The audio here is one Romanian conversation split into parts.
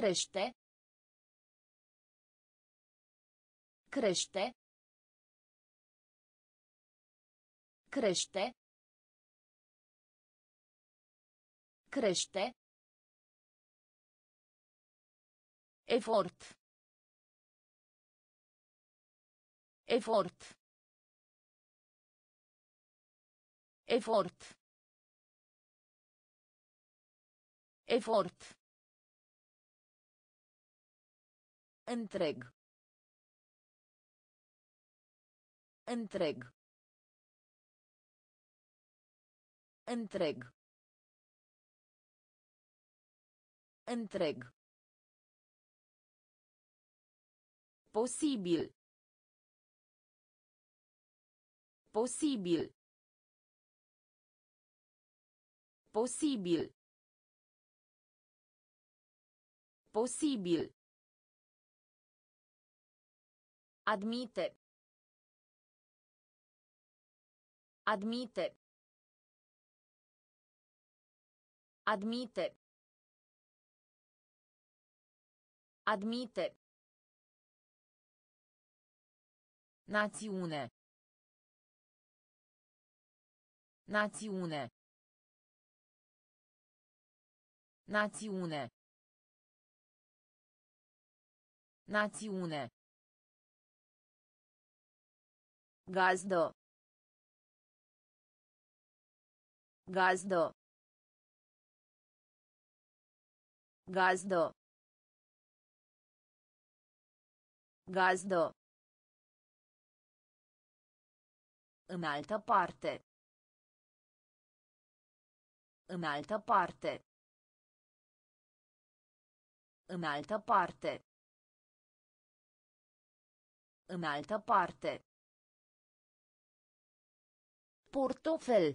Crește. Crește. Crește. Crește. Efort. Efort. Efort. Efort. Întreg. Întreg. Întreg. Întreg. Posibil. Posibil. Posibil. Posibil. Admite. Admite. Admite. Admite. Națiune. Națiune. Națiune. Națiune. Gazdă. Gazdă. Gazdă. Gazdă. În altă parte. În altă parte. În altă parte. În altă parte. Portofel.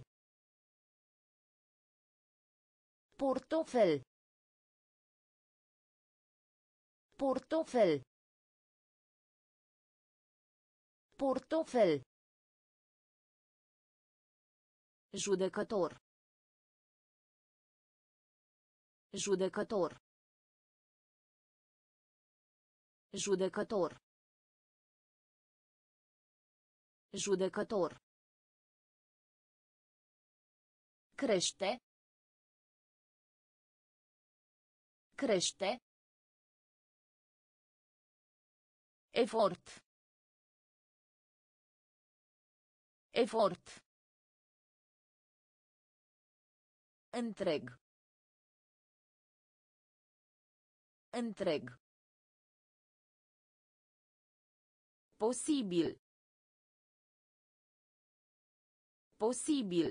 Portofel. Portofel. Portofel. Judecător. Judecător. Judecător. Judecător. Crește. Crește. Efort. Efort. Întreg. Întreg. Posibil. Posibil.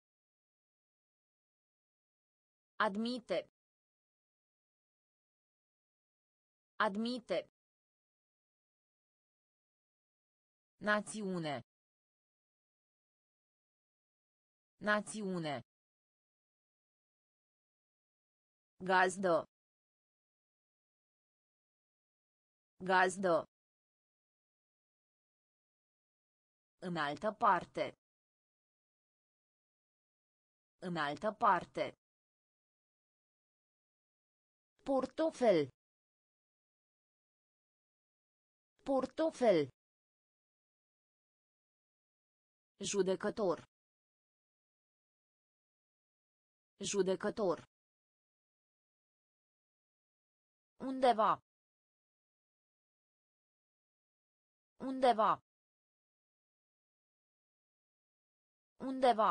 Admite. Admite. Națiune. Națiune. Gazdă. Gazdă. În altă parte. În altă parte. Portofel. Portofel. Judecător. Judecător. Undeva. Undeva. Undeva.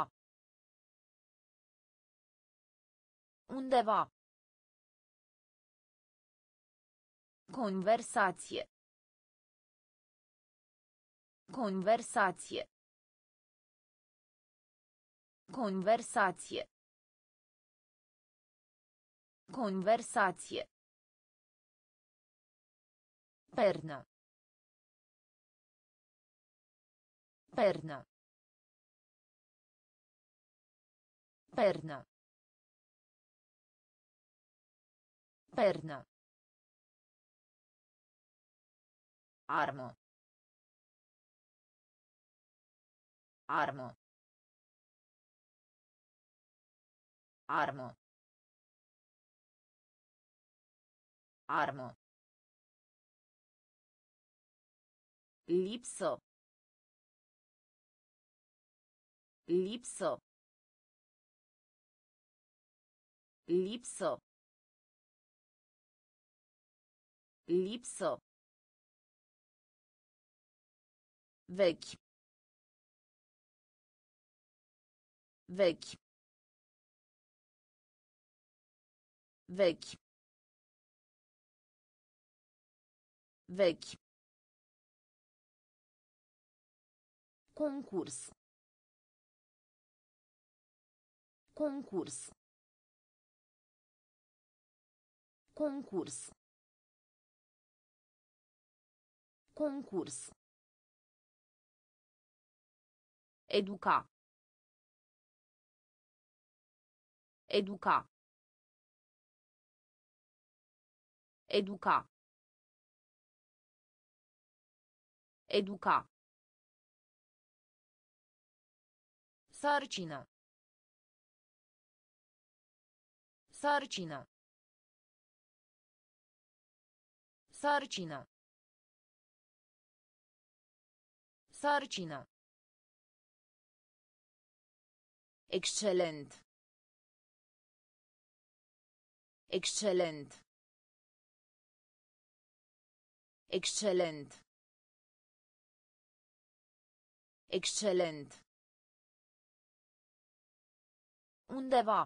Undeva. Conversație. Conversație. Conversație. Conversație. Pernă. Pernă. Pernă. Pernă. Armă. Armă. Armă. Armă. Lipsă. Lipsă. Lipsă. Lipsă. Vechi. Vechi. Vechi. Vechi. Concurs. Concurs. Concurs. Concurs. Educa. Educa. Educa. Educa. Sarcină. Sarcină. Sarcină. Sarcină. Excelent. Excelent. Excelent. Excelent. Undeva.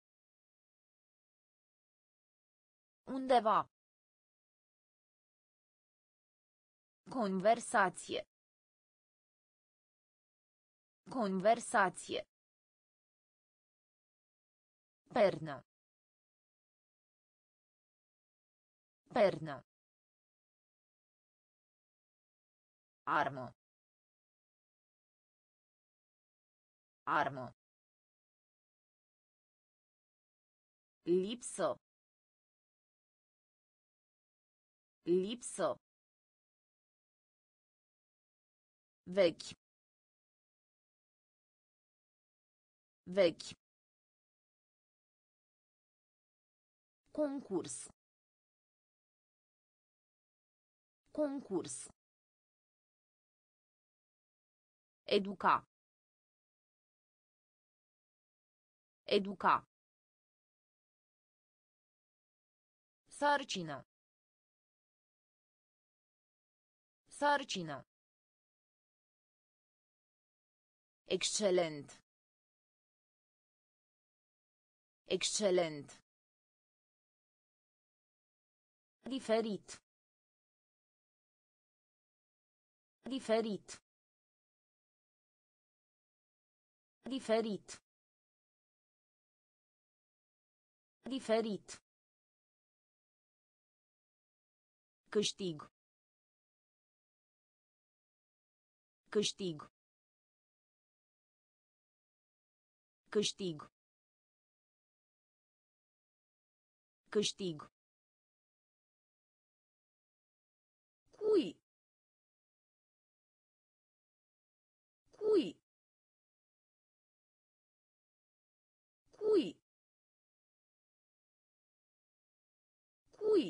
Undeva. Conversație. Conversație. Pernă. Pernă. Armă. Armă. Lipsă. Lipsă. Vechi. Vechi. Concurs. Concurs. Educa. Educa. Sarcină. Sarcină. Excelent. Excelent. Diferit. Diferit. Diferit. Diferit. Câștig. Câștig. Câștig. Câștig. Cui. Cui. Cui. Cui.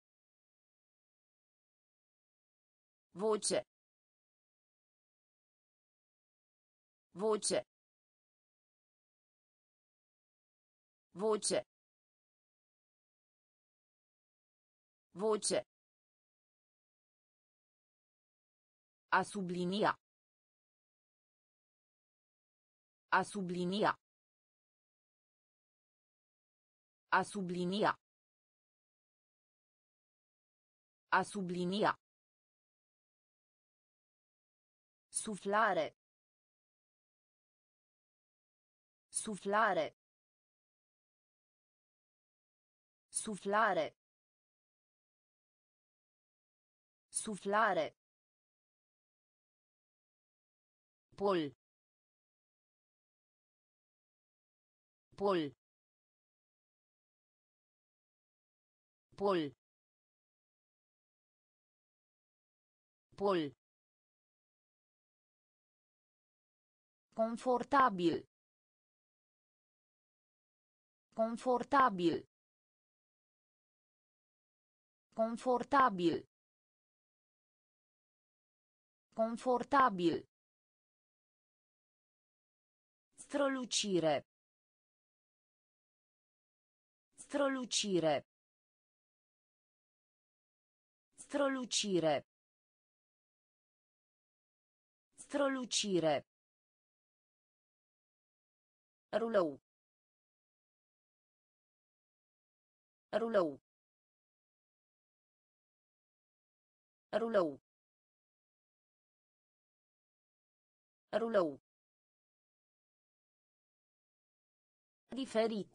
Voce. Voce. Voce. Voce. A sublinia. A sublinia. A sublinia. A sublinia. Suflare. Suflare. Suflare. Suflare. Pol. Pol. Pol. Pol. Confortabil. Confortabil. Confortabil. Confortabil. Strălucire. Strălucire. Strălucire. Strălucire. Rulou. Rulou. Rulou. Rulou. Diferit.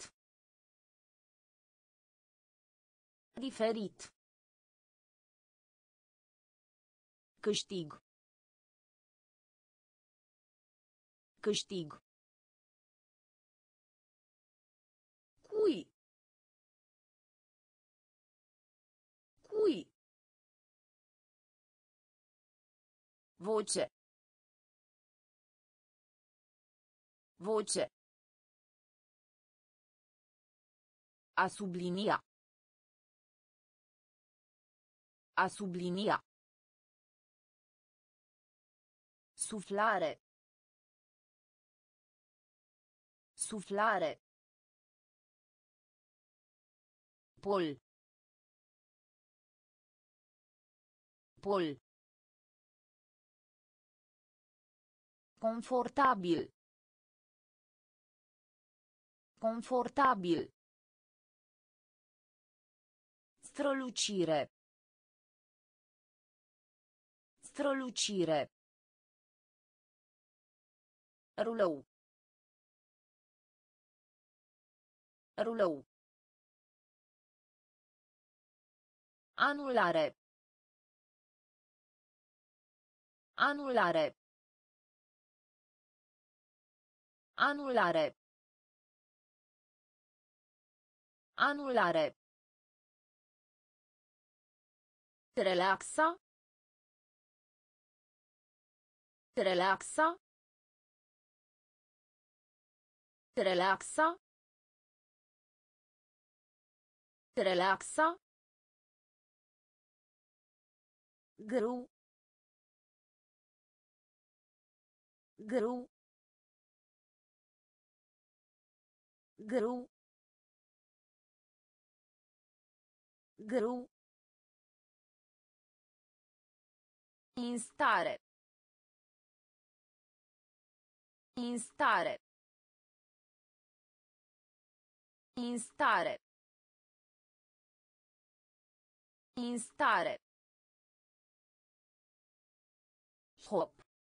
Diferit. Câștig. Câștig. Cui. Cui. Voce. Voce. A sublinia. A sublinia. Suflare. Suflare. Pol. Pol. Confortabil. Confortabil. Strălucire. Strălucire. Rulou. Rulou. Anulare. Anulare. Anulare. Anulare. Relaxa. Relaxa. Relaxa. Relaxa. Greu. Greu. Greu. Greu. Instare. Instare. Instare. Instare. Hop.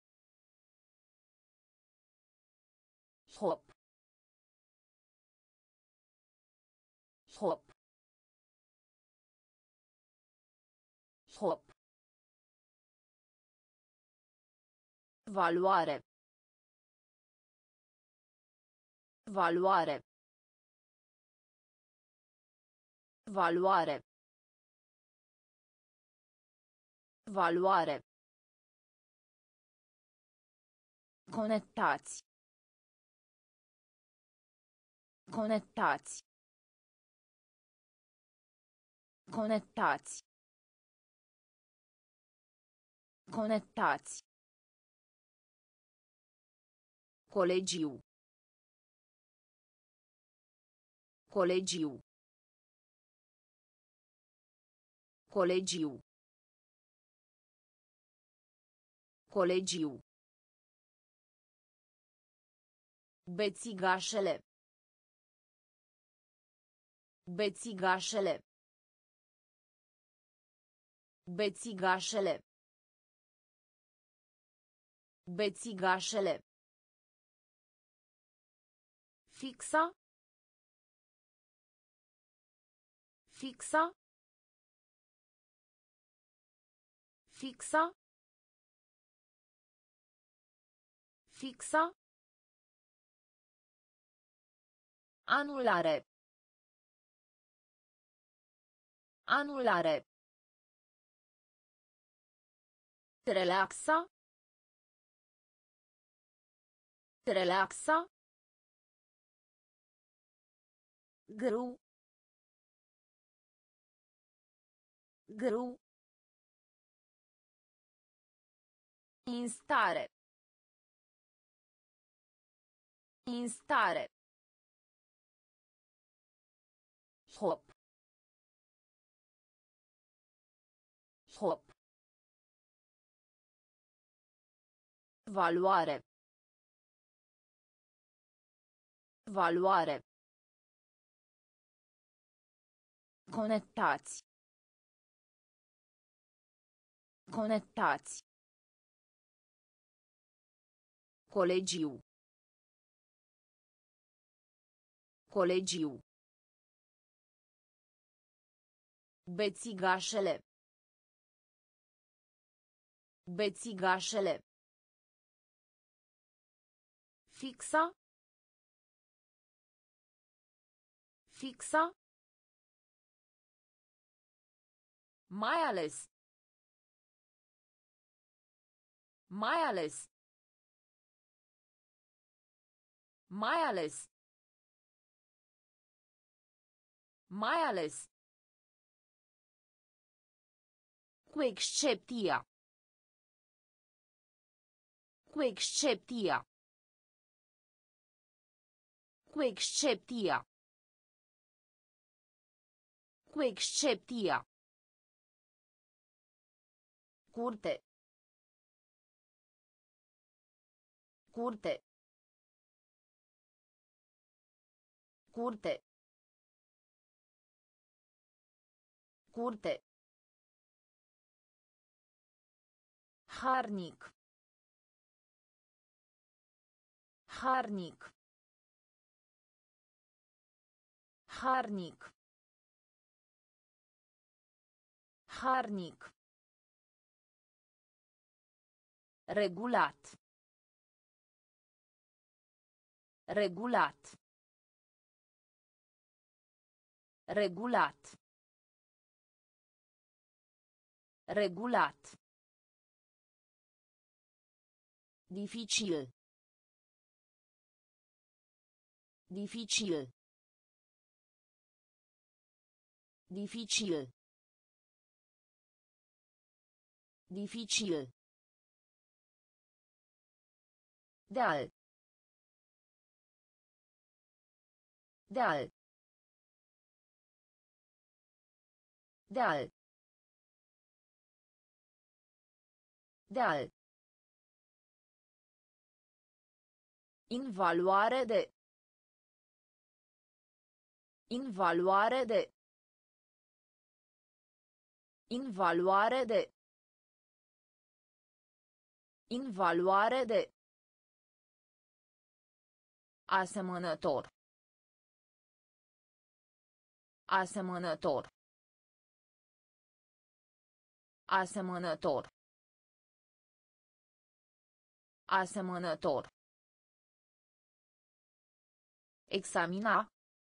Hop. Hop. Hop. Valoare. Valoare. Valoare. Valoare. Conectați. Conectați. Conectați. Conectați. Colegiu. Colegiu. Colegiu. Colegiu. Bețigașele. Bețigașele. Bețigașele. Bețigașele. Fixa. Fixa. Fixa. Fixa. Anulare. Anulare. Relaxa. Relaxa. Greu. Greu. Instare. Instare. Hop. Hop. Valoare. Valoare. Conectați. Conectați. Colegiu. Colegiu. Bețigașele. Bețigașele. Fixa. Fixa. Mai ales. Mai ales. Mai ales. Mai ales. Cu excepția. Cu excepția. Cu excepția. Cu excepția. Curte. Curte. Curte. Curte. Harnic. Harnic. Harnic. Harnic. Regulat. Regulat. Regulat. Regulat. Dificil. Dificil. Dificil. Dificil. Deal. Deal. Deal. Deal. Invaluare de. Invaluare de. Invaluare de. Invaluare de. Asemănător. Asemănător. Asemănător. Asemănător. Examina.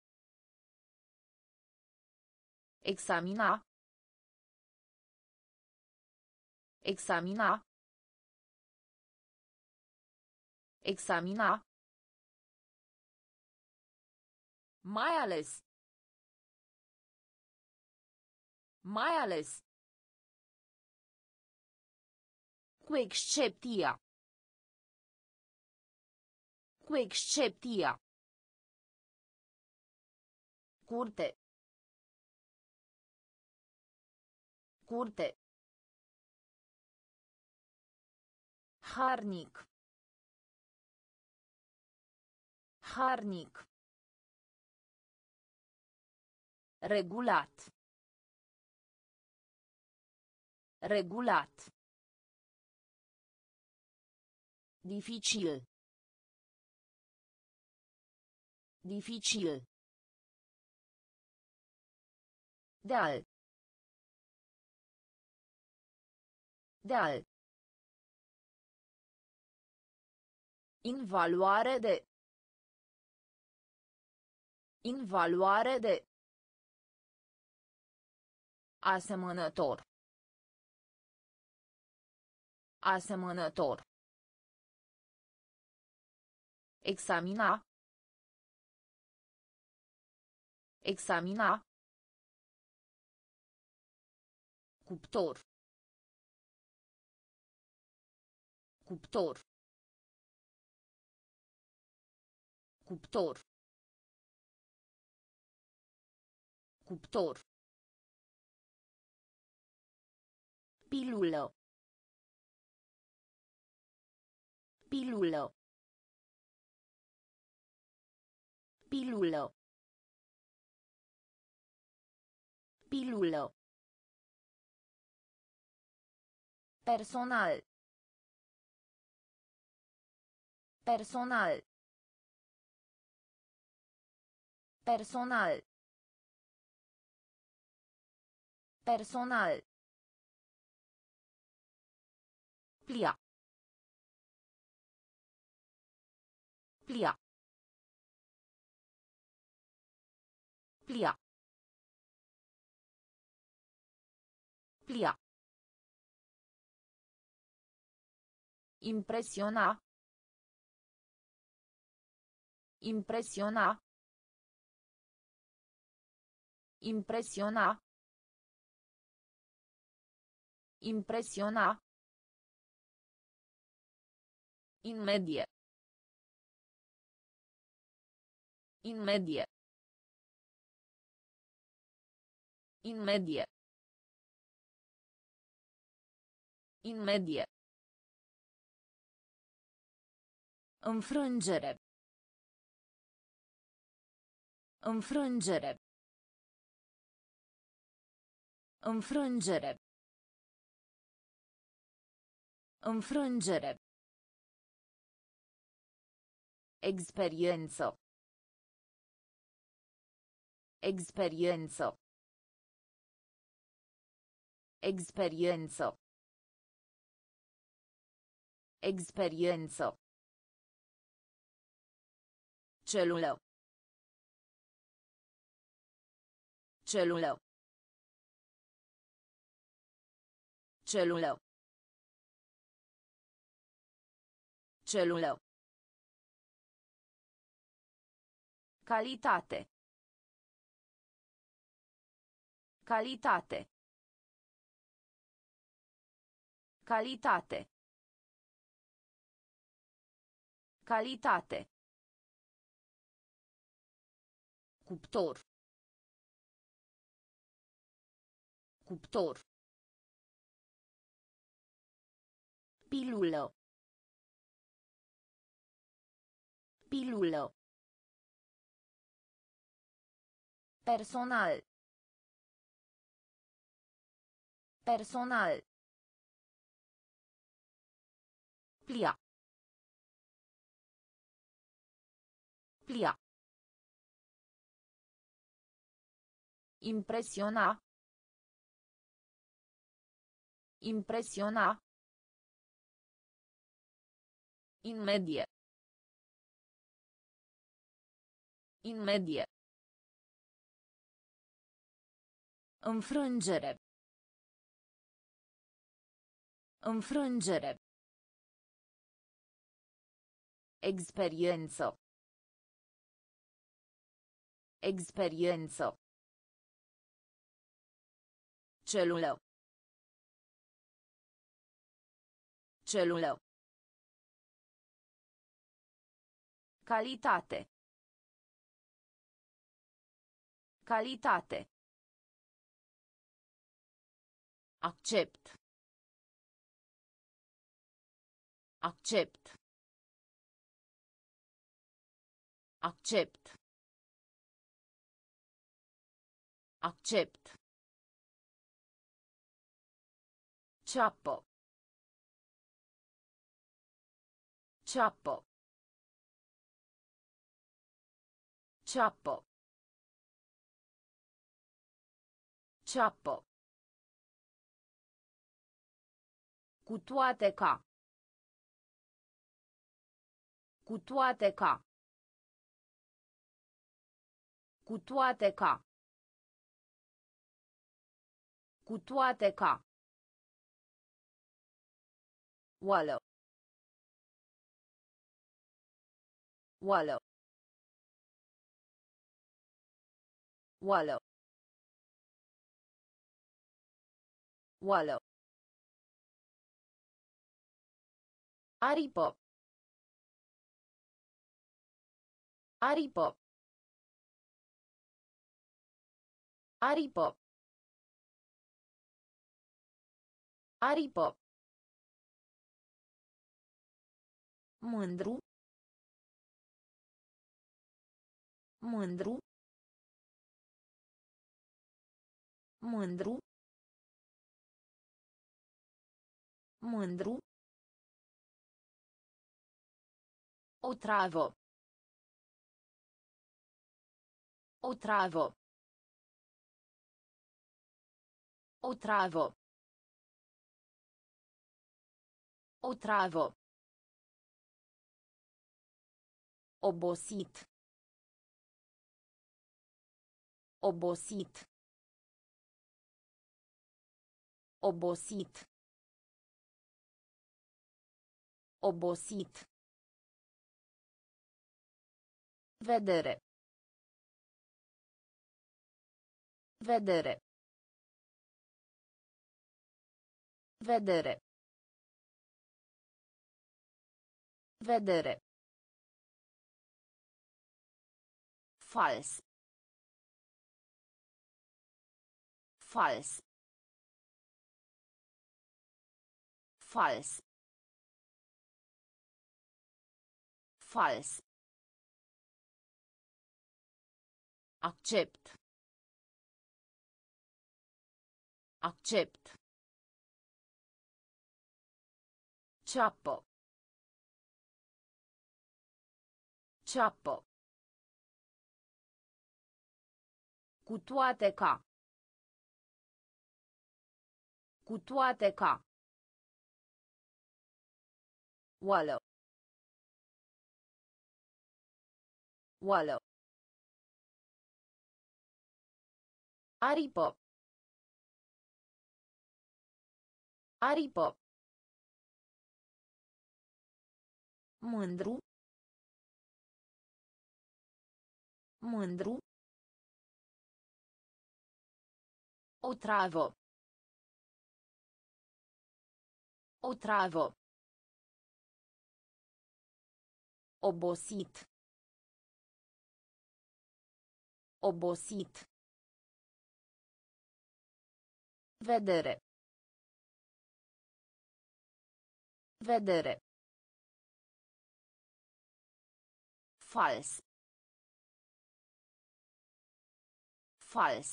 Examina. Examina. Examina. Mai ales. Mai ales. Cu excepția. Cu excepția. Curte. Curte. Harnic. Harnic. Regulat. Regulat. Dificil. Dificil. Deal. Deal. Invaluare de. Invaluare de. Asemănător. Asemănător. Examina. Examina. Cuptor. Cuptor. Cuptor. Cuptor. Pilulă. Pilulă. Pilulă. Pilulă. Personal. Personal. Personal. Personal. Plia. Plia. Plia. Plia. Impresiona. Impresiona. Impresiona. Impresiona. In medie. In medie. In medie. In medie. Înfrângere. Înfrângere. Înfrângere. Înfrângere. Experiență. Experiență. Experiență. Experiență. Celulă. Celulă. Celulă. Celulă. Calitate. Calitate. Calitate. Calitate. Cuptor. Cuptor. Pilulă. Pilulă. Personal. Personal. Plia. Plia. Impresiona. Impresiona. In medie. In medie. Înfrângere. Înfrângere. Experiență. Experiență. Celulă. Celulă. Calitate. Calitate. Accept. Accept. Accept. Accept. Ciappo. Ciappo. Ciappo. Ciappo. Cu toate ca. Cu toate ca. Cu toate ca. Cu toate ca. Oală. Oală. Oală. Oală. Aripă. Aripă. Aripă. Aripă. Mândru. Mândru. Mândru. Mândru. Otravă. Otravă. Otravă. Otravă. Obosit. Obosit. Obosit. Obosit. Vedere. Vedere. Vedere. Vedere. Fals. Fals. Fals. Fals. Accept. Accept. Ceapă. Ceapă. Cu toate ca. Cu toate ca. Oală. Oală. Aripă. Aripă. Mândru. Mândru. Otravă. Otravă. Obosit. Obosit. Vedere. Vedere. Fals. Fals.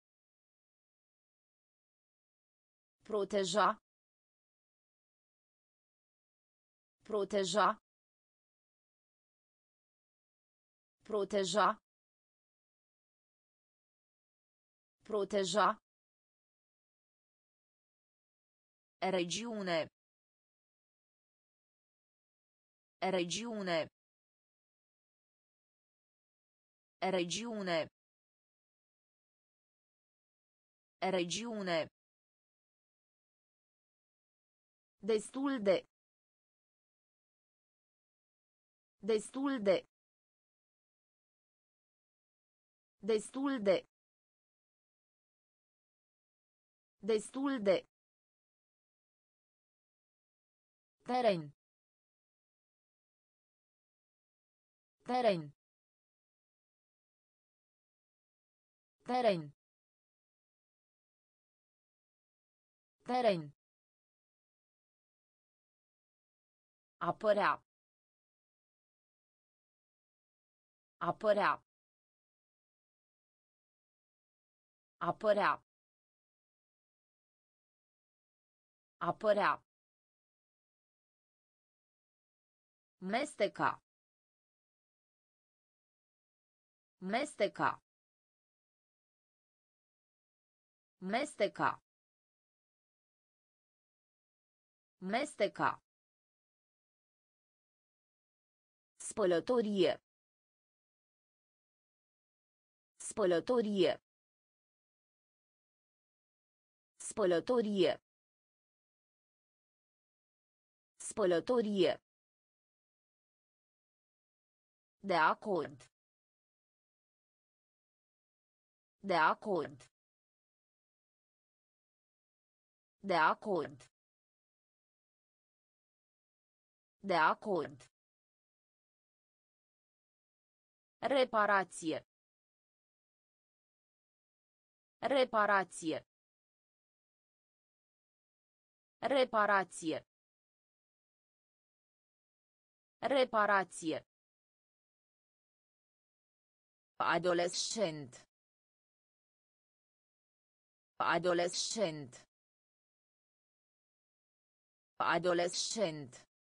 Proteja. Proteja. Proteja. Proteja. Regiune. Regiune. Regiune. Regiune. Destul de. Destul de. Destul de. Destul de. Teren. Teren. Teren. Teren. Apărea. Apărea. Apărea. Apărea. Mesteca. Mesteca. Mesteca. Mesteca. Spălătorie. Spălătorie. Spălătorie. Spălătorie. De acord. De acord. De acord. De acord. Reparație. Reparație. Reparație. Reparație. Adolescent. Adolescent. Adolescent.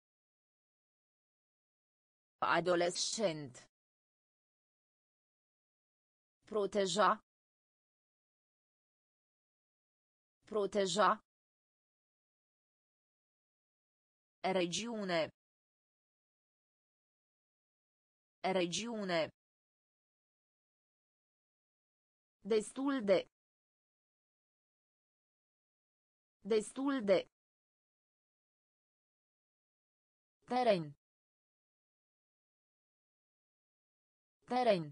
Adolescent. Proteja. Proteja. Regiune. Regiune. Destul de. Destul de. Teren. Teren.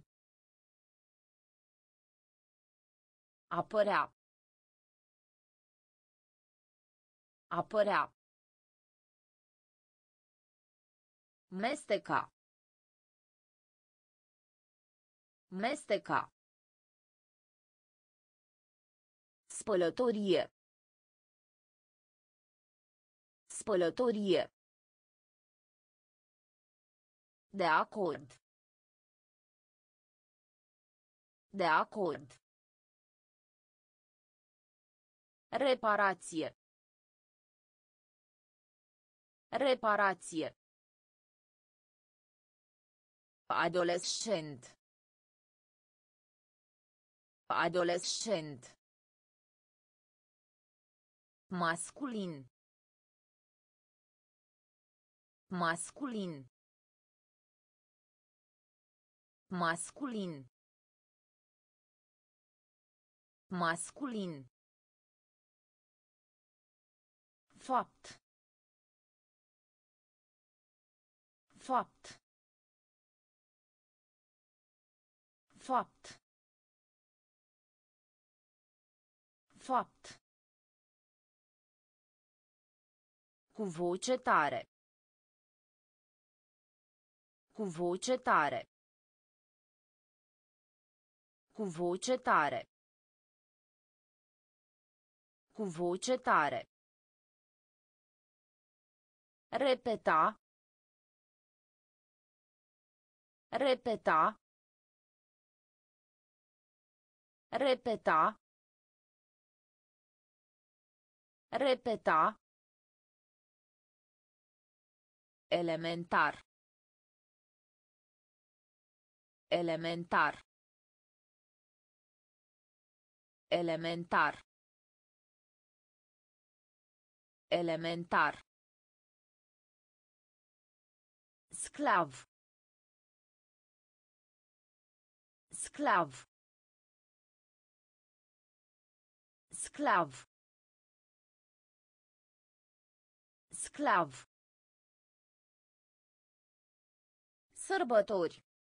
Apărea. Apărea. Mesteca. Mesteca. Spălătorie. Spălătorie. De acord. De acord. Reparație. Reparație. Adolescent. Adolescent. Masculin. Masculin. Masculin. Masculin. Fapt. Fapt. Fapt. Fapt. Cu voce tare. Cu voce tare. Cu voce tare. Cu voce tare. Repeta. Repeta. Repeta. Repeta. Elementar. Elementar. Elementar. Elementar. Sclav. Sclav. Sclav. Sclav. Sărbători.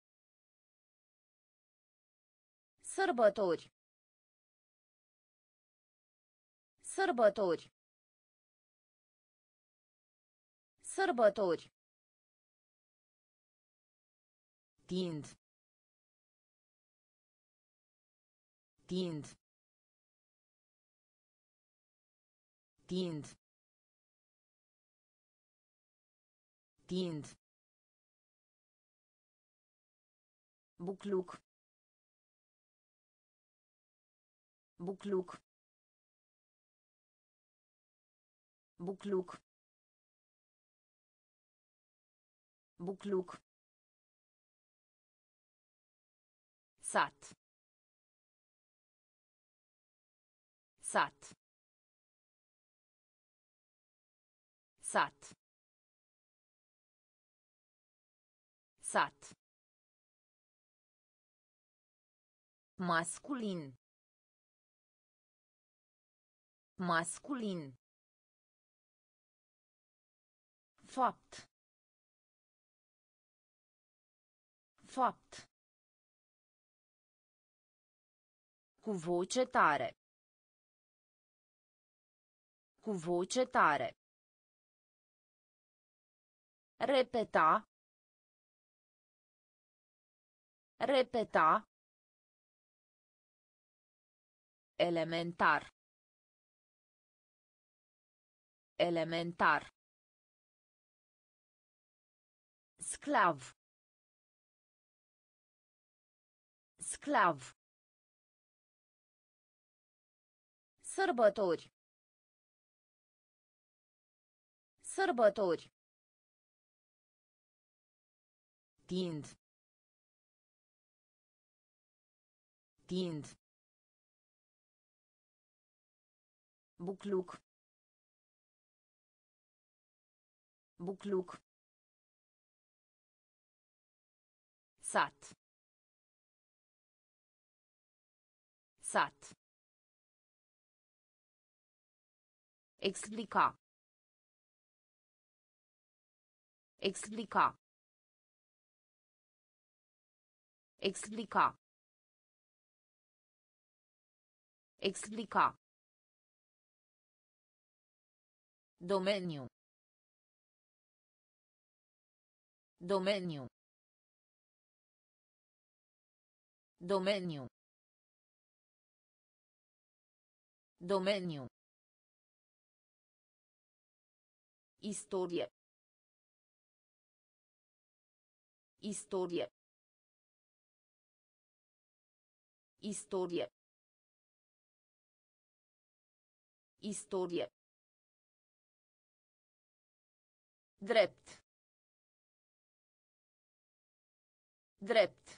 Sărbători. Sărbători. Sărbători. Tind. Tind. Tind. Tind. Bucluc. Bucluc. Bucluc. Bucluc. Sat. Sat. Sat. Sat. Masculin. Masculin. Fapt. Fapt. Cu voce tare. Cu voce tare. Repeta. Repeta. Elementar. Elementar. Sclav. Sclav. Sărbători. Sărbători. Tind. Tind. Bucluc. Bucluc. Sat. Sat. Explica. Explica. Explica. Explica. Domeniu. Domeniu. Domeniu. Domeniu. Istorie. Istorie. Istorie. Istorie. Drept. Drept.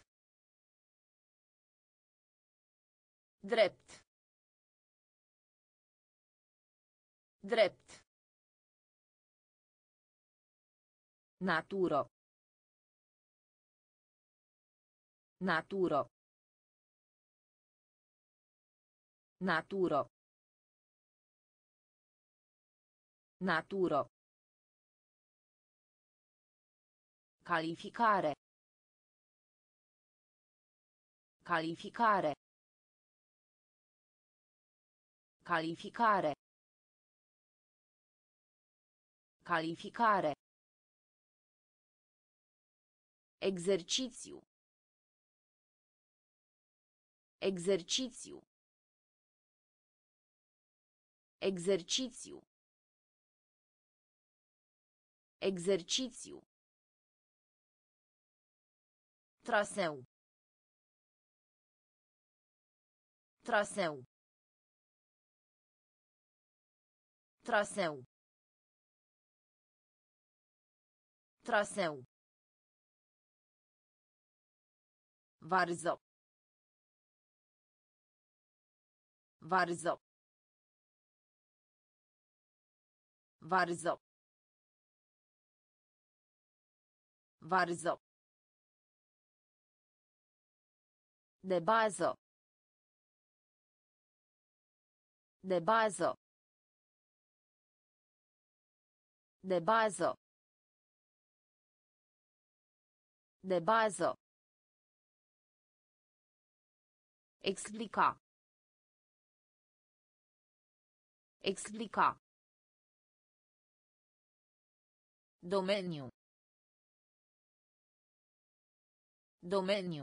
Drept. Drept. Naturo. Naturo. Naturo. Naturo. Calificare. Calificare. Calificare. Calificare. Exercițiu. Exercițiu. Exercițiu. Exercițiu. Traseu. Traseu. Traseu. Traseu. Varză. Varză. Varză. Varză. De bază. De bază. De bază. De bază. Explica. Explica. Domeniu. Domeniu.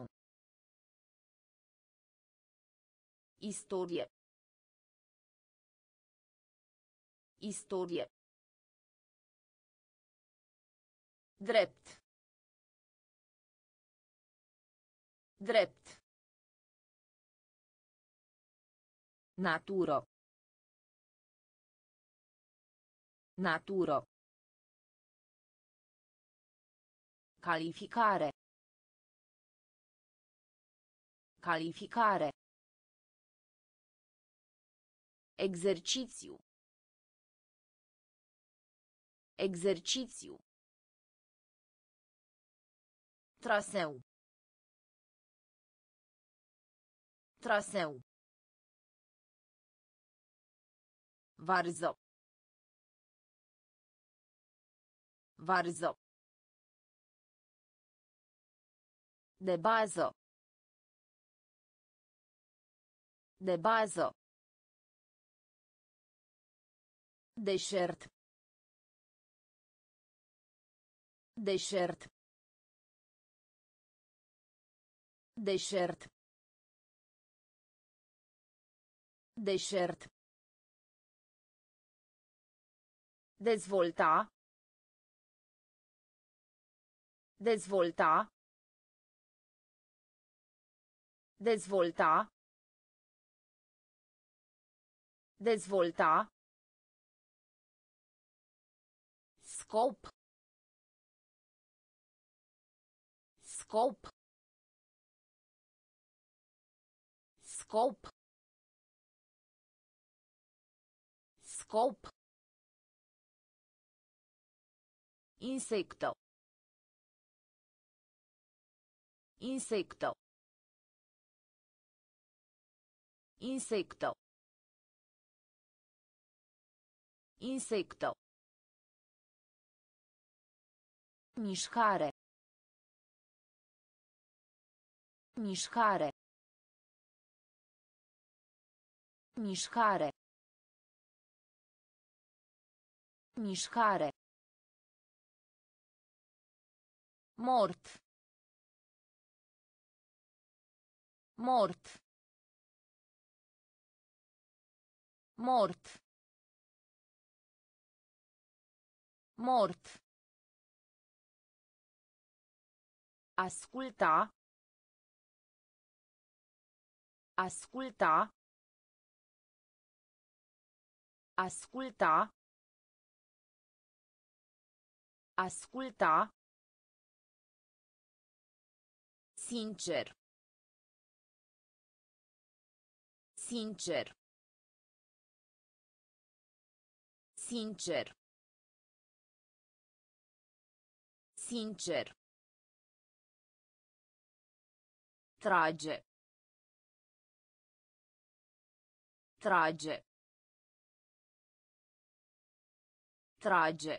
Istorie. Istorie. Drept. Drept. Naturo. Naturo. Calificare. Calificare. Exercițiu. Exercițiu. Traseu. Traseu. Varză. Varză. De bază. De bază. Deșert. Deșert. Deșert. Deșert. Dezvolta. Dezvolta. Dezvolta. Dezvolta. Scop. Scop. Scop. Scop. Insecto. Insecto. Insecto. Insecto. Mișcare. Mișcare. Mișcare. Mișcare. Mort. Mort. Mort. Mort. Asculta. Asculta. Asculta. Asculta. Sincer. Sincer. Sincer. Sincer. Trage. Trage. Trage.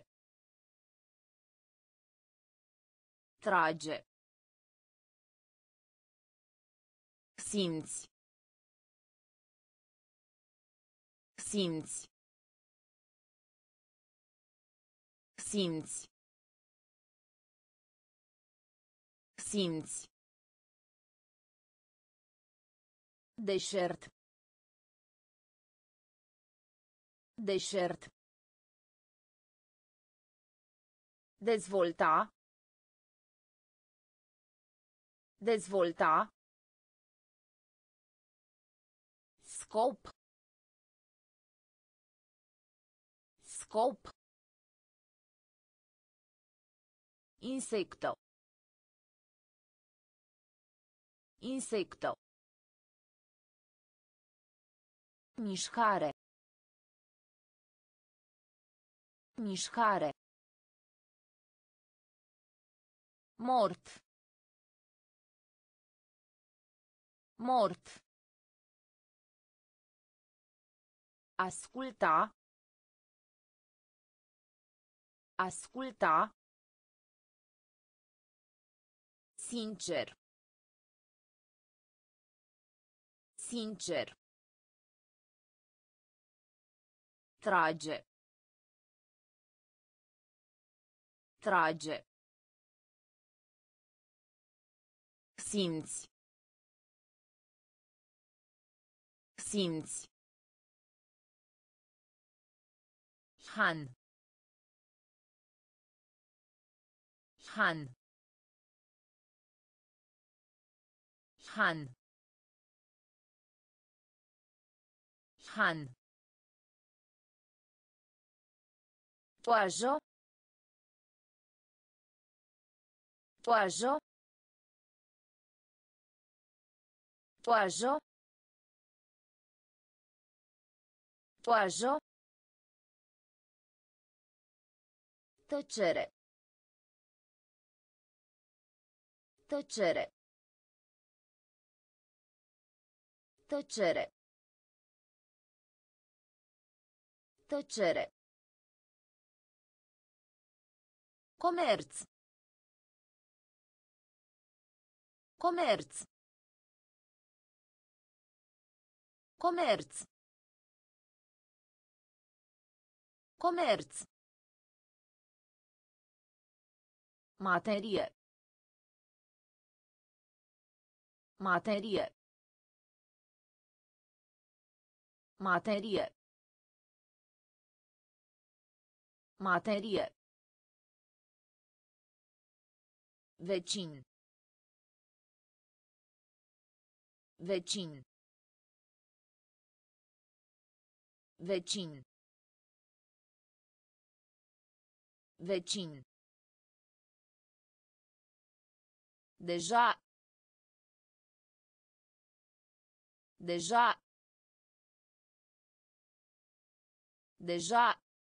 Trage. Simți. Simți. Simți. Simți. Deșert. Deșert. Dezvolta. Dezvolta. Scop. Scop. Insecto. Insecto. Mișcare. Mișcare. Mort. Mort. Asculta. Asculta. Sincer. Sincer. Trage. Trage. Simți. Simți. Han. Han. Han. Han. Toajo. Toajo. Toajo. Toajo. Tăcere. Tăcere. Tăcere. Tăcere. Comerț. Comerț. Comerț. Comerț. Materie. Materie. Materie. Materie. Vecin. Vecin. Vecin. Vecin. Deja. Deja. Deja.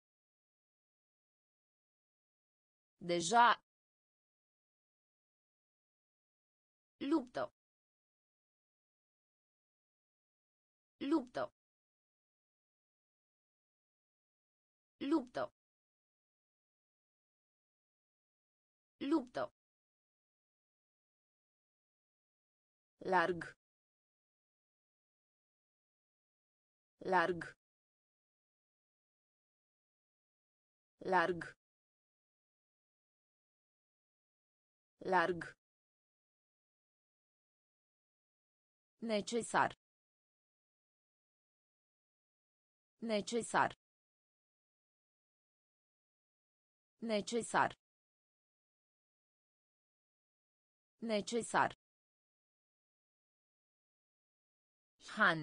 Deja. Luptă. Luptă. Luptă. Luptă. Larg. Larg. Larg. Larg. Necesar. Necesar. Necesar. Necesar. Han.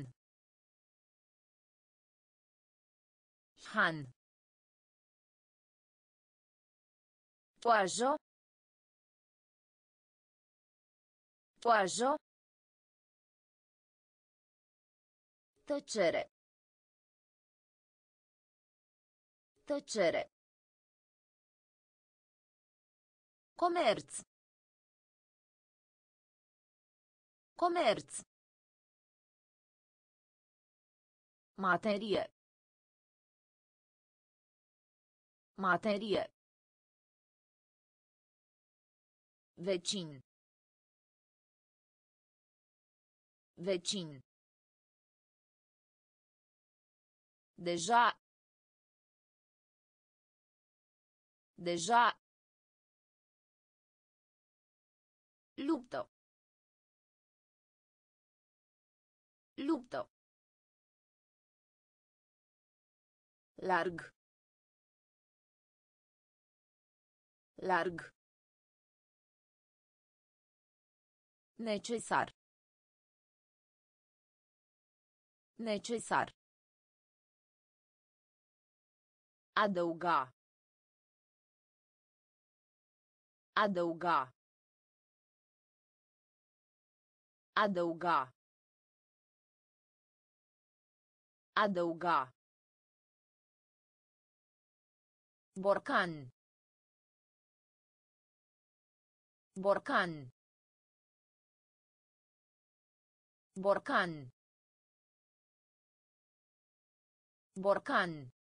Han. Toajă. Toajă. Tăcere. Tăcere. Comerț. Comerț. Materie. Materie. Vecin. Vecin. Deja. Deja. Luptă. Luptă. Larg. Larg. Necesar. Necesar. Adăuga. Adăuga. Adăuga. Adăuga. Borcan. Borcan. Borcan. Borcan.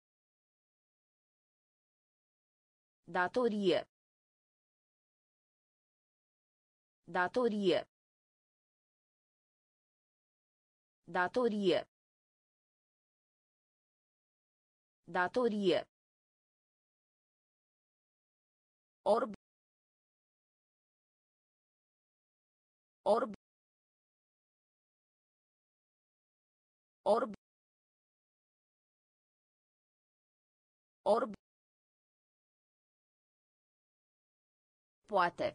Datorie. Datorie. Datorie. Datorie. Orb. Orb. Orb. Orb. Poate.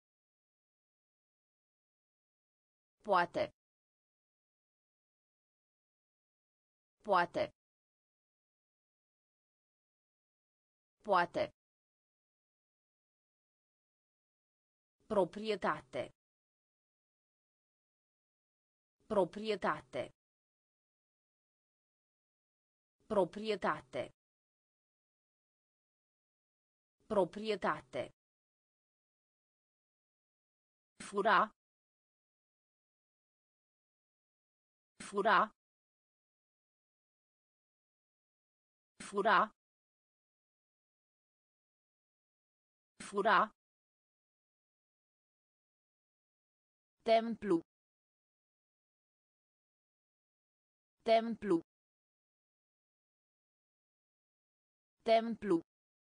Poate. Poate. Poate. Proprietate. Proprietate. Proprietate. Proprietate. Fura. Fura. Fura. Fura. Templu. Templu. Templu.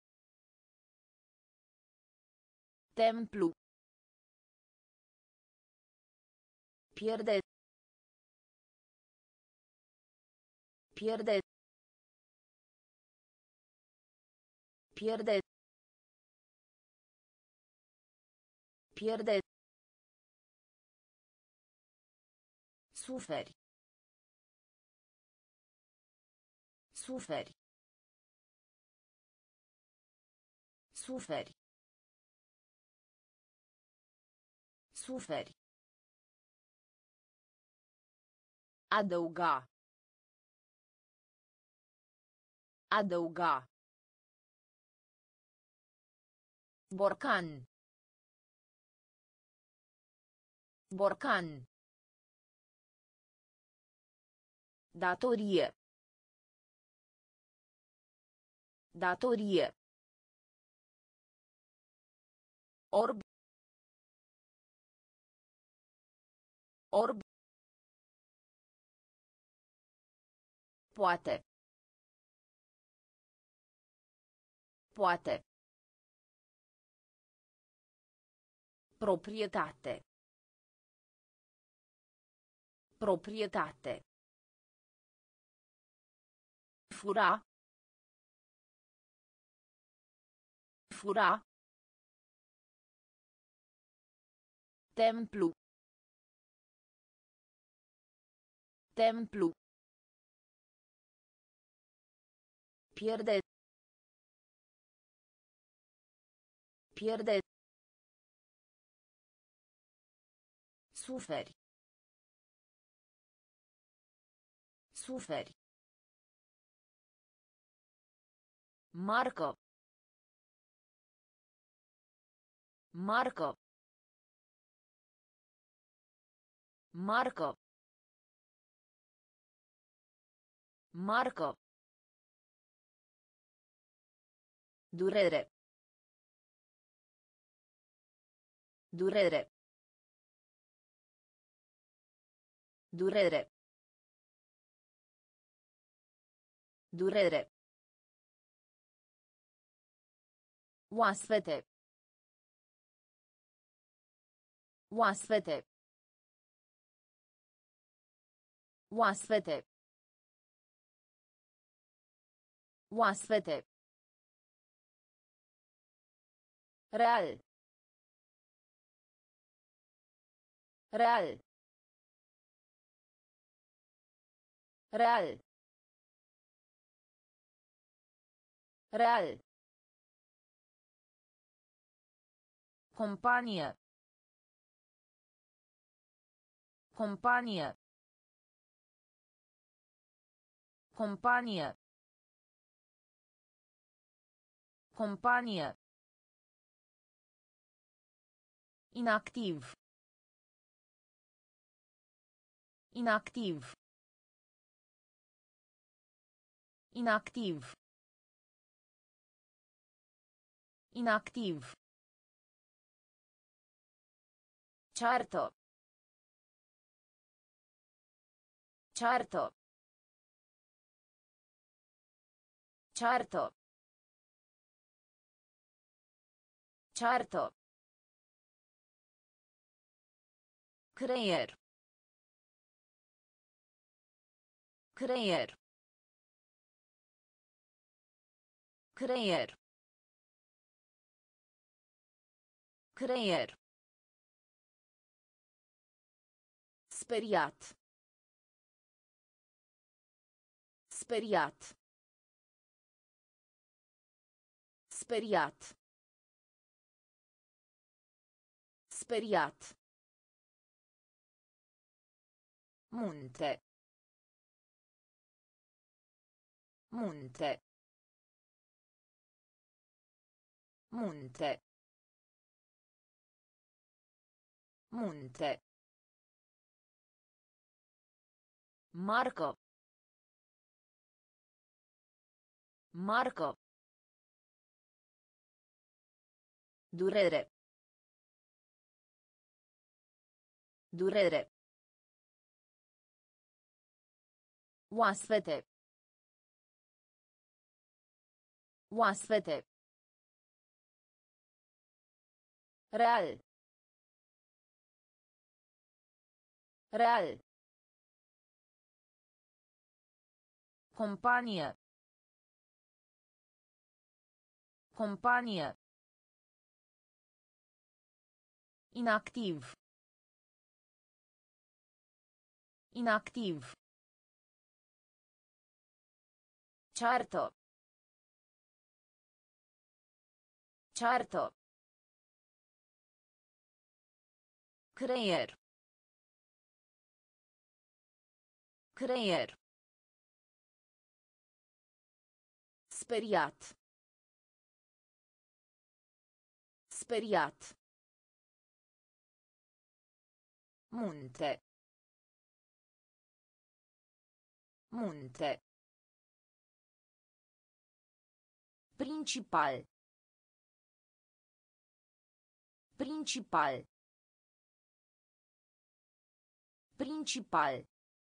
Templu. Pierde. Pierde. Pierde. Pierde. Suferi. Suferi. Suferi. Suferi. Adăuga. Adăuga. Borcan. Borcan. Datorie. Datorie. Orb. Orb. Poate. Poate. Proprietate. Proprietate. Fura. Fura. Templu. Templu. Pierde. Pierde. Suferi. Suferi. Marcă. Marcă. Marcă. Marcă. Durere. Durere. Durere. Durere. Oaspete. Oaspete. Oaspete. Oaspete. Real. Real. Real. Real. Companie. Companie. Companie. Companie. Inactiv. Inactiv. Inactiv. Inactiv. Certo. Certo. Certo. Certo. Creier. Creier. Creier. Creier. Speriat. Speriat. Speriat. Speriat. Munte. Munte. Munte. Munte. Marcă. Marcă. Durere. Durere. Oaspete. Oaspete. Real. Real. Companie. Companie. Inactiv. Inactiv. Certo. Certo. Creier. Creier. Speriat. Speriat. Munte. Munte. Principal. Principal. Principal.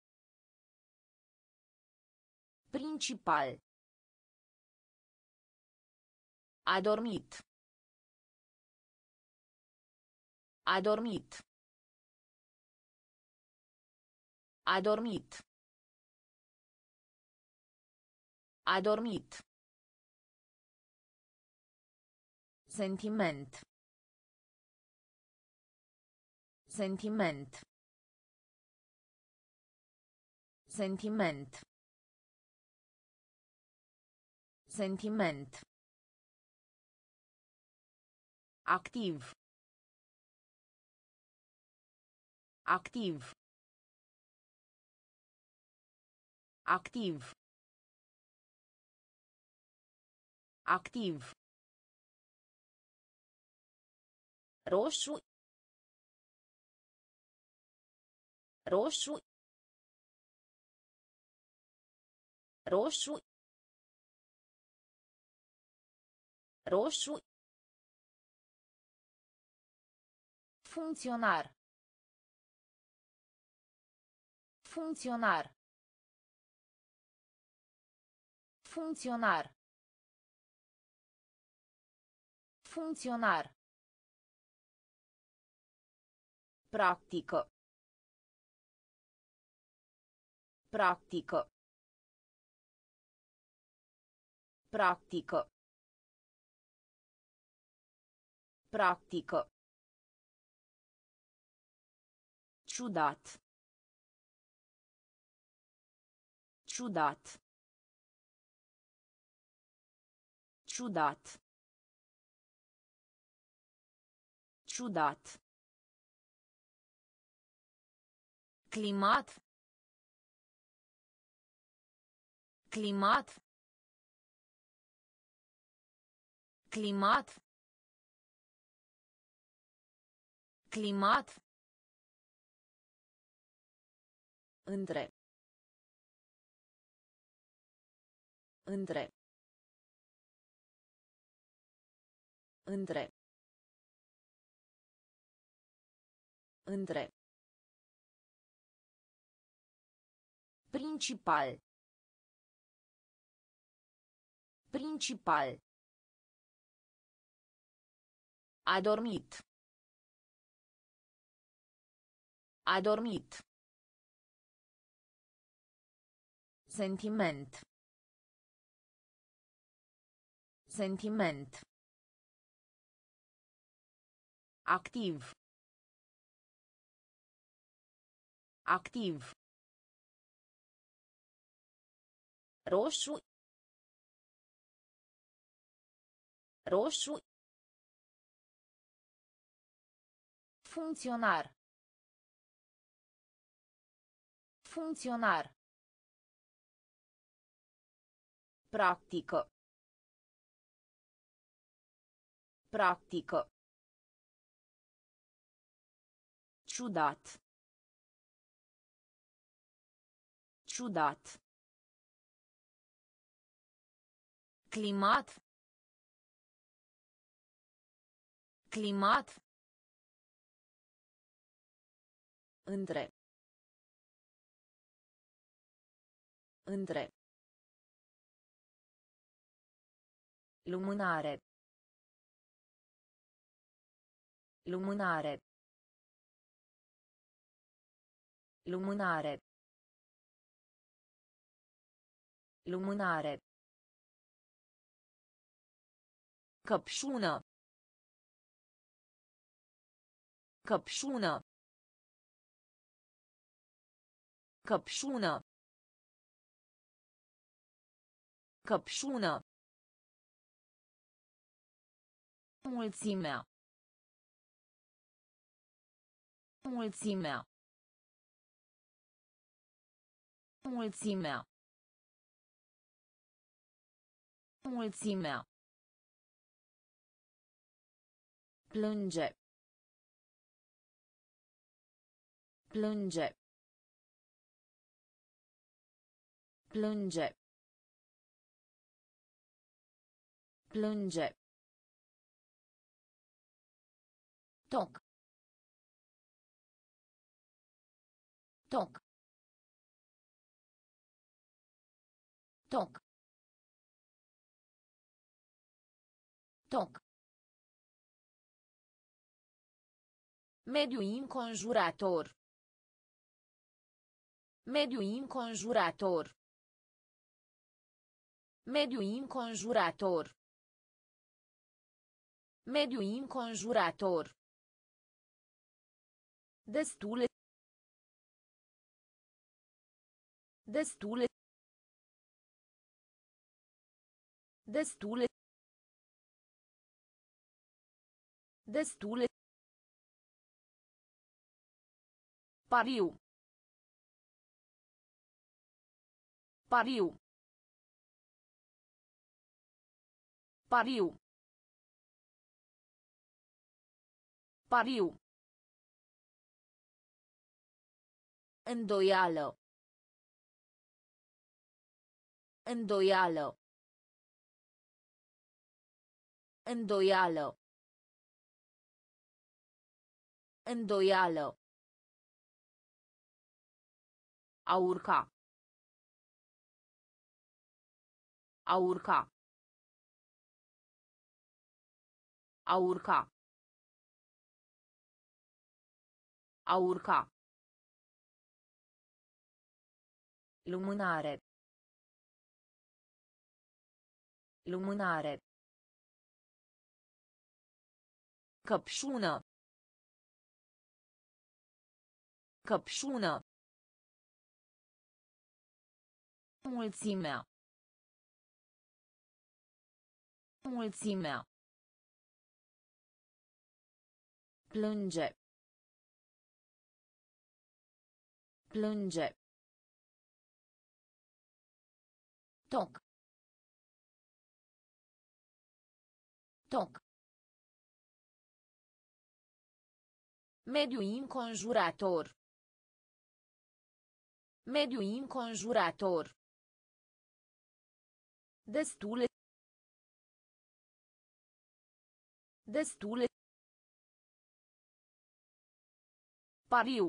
Principal. A dormit. A dormit. A dormit. A dormit. Sentiment. Sentiment. Sentiment. Sentiment. Activ. Activ. Activ. Activ. Roșu. Roșu. Roșu. Roșu. Funcționar. Funcționar. Funcționar. Funcționar. Practică. Practică. Practică. Practică. Ciudat. Ciudat. Ciudat. Ciudat. Climat. Climat. Climat. Climat. Între. Între. Între. Între. Principal. Principal. A dormit. A dormit. Sentiment. Sentiment. Activ. Activ. Roșu. Roșu. Funcționar. Funcționar. Practică. Practică. Ciudat. Ciudat. Climat. Climat. Între. Între. Lumânare. Lumânare. Lumânare. Lumânare. Căpșună. Căpșună. Căpșună. Căpșună. Mulțimea. Mulțimea. Mulțimea. Mulțimea. Plânge. Plânge. Plânge. Plânge. Toc. Toc. Toc. Toc. Mediu înconjurător. Mediu înconjurător. Mediu înconjurător. Mediu înconjurător. Destule. Destule. Destule. Destule. Pariu. Pariu. Pariu. Pariu. Îndoială. Îndoială. Îndoială. Îndoială. A urca. A urca. A urca. A urca. Lumânare. Lumânare. Căpșună. Căpșună. Mulțimea. Mulțimea. Plânge. Plânge. Toc. Toc. Mediu înconjurător. Mediu înconjurător. Destule. Destule. Pariu.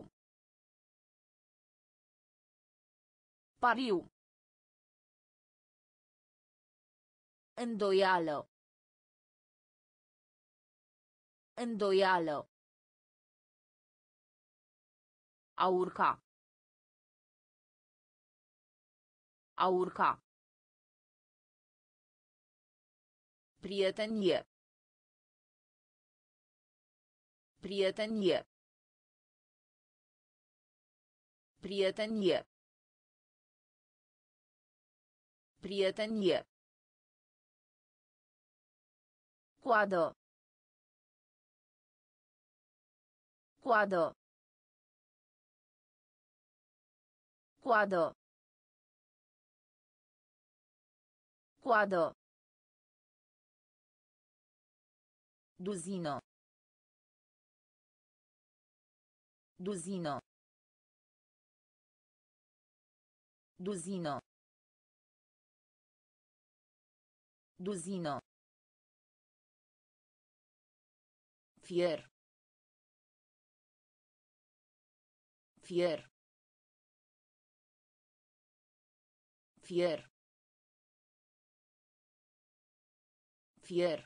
Pariu. Îndoială. Îndoială. A urca. A urca. Prietenie. Prietenie. Prietenie. Prietenie. Coadă. Coadă. Coadă. Coadă. Duzină. Duzină. Duzină. Duzină. Fier. Fier. Fier. Fier.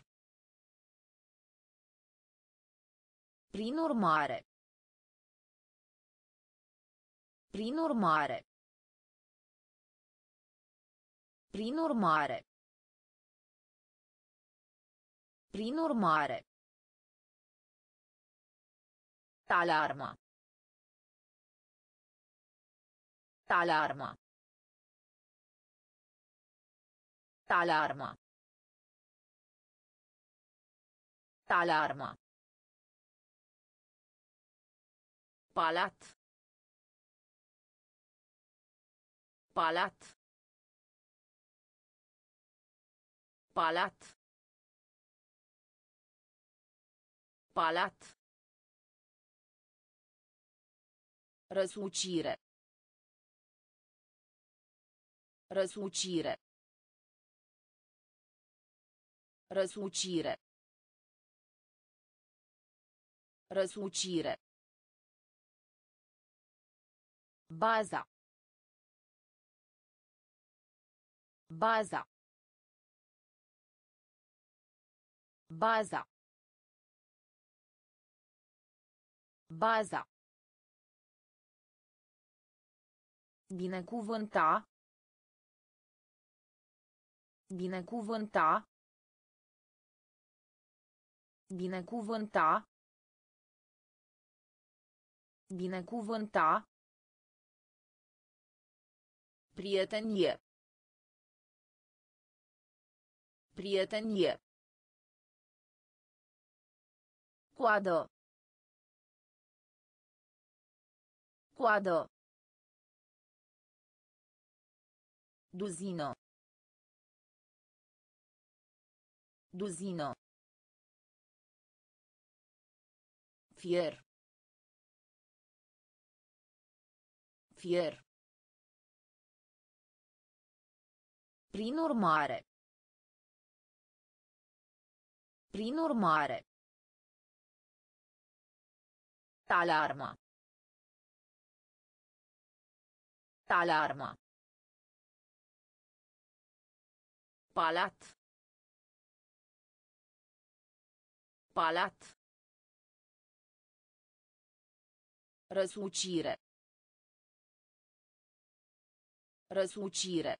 Prin urmare. Prin urmare. Prin urmare. Prin urmare. Alarma. Alarma. Alarma. Alarma. Palat. Palat. Palat. Palat. Răsucire. Răsucire. Răsucire. Răsucire. Baza. Baza. Baza. Baza. Binecuvânta. Binecuvânta. Binecuvânta. Binecuvânta. Prietenie. Prietenie. Coadă. Coadă. Duzină. Duzină. Fier. Fier. Prin urmare. Prin urmare. Alarma. Alarma. Palat. Palat. Răsucire. Răsucire.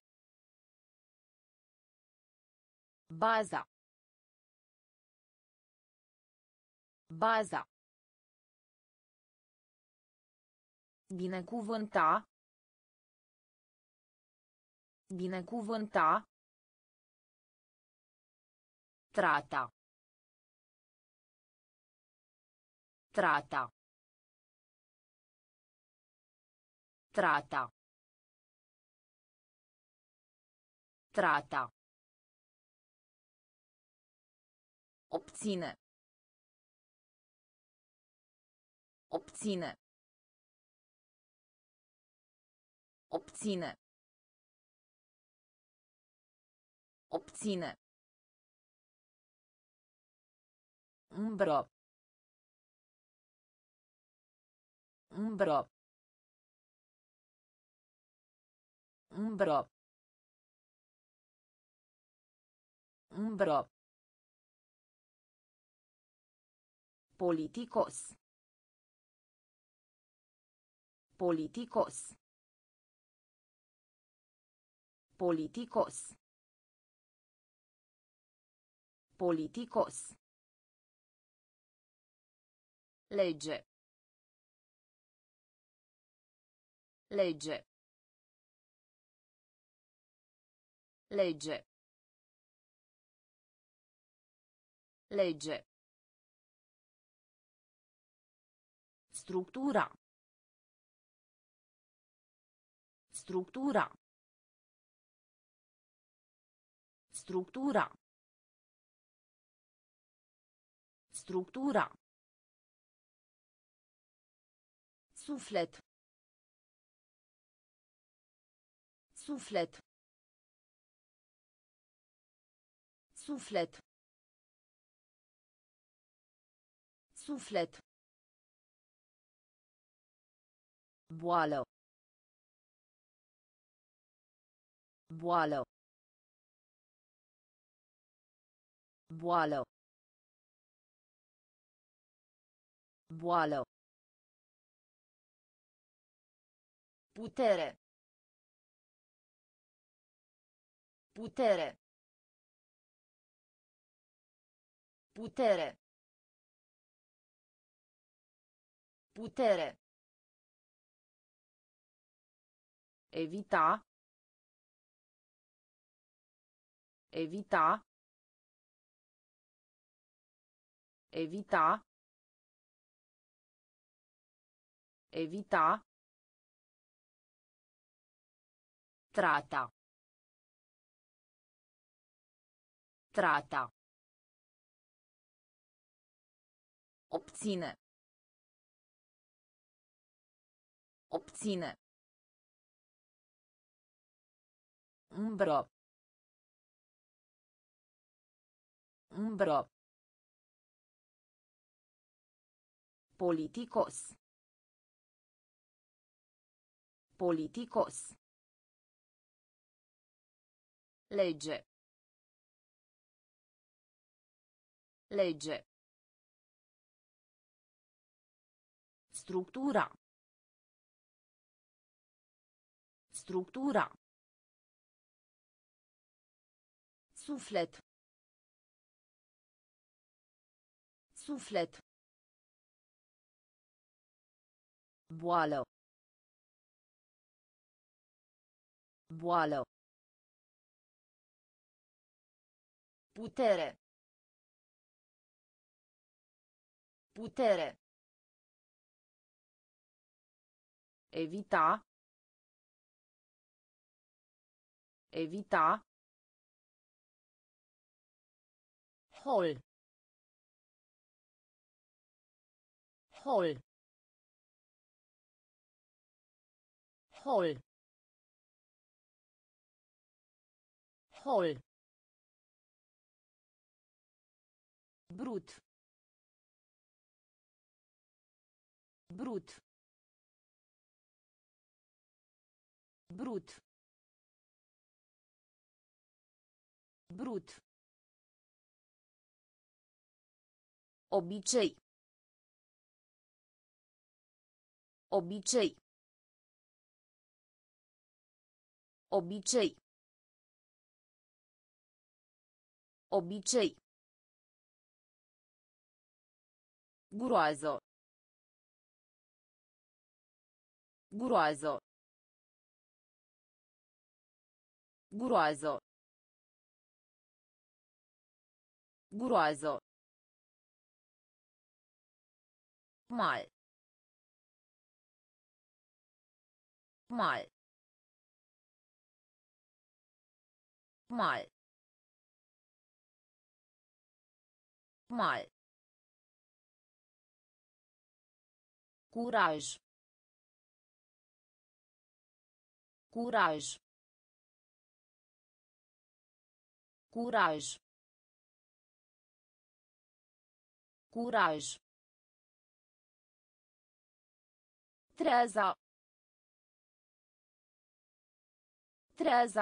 Baza. Baza. Binecuvânta. Binecuvânta. Trata. Trata. Trata. Trata. Obține. Obține. Obține. Obține. Umbră. Umbră. Umbră. Umbră. Politicos. Politicos. Politicos. Politicos. Legge. Legge. Legge. Legge. Struttura. Struttura. Struttura. Struttura. Suflet. Suflet. Suflet. Suflet. Boală. Boală. Boală. Boală. Putere. Putere. Putere. Putere. Evita. Evita. Evita. Evita. Trata. Trata. Obține. Obține. Umbră. Umbră. Politicos. Politicos. Legge. Legge. Struttura. Struttura. Suflet. Suflet. Boală. Boală. Putere. Putere. Evita. Evita. Hol. Hol. Hol. Hol. Brut. Brut. Brut. Brut. Obicei. Obicei. Obicei. Obicei. Groază. Groază. Groază. Groază. Mal. Mal. Mal. Mal. Curaj. Curaj. Curaj. Curaj. Treaza. Treaza.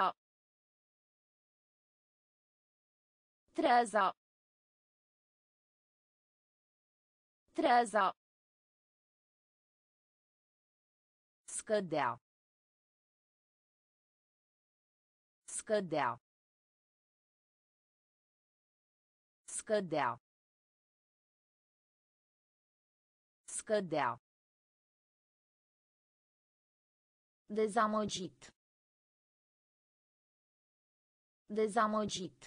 Treaza. Treaza. Scădea. Scădea. Scădea. Scădea. Dezamăgit. Dezamăgit.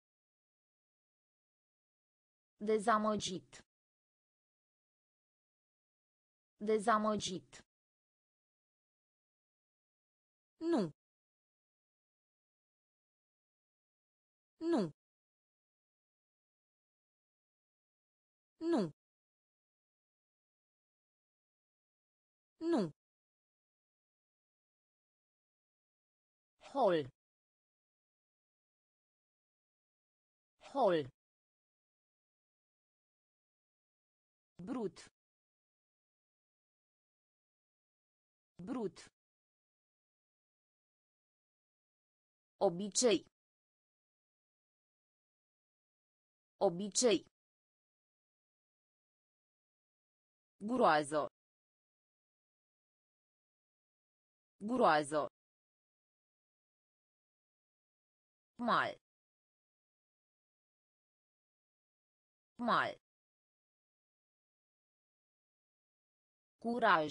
Dezamăgit. Dezamăgit. Nu. Nu. Nu. Nu. Hol. Hol. Brut. Brut. Obicei. Obicei. Groază. Groază. Mal. Mal. Curaj.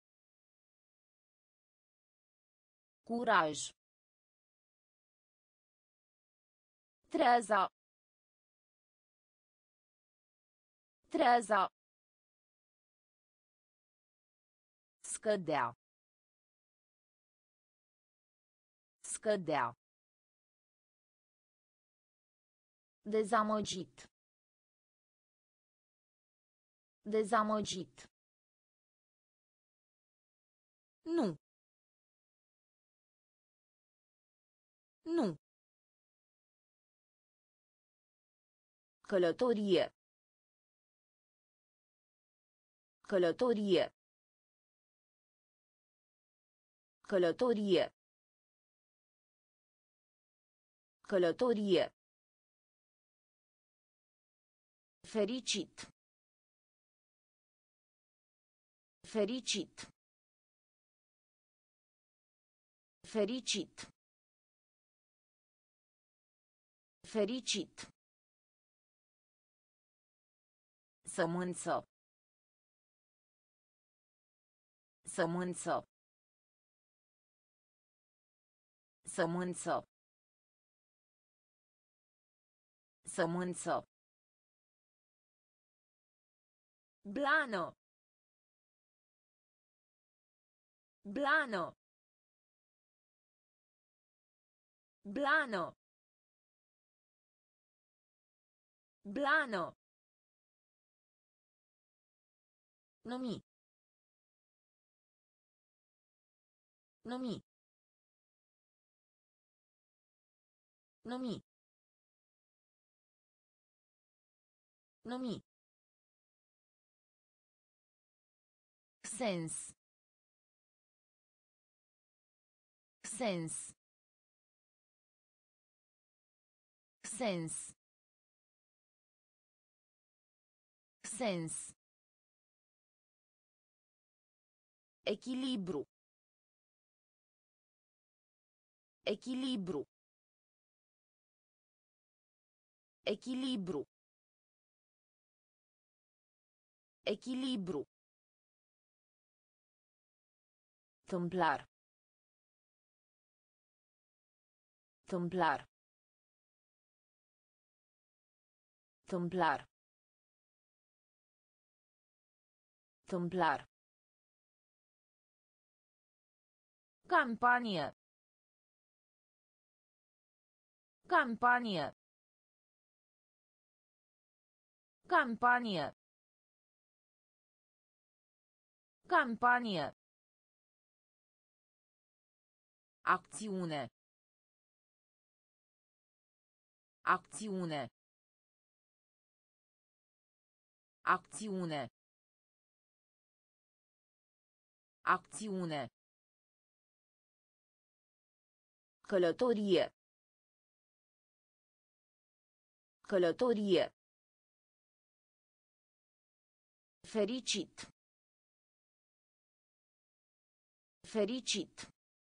Curaj. Treeza. Treeza. Scădea. Scădea. Dezamăgit. Dezamăgit. Nu. Nu. Călătorie. Călătorie. Călătorie. Călătorie. Fericit. Fericit. Fericit. Fericit. Sămânță. Sămânță. Sămânță. Sămânță. Blană. Blană. Blană. Blană. Numi. Numi. Numi. Numi. Sens. Sens. Sens. Sens. Echilibru. Echilibru. Echilibru. Echilibru. Tâmplar. Tâmplar. Tâmplar. Tâmplar. Campanie. Campanie. Campanie. Campanie. Acțiune. Acțiune. Acțiune. Acțiune. Călătorie. Călătorie. Fericit. Fericit.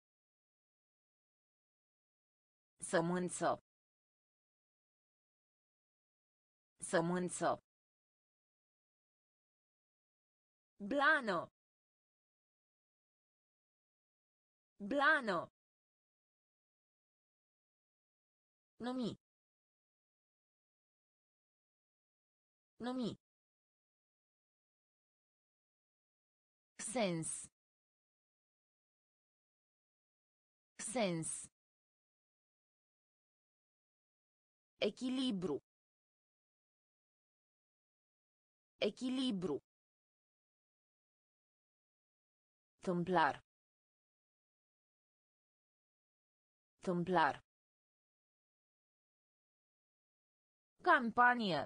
Sămânță. Sămânță. Blană. Blană. Numi. Numi. Sens. Sens. Echilibru. Echilibru. Tâmplar. Tâmplar. Campanie.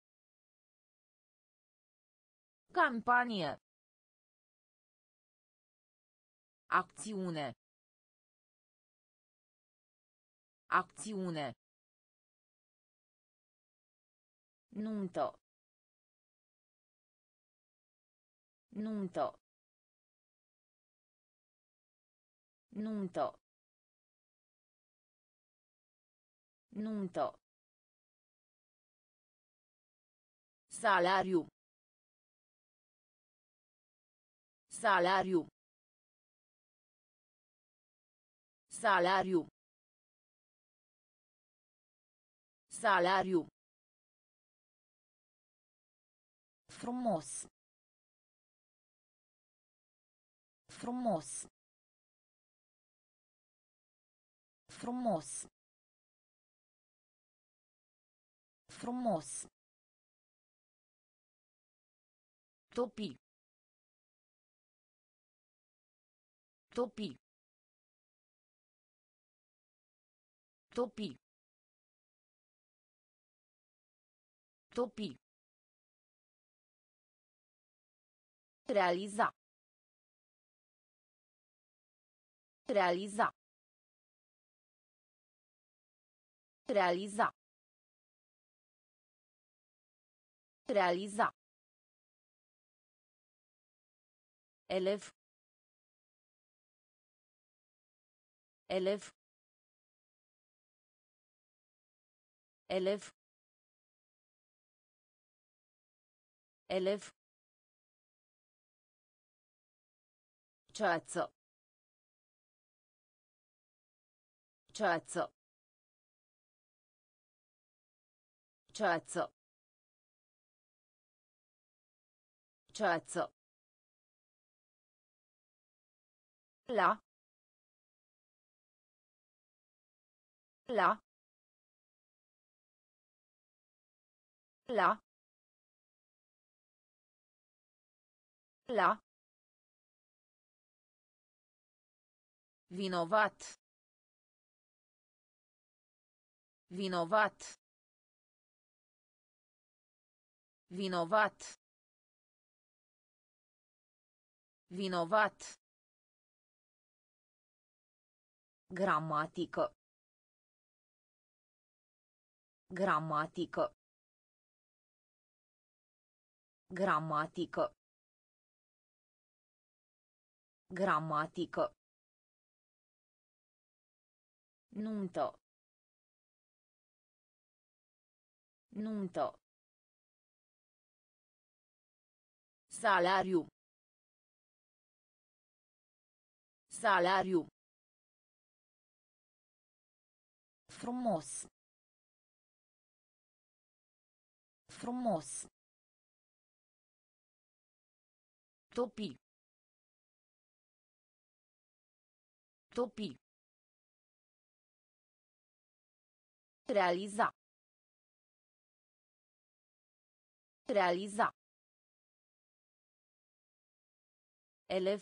Campanie. Acțiune. Acțiune. Nuntă. Nuntă. Nuntă. Nuntă. Salariu. Salariu. Salariu. Salariu. Frumos. Frumos. Frumos. Frumos. Topi. Topi. Topi. Topi. Realiza. Realiza. Realiza. Realiza. Elev. Elev. Elev. Elev. Ceață. Ceață. Ceață. Ceață. La. La. La. La. Vinovat. Vinovat. Vinovat. Vinovat. Gramatică. Gramatică. Gramatică. Gramatică. Nuntă. Nuntă. Salariu. Salariu. Frumos. Frumos. Topi. Topi. Realiza. Realiza. Elev.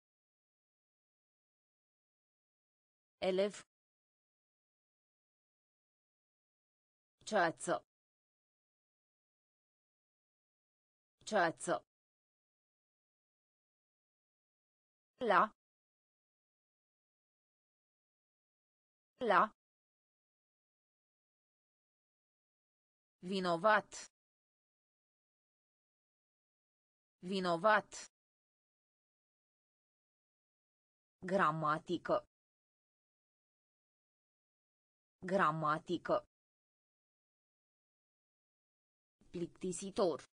Elev. Ceață. Ceață. La. La. Vinovat. Vinovat. Gramatică. Gramatică. Plictisitor.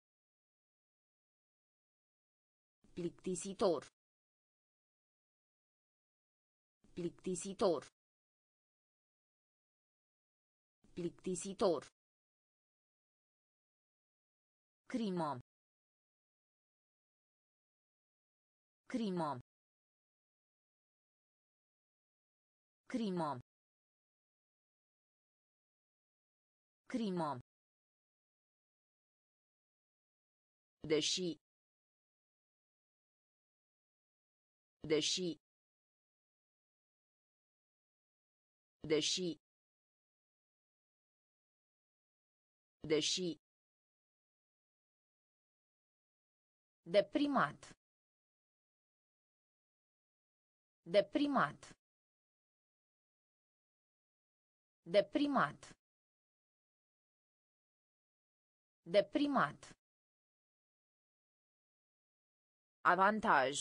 Plictisitor. Plictisitor. Plictisitor. Crimă. Crimă. Crimă. Crimă. Deși. Deși. Deși. Deși. Deprimat. Deprimat. Deprimat. Deprimat. Avantaj.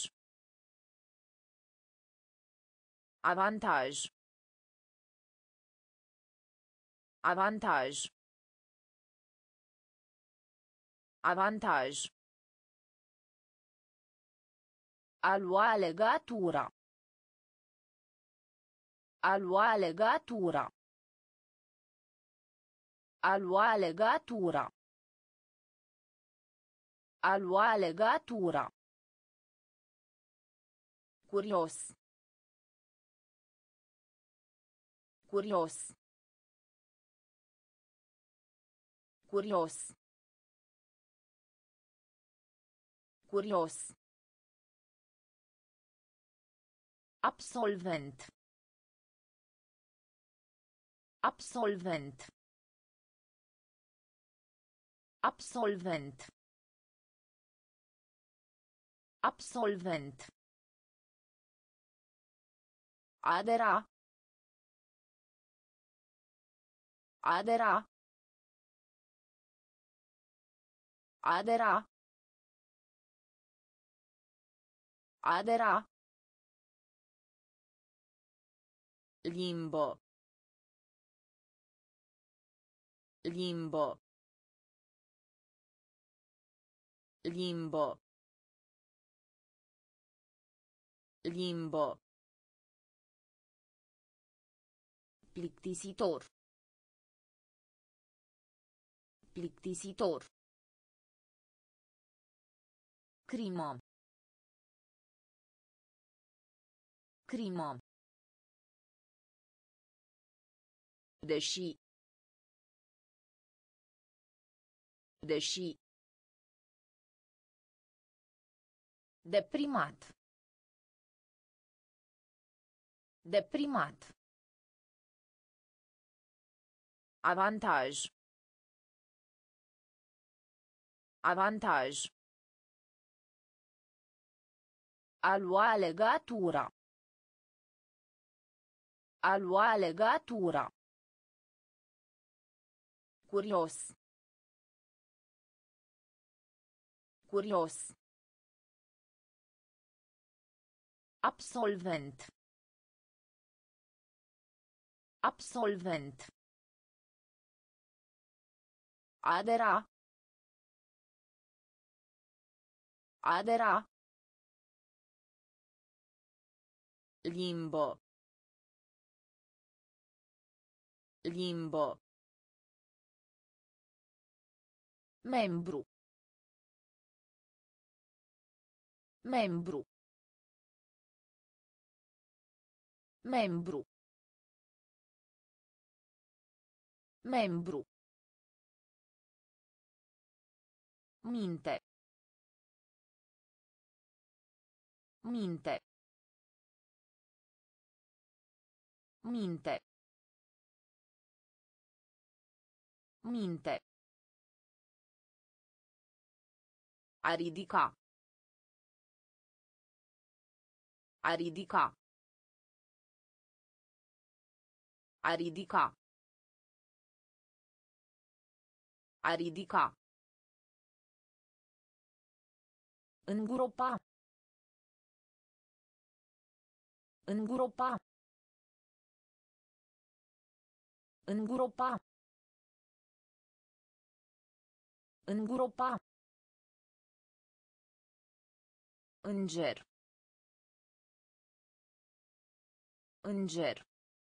Avantaj. Avantaj. Avantaj. A lua legatura. A lua legatura. A lua legatura. A lua legatura. Curios. Curios. Curios. Curios. Absolvent. Absolvent. Absolvent. Absolvent. Adera. Adera. Adera. Adera. Limbo. Limbo. Limbo. Limbo. Plictisitor. Plictisitor. Crimă. Crimă. Deși. Deși. Deprimat. Deprimat. Avantaj. Avantaj. A lua legatura. A lua legatura. Curios. Curios. Absolvent. Absolvent. Adera. Adera. Limbo. Limbo. Membru. Membru. Membru. Membru. Minte. Minte. Minte. Minte. A ridica. A ridica. A ridica. A ridica. Îngropa. Îngropa. Îngropa. Îngropa. Înger. Înger.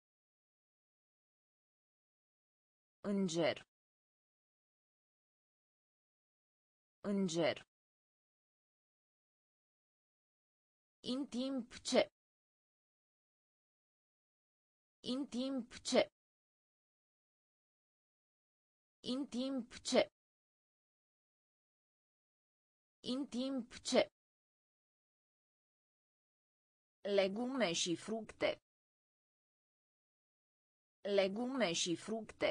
Înger. Înger. În timp ce. În timp ce. În timp ce. În timp ce. Legume și fructe. Legume și fructe.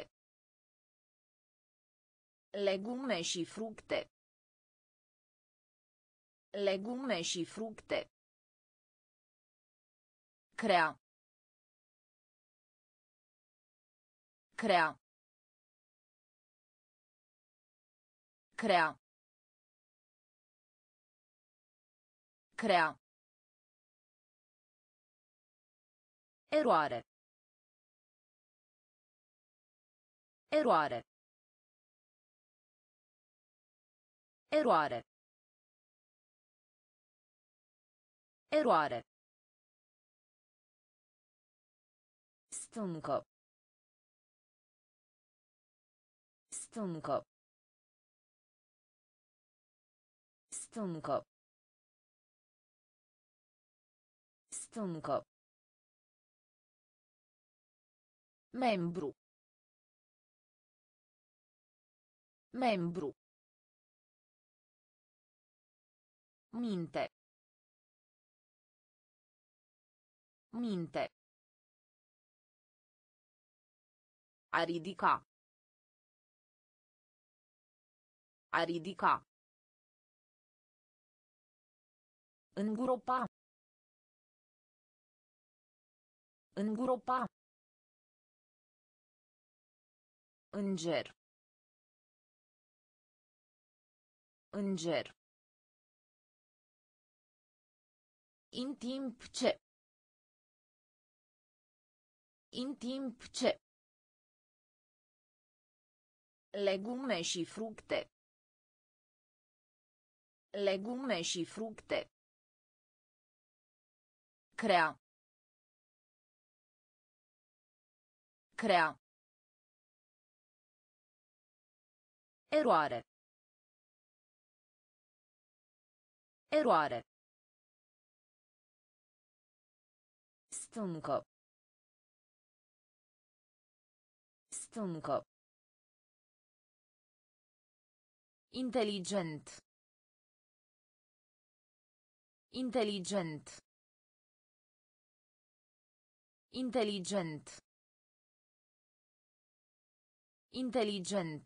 Legume și fructe. Legume și fructe. Crea. Crea. Crea. Crea. Eroare. Eroare. Eroare. Eroare. Stâncă. Stâncă. Stâncă. Stâncă. Membru. Membru. Minte. Minte. A ridica. A ridica. Îngropa. Îngropa. Înger. Înger. În timp ce. În timp ce. Legume și fructe. Legume și fructe. Crea. Crea. Eroare. Eroare. Stâncă. Stâncă. Inteligent. Inteligent. Inteligent. Inteligent.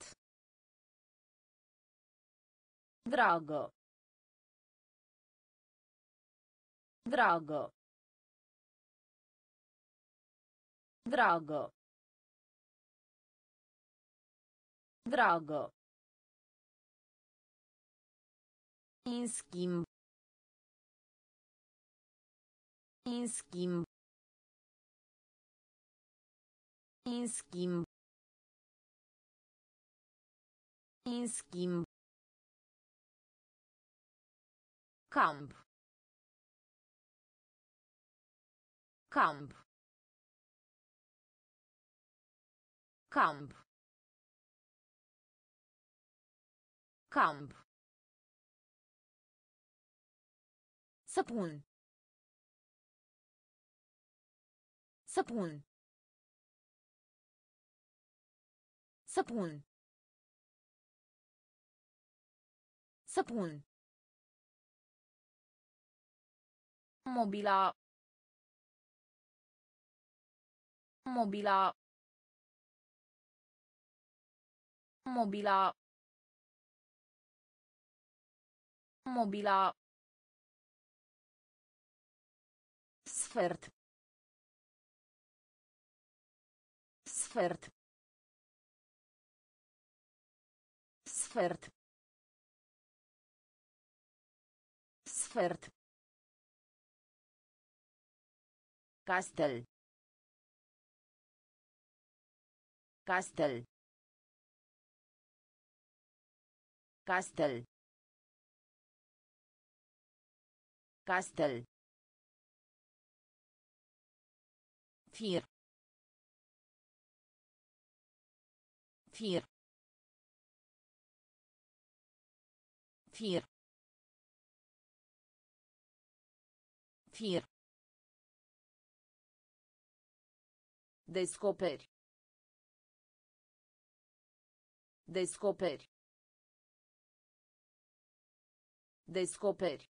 Dragă. Dragă. Dragă. Dragă. În schimb. În schimb. În schimb. În schimb. Camp. Camp. Camp. Camp. Săpun. Săpun. Săpun. Săpun. Mobila. Mobila. Mobila. Mobila. Sfert. Sfert. Sfert. Sfert. Castel. Castel. Castel. Castel. Fir. Fir. Fir. Fir. Descoperi. Descoperi. Descoperi.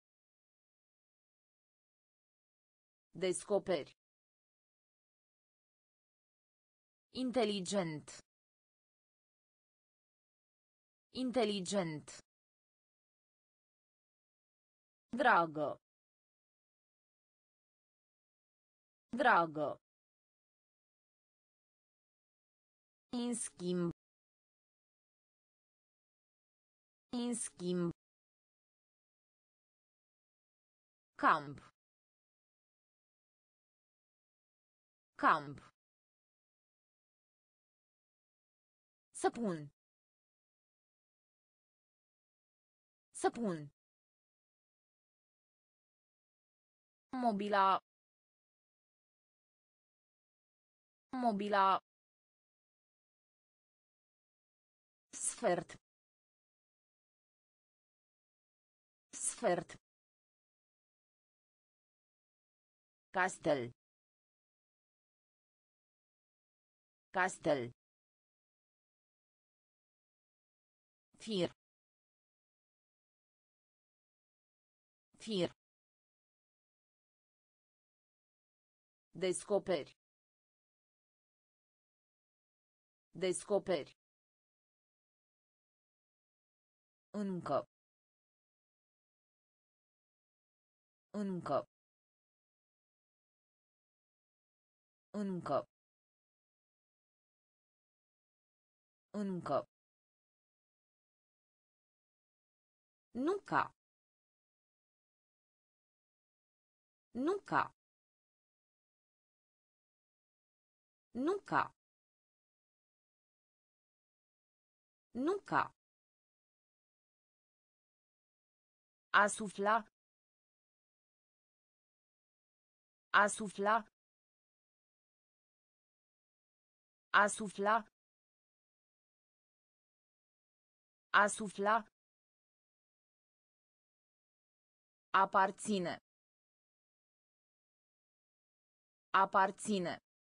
Descoperi. Inteligent. Inteligent. Dragă. Dragă. În schimb. În schimb. Camp. Camp. Săpun. Săpun. Mobila. Mobila. Sfert. Sfert. Castel. Castel. Fir. Fir. Descoperi. Descoperi. Încă. Încă. Încă. Încă. Nu ca. Nu ca. Nu ca. Nu ca. A sufla. A sufla. A sufla. A sufla. Aparține. Aparține.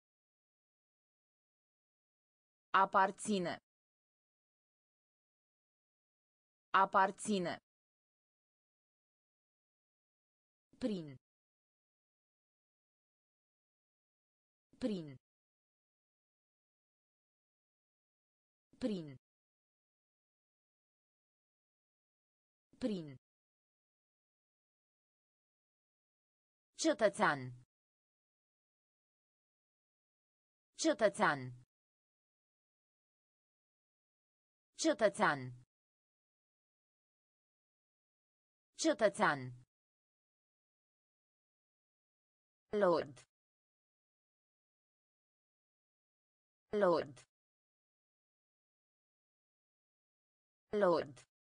Aparține. Aparține. Prin. Prin. Prin. Prin. Cetățean. Cetățean. Cetățean. Cetățean. Lord. Lord. Lord.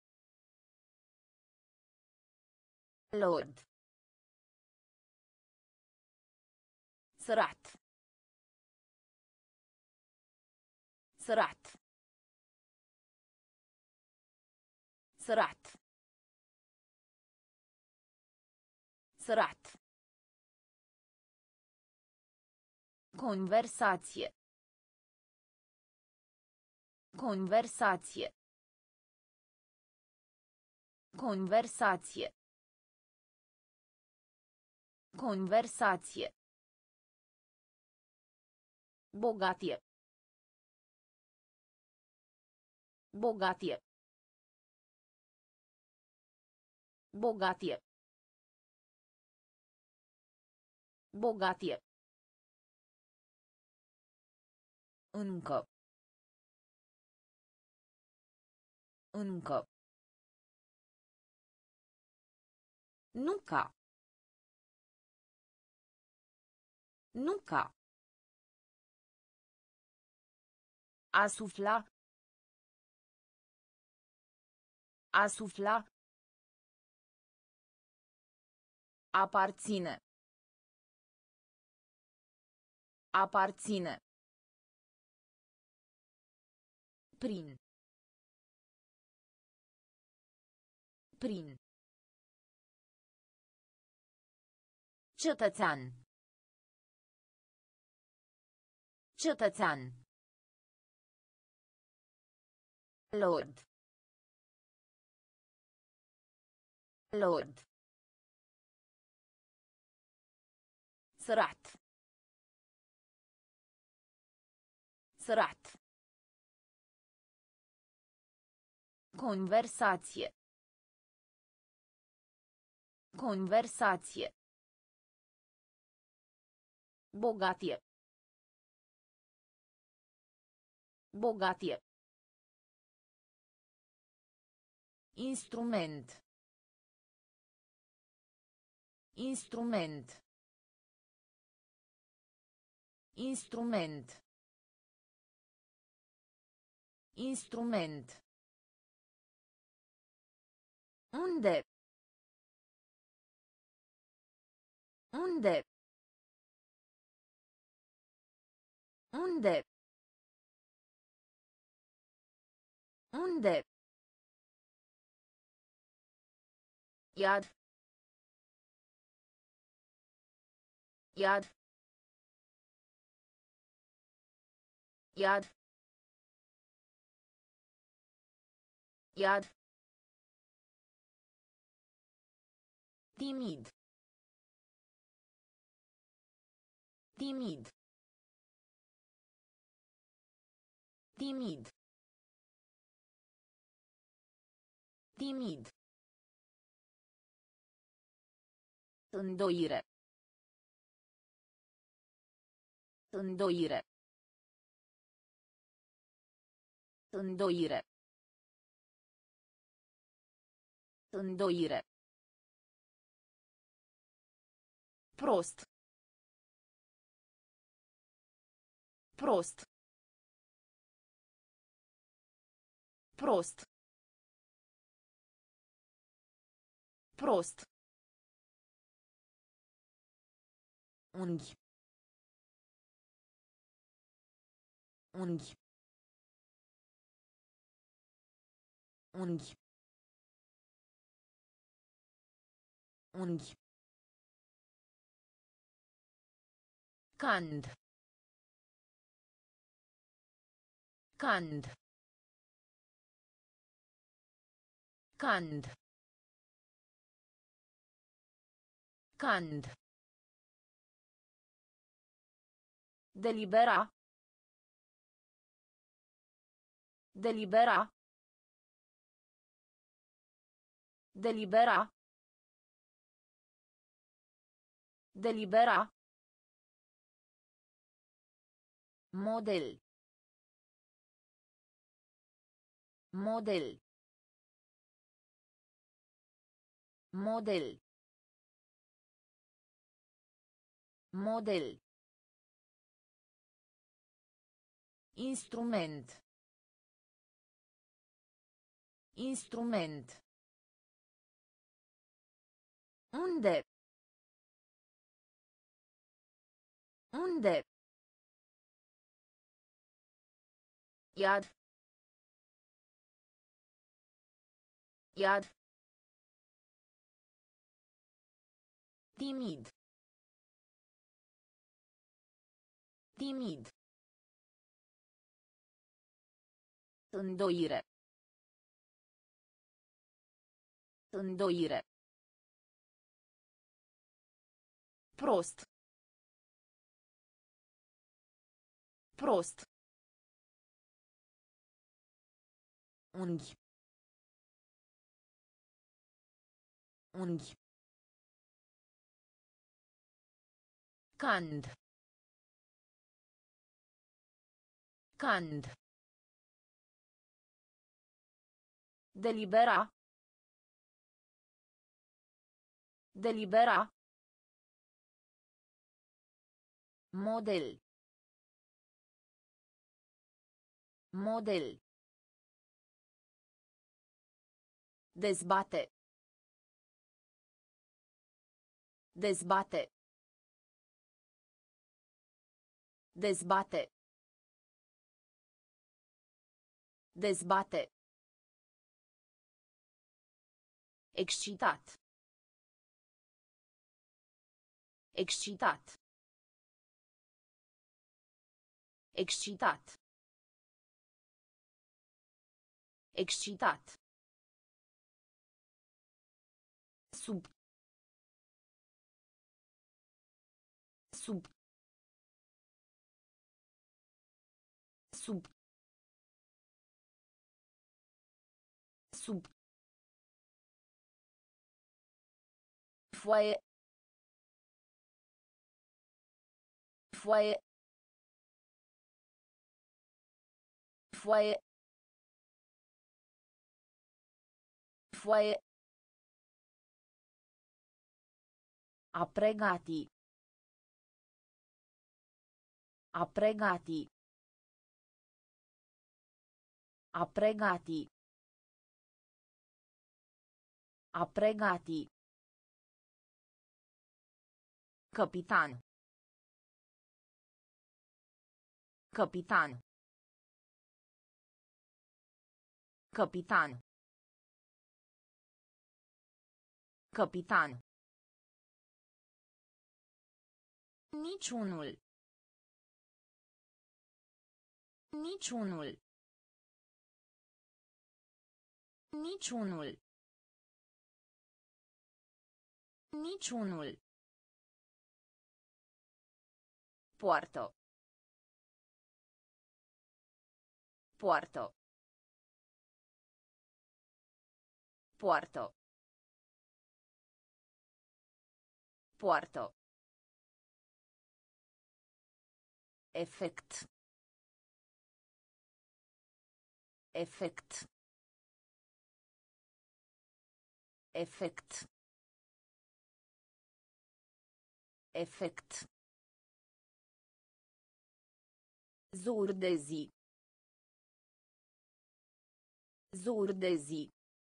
Lord. سرعت. سرعت. سرعت. سرعت. Conversație. Conversație. Conversație. Conversație. Bogatie. Bogatie. Bogatie. Bogatie. Încă. Încă. Nu ca. Nu ca. A sufla. A sufla. Aparține. Aparține. Prin. Prin. Cetățean. Cetățean. Lord. Lord. سرعت. سرعت. Conversație. Conversație. Bogatie. Bogatie. Instrument. Instrument. Instrument. Instrument. Unde? Unde? Unde? Unde? Iad. Iad. Iad. Iad. Timid. Timid. Timid. Timid. Îndoire. Îndoire. Îndoire. Îndoire. Prost. Prost. Prost. Prost. Unghi. Unghi. Unghi. Unghi. Cand. Cand. Cand. Cand. Delibera. Delibera. Delibera. Delibera. Model. Model. Model. Model. Instrument. Instrument. Unde? Unde? Iad. Iad. Timid. Timid. Îndoire. Îndoire. Prost. Prost. Unghi. Unghi. Cand. Cand. Delibera. Delibera. Model. Model. Dezbate. Dezbate. Dezbate. Dezbate. Excitat. Excitat. Excitat. Excitat. Sub. Sub. Sub. Sub. Foaie. Foaie. Foaie. Foaie. A pregati. A pregati. A pregati. A pregati. Capitan. Capitan. Capitan. Capitan. Niciunul. Niciunul. Niciunul. Niciunul. Poartă. Poartă. Poartă. Poartă. Efect. Efect. Efect. Efect. Zur de zi. Zur de zi.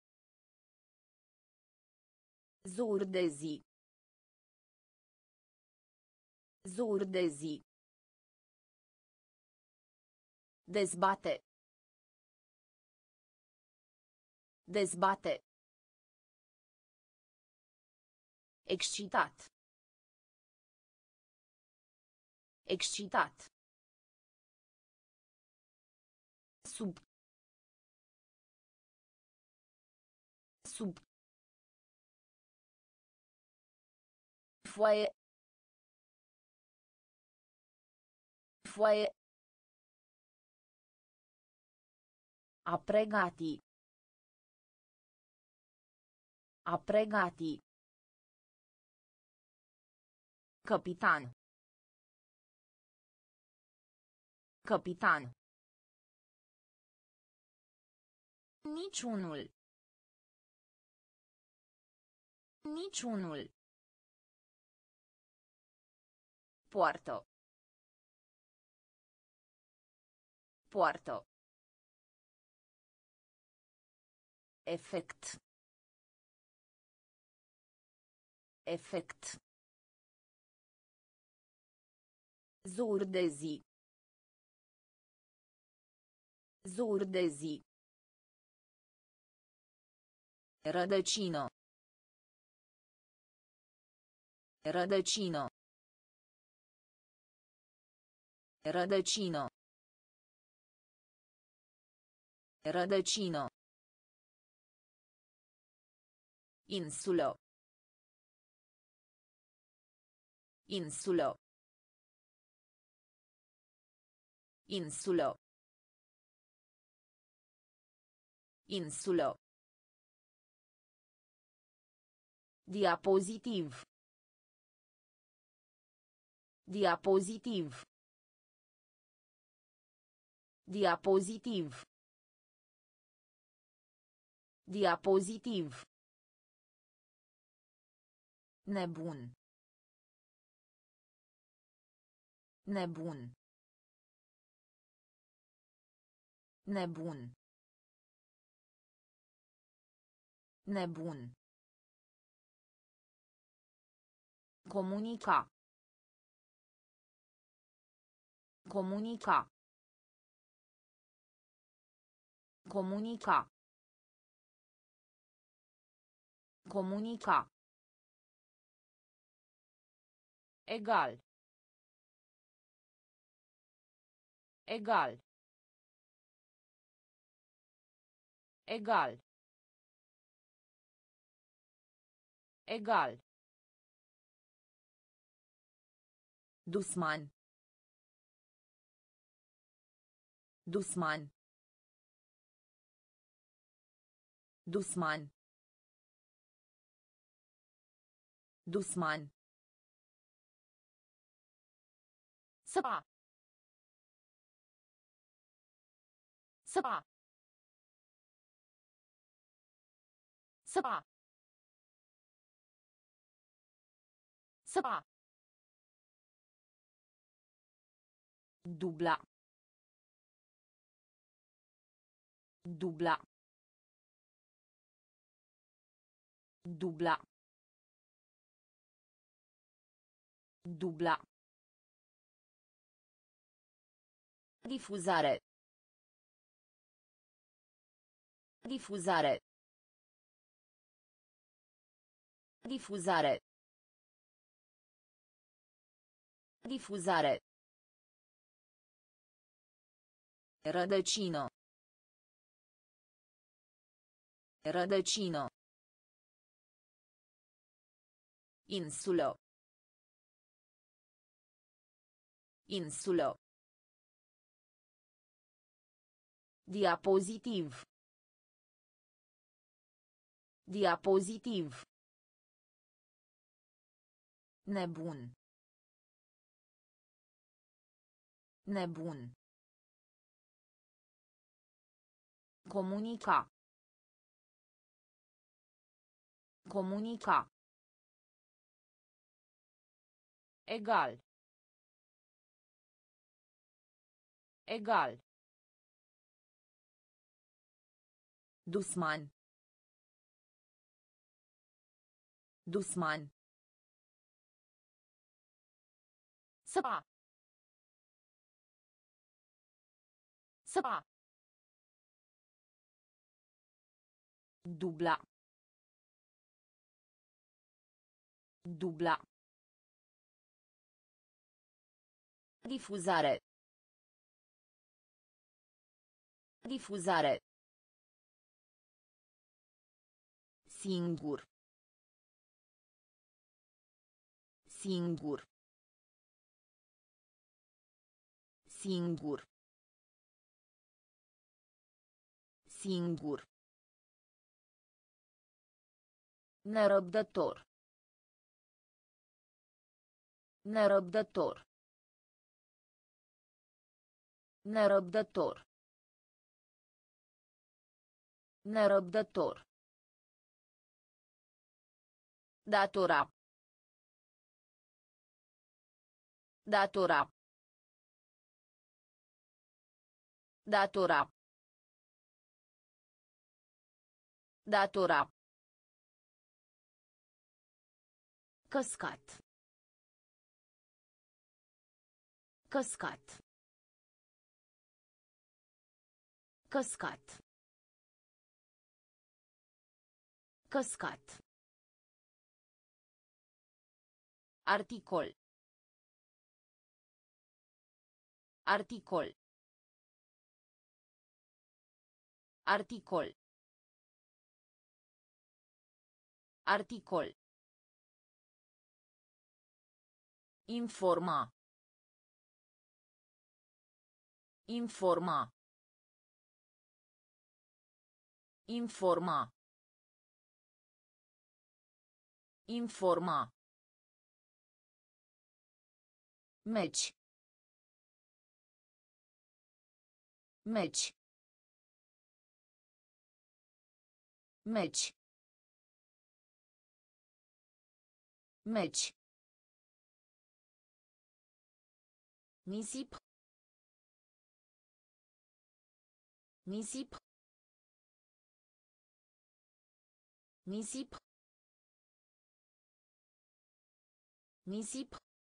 Zur de zi. Zur de zi. Dezbate. Dezbate. Excitat. Excitat. Sub. Sub. Foaie. Foaie. A pregati. A pregati. Capitan. Capitan. Niciunul. Niciunul. Poartă. Poartă. Efect. Efect. Zur de zi. Zur de zi. Rădăcină. Rădăcină. Rădăcină. Rădăcină. Insulă. Insulă. Insulă. Insulă. Diapozitiv. Diapozitiv. Diapozitiv. Diapozitiv. Nebun. Nebun. Nebun. Nebun. Comunica. Comunica. Comunica. Comunica. Egal. Egal. Egal. Egal. Dusman. Dusman. Dusman. Dusman. Săpa. Săpa. Săpa. Săpa. Dubla. Dubla. Dubla. Dubla. Difuzare. Difuzare. Difuzare. Difuzare. Rădăcină. Rădăcină. Insulă. Insulă. Diapozitiv. Diapozitiv. Nebun. Nebun. Comunica. Comunica. Egal. Egal. Dusman. Dusman. Săpa. Săpa. Dubla. Dubla. Difuzare. Difuzare. Singur. Singur. Singur. Singur. Nerăbdător. Nerăbdător. Nerăbdător. Nerăbdător. Datora. Datora. Datora. Datora. Căscat. Căscat. Căscat. Căscat. Articol. Articol. Articol. Articol. Informa. Informa. Informa. Informa. Meci. Meci. Meci. Meci. Nisip. Nisip. Nisip. Nisip.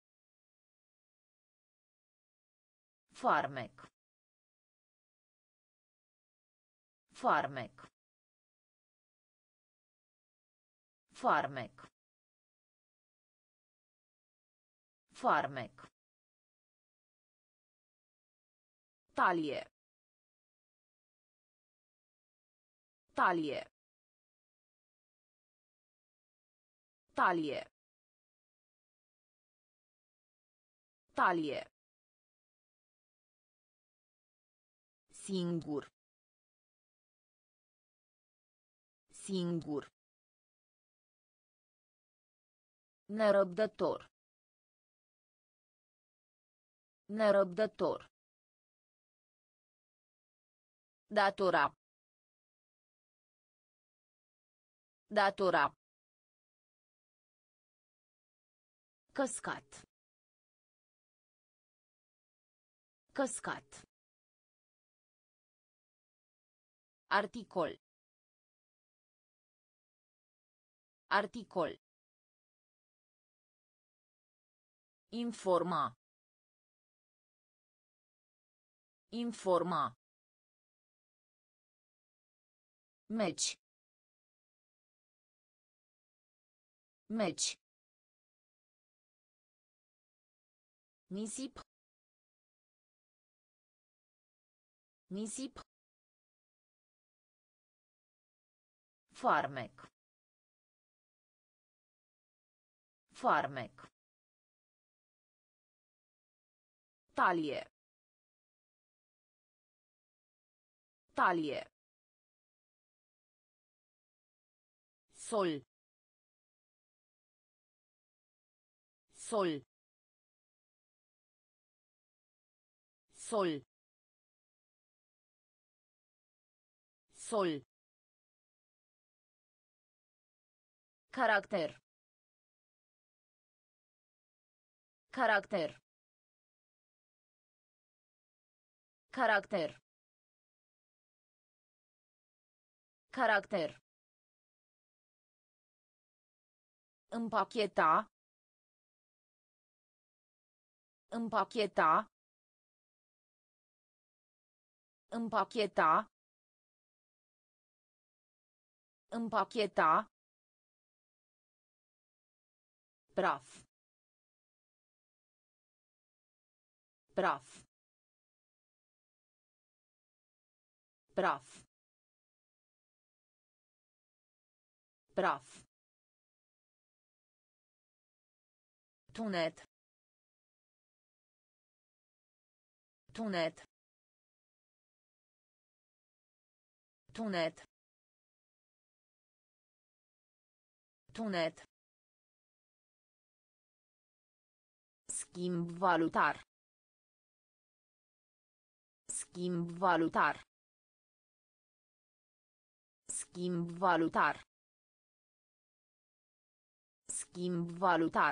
Farmec. Farmec. Farmec. Farmec. Talie. Talie. Talie. Talie. Singur. Singur. Nerăbdător. Nerăbdător. Datora. Datora. Căscat. Căscat. Articol. Articol. Informa. Informa. Meci. Meci. Nisip. Nisip. Farmec. Farmec. Talie. Talie. Sol. Sol. Sol. Sol. Caracter. Caracter. Caracter. Caracter. Împacheta. Împacheta. Împacheta. Împacheta. Praf. Praf. Praf. Praf. Tunet. Tunet. Tunet. Tunet. Schimb valutar. Schimb valutar. Schimb valutar. Schimb valutar.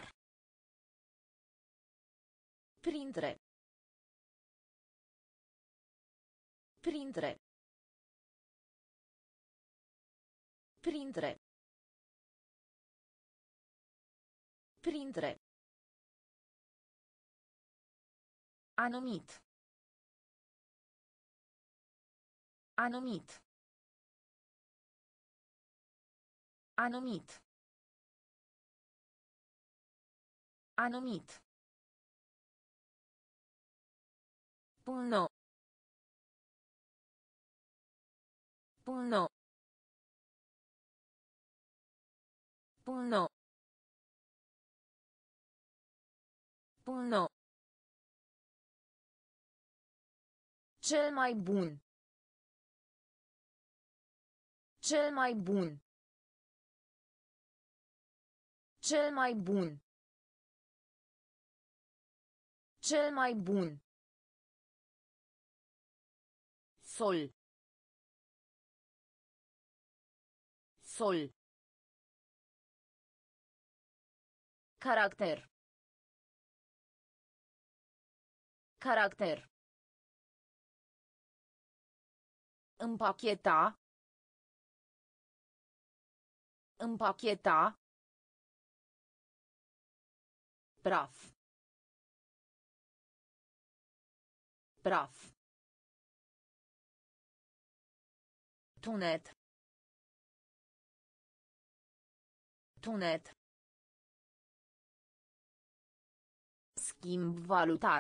Printre. Printre. Printre. Printre. Anumit. Anumit. Anumit. Anumit. Până. Până. Până. Până. Cel mai bun. Cel mai bun. Cel mai bun. Cel mai bun. Sol. Sol. Caracter. Caracter. Împacheta. Împacheta. Praf. Praf. Tunet. Tunet. Schimb valutar.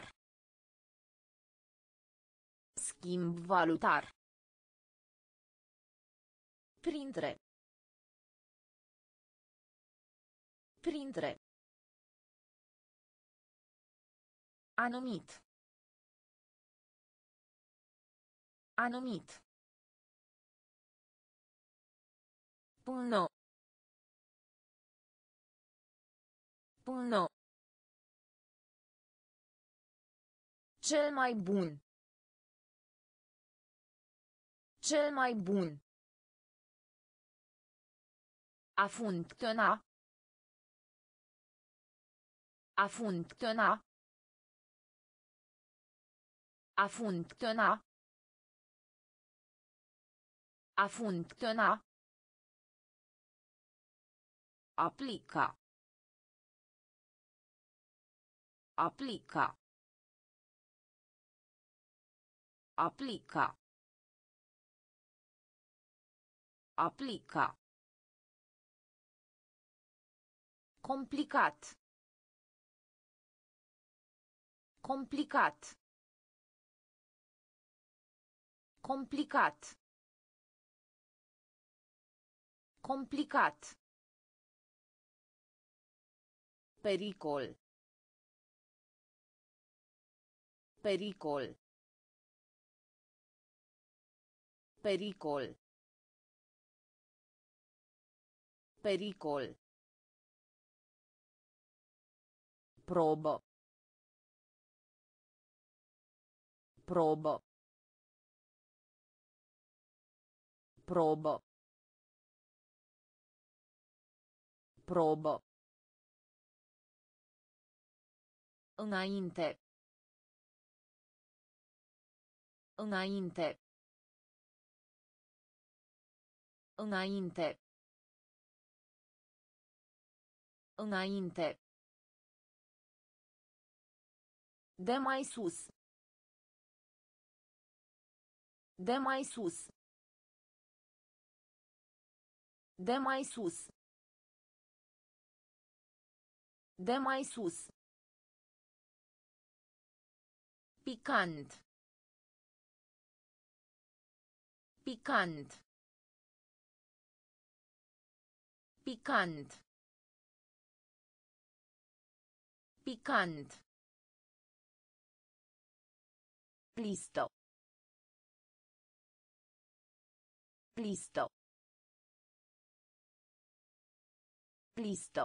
Schimb valutar. Printre. Printre. Anumit. Anumit. Până. Până. Cel mai bun. Cel mai bun. A funcționa. A funcționa. A funcționa. A funcționa. Aplica. Aplica. Aplica. Aplica. Complicat. Complicat. Complicat. Complicat. Pericol. Pericol. Pericol. Pericol. Probă. Probă. Probă. Probă. Înainte. Înainte. Înainte. Înainte. De mai sus. De mai sus. De mai sus. De mai sus. Picant. Picant. Picant. Picant. Listă. Listă. Listă.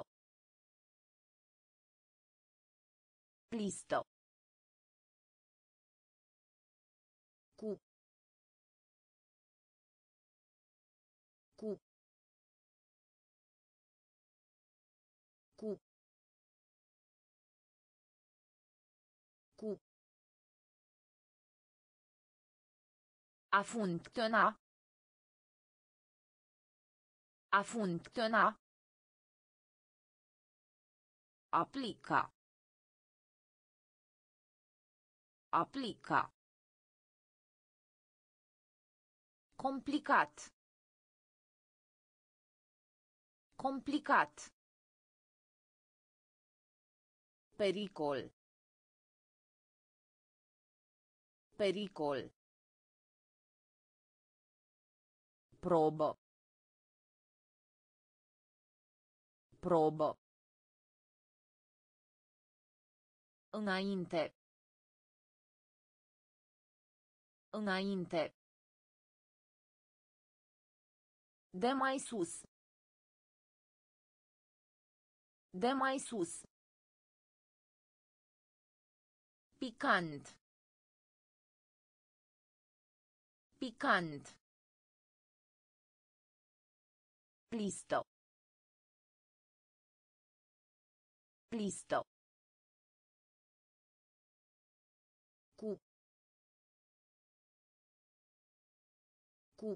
Listă. Cu. Cu. Cu. Cu. A funcționa. A funcționa. Aplica. Aplica. Complicat. Complicat. Pericol. Pericol. Probă. Probă. Înainte. Înainte. De mai sus. De mai sus. Picant. Picant. Listă. Listă. Cu. Cu.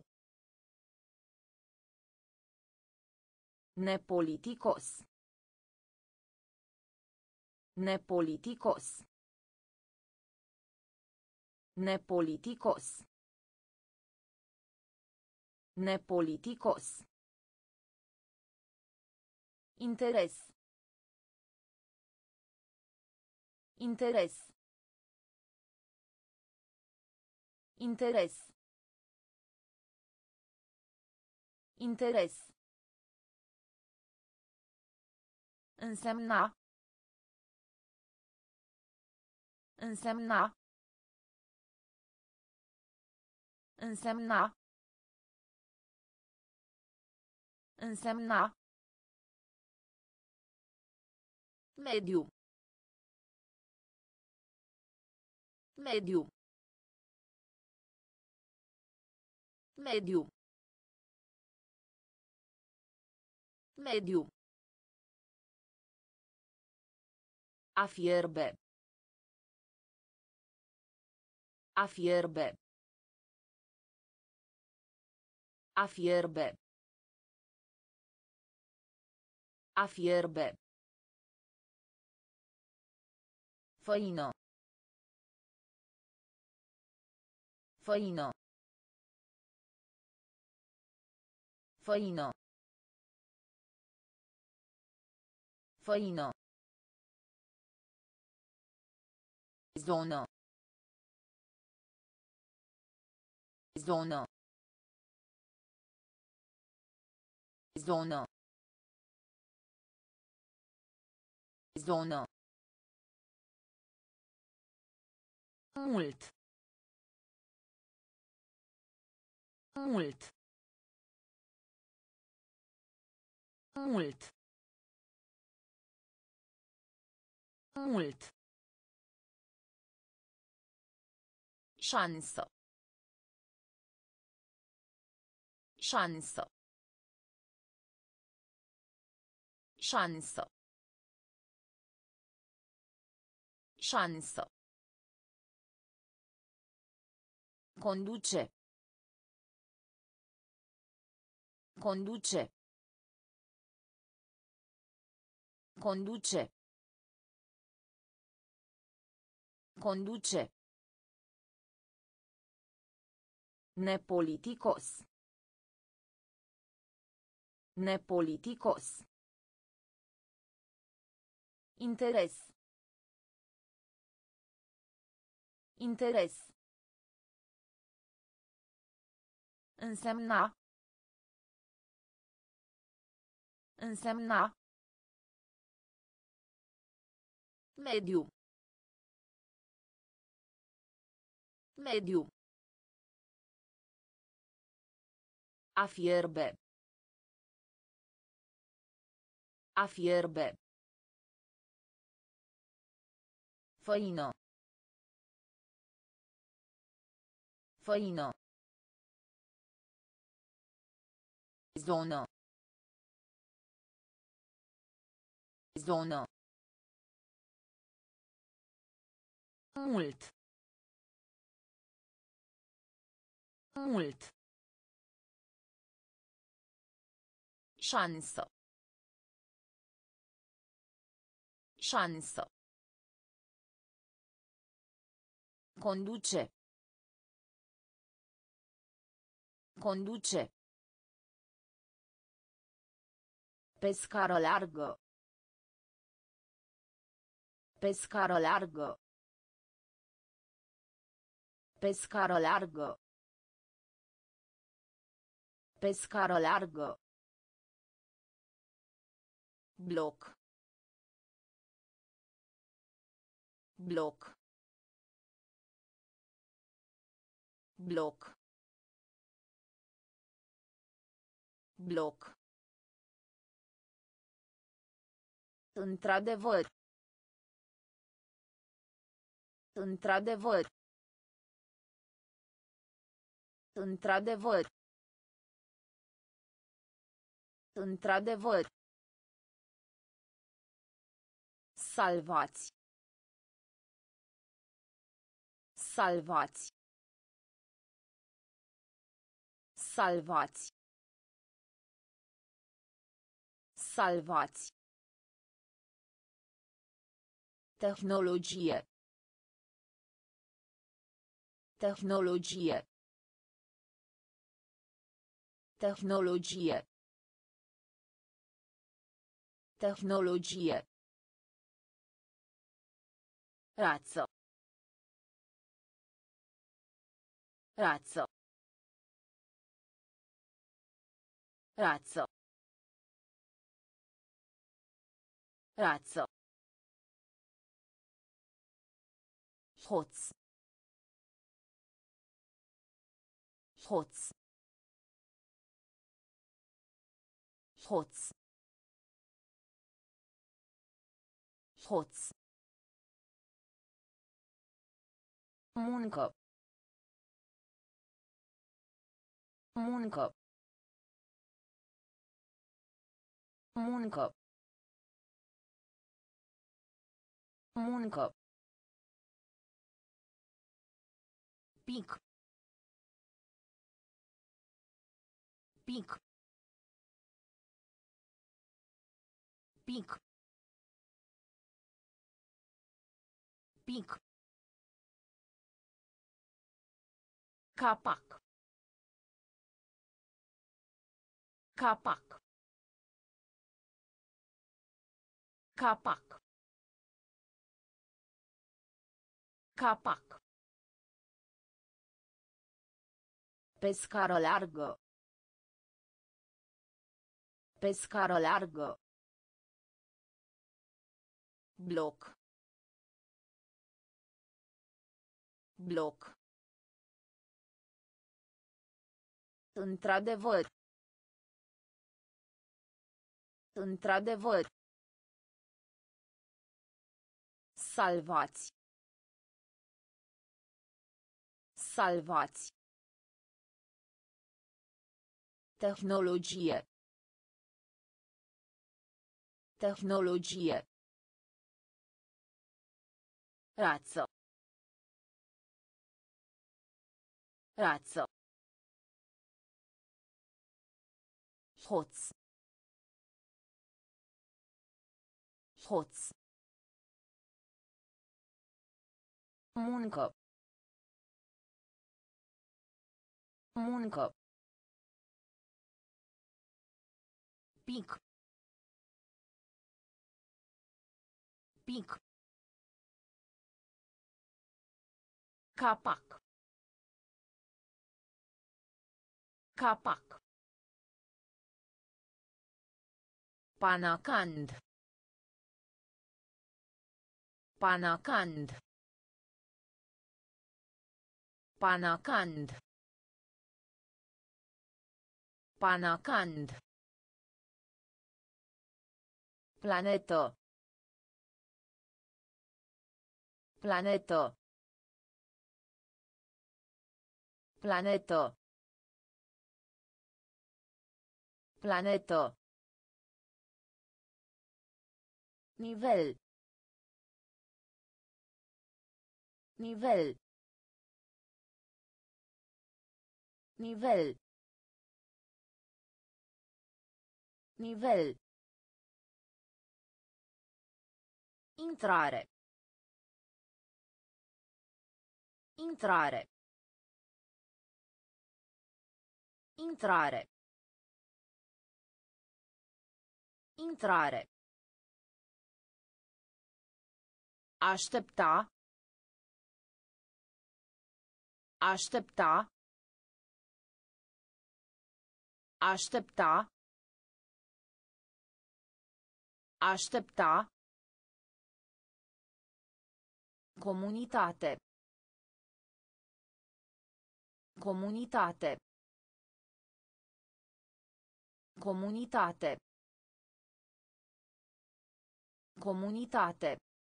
Nepoliticos. Nepoliticos. Nepoliticos. Nepoliticos. Interes. Interes. Interes. Interes. Însemna. Însemna. Însemna. Însemna. Mediu. Mediu. Mediu. Mediu. A fierbe. A fierbe. A fierbe. A fierbe. Făină. Făină. Făină. Făină. Zonă. Zonă. Zonă. Zonă. Mult. Mult. Mult. Mult. Șansă. Șansă. Șansă. Șansă. Conduce. Conduce. Conduce. Conduce. Nepoliticos. Nepoliticos. Interes. Interes. Însemna. Însemna. Mediu. Mediu. A fierbe. A fierbe. Făină. Făină. Zonă. Zonă. Mult. Mult. Șansă. Șansă. Conduce. Conduce. Pe scară largă. Pe scară largă. Pe scară largă. Pe scară largă. Bloc. Bloc. Bloc. Bloc. Într-adevăr. Într-adevăr. Într-adevăr. Într-adevăr. Salvați. Salvați. Salvați. Salvați. Tehnologie. Tehnologie. Tehnologie. Tehnologie. Rață. Rață. Rață. Rață. Hoț. Hoț. Hoț. Hoț. Muncă. Muncă. Muncă. Muncă. Pic. Pic. Pic. Pic. Capac. Capac. Capac. Capac. Pe scară largă. Pe scară largă. Bloc. Bloc. Într-adevăr. Într-adevăr. Salvați. Salvați. Tehnologie. Tehnologie. Rață. Rață. Hoț. Hoț. Muncă. Muncă. Pic. Pic. Capac. Capac. Panacand. Panacand. Panacand. Panacand. Planetă. Planetă. Planetă. Planetă. Nivel. Nivel. Nivel. Nivel. Intrare. Intrare. Intrare. Intrare. Aștepta. Aștepta. Aștepta. Aștepta. Comunitate. Comunitate. Comunitate. Comunitate.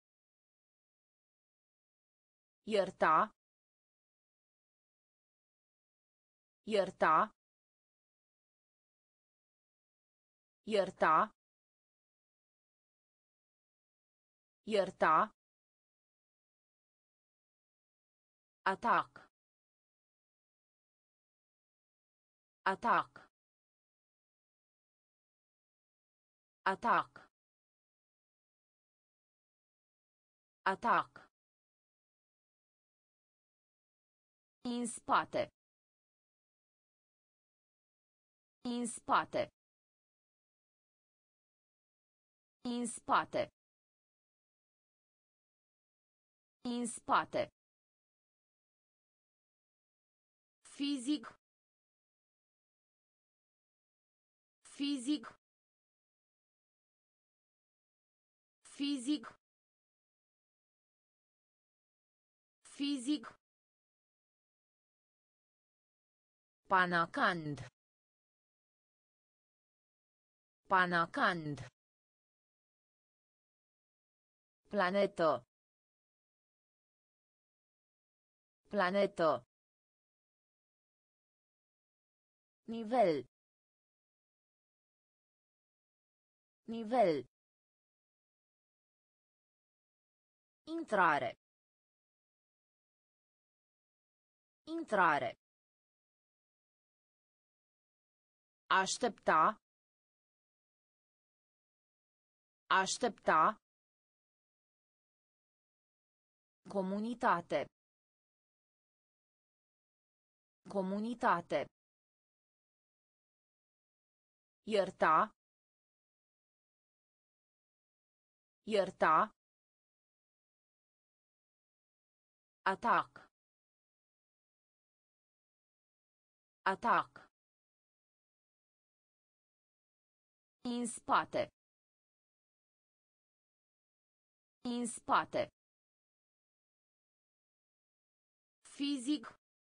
Ierta. Ierta. Ierta. Ierta. Atac. Atac. Atac. Atac. În spate. În spate. În spate. În spate. Fizic. Fizic. Fizic. Fizic. Panacand. Panacand. Planetă. Planetă. Nivel. Nivel. Intrare. Intrare. Aștepta. Aștepta. Comunitate. Comunitate. Ierta. Ierta. Atac. Atac. În spate. În spate. Fizic.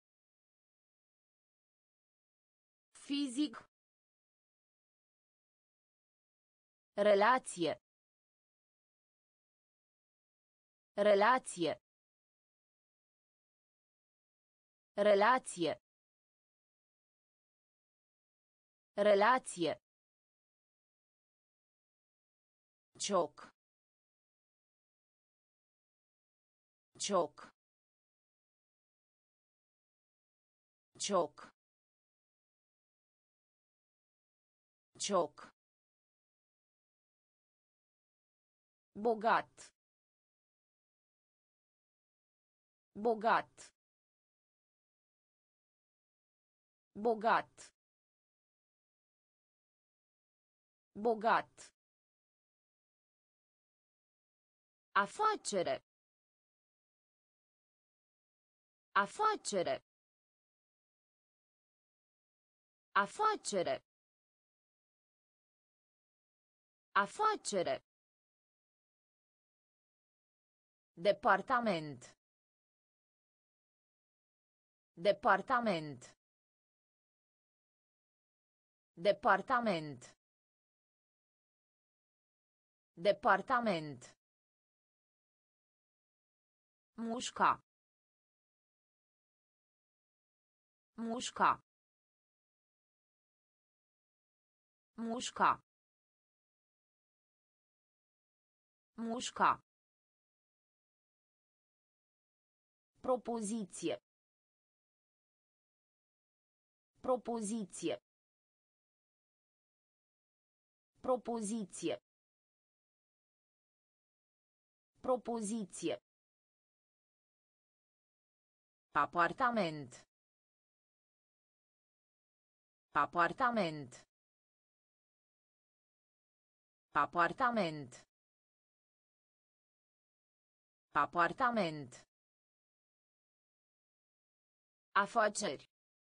Fizic. Relație. Relație. Relație. Relație. Cioc. Cioc. Cioc. Cioc. Bogat. Bogat. Bogat. Bogat. Afacere. Afacere. Afacere. Afacere. Departament. Departament. Departament. Departament. Mușca. Mușca. Mușca. Mușca. Propoziție. Propoziție. Propoziție. Propoziție. Apartament. Apartament. Apartament. Apartament. Afaceri.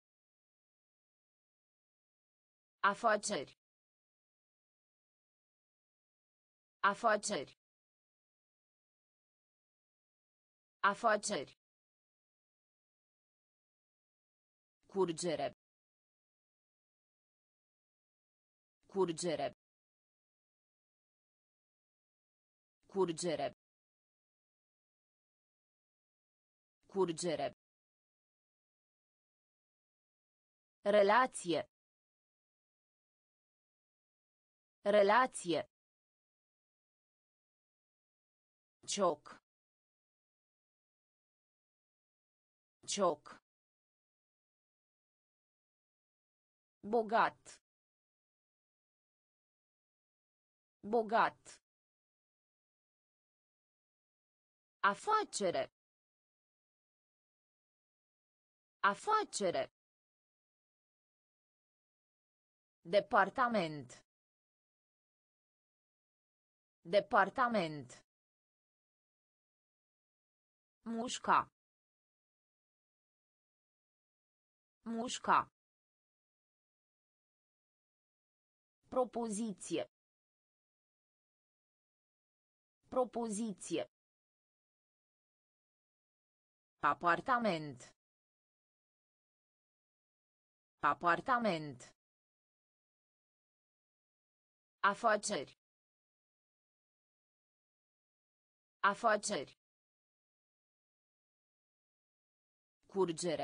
Afaceri. Afaceri. Afaceri. Curgere. Curgere. Curgere. Curgere. Relație. Relație. Cioc. Cioc. Bogat. Bogat. Afacere. Afacere. Departament. Departament. Mușca. Mușca. Propoziție. Propoziție. Apartament. Apartament. Afaceri. Afaceri. Curgere.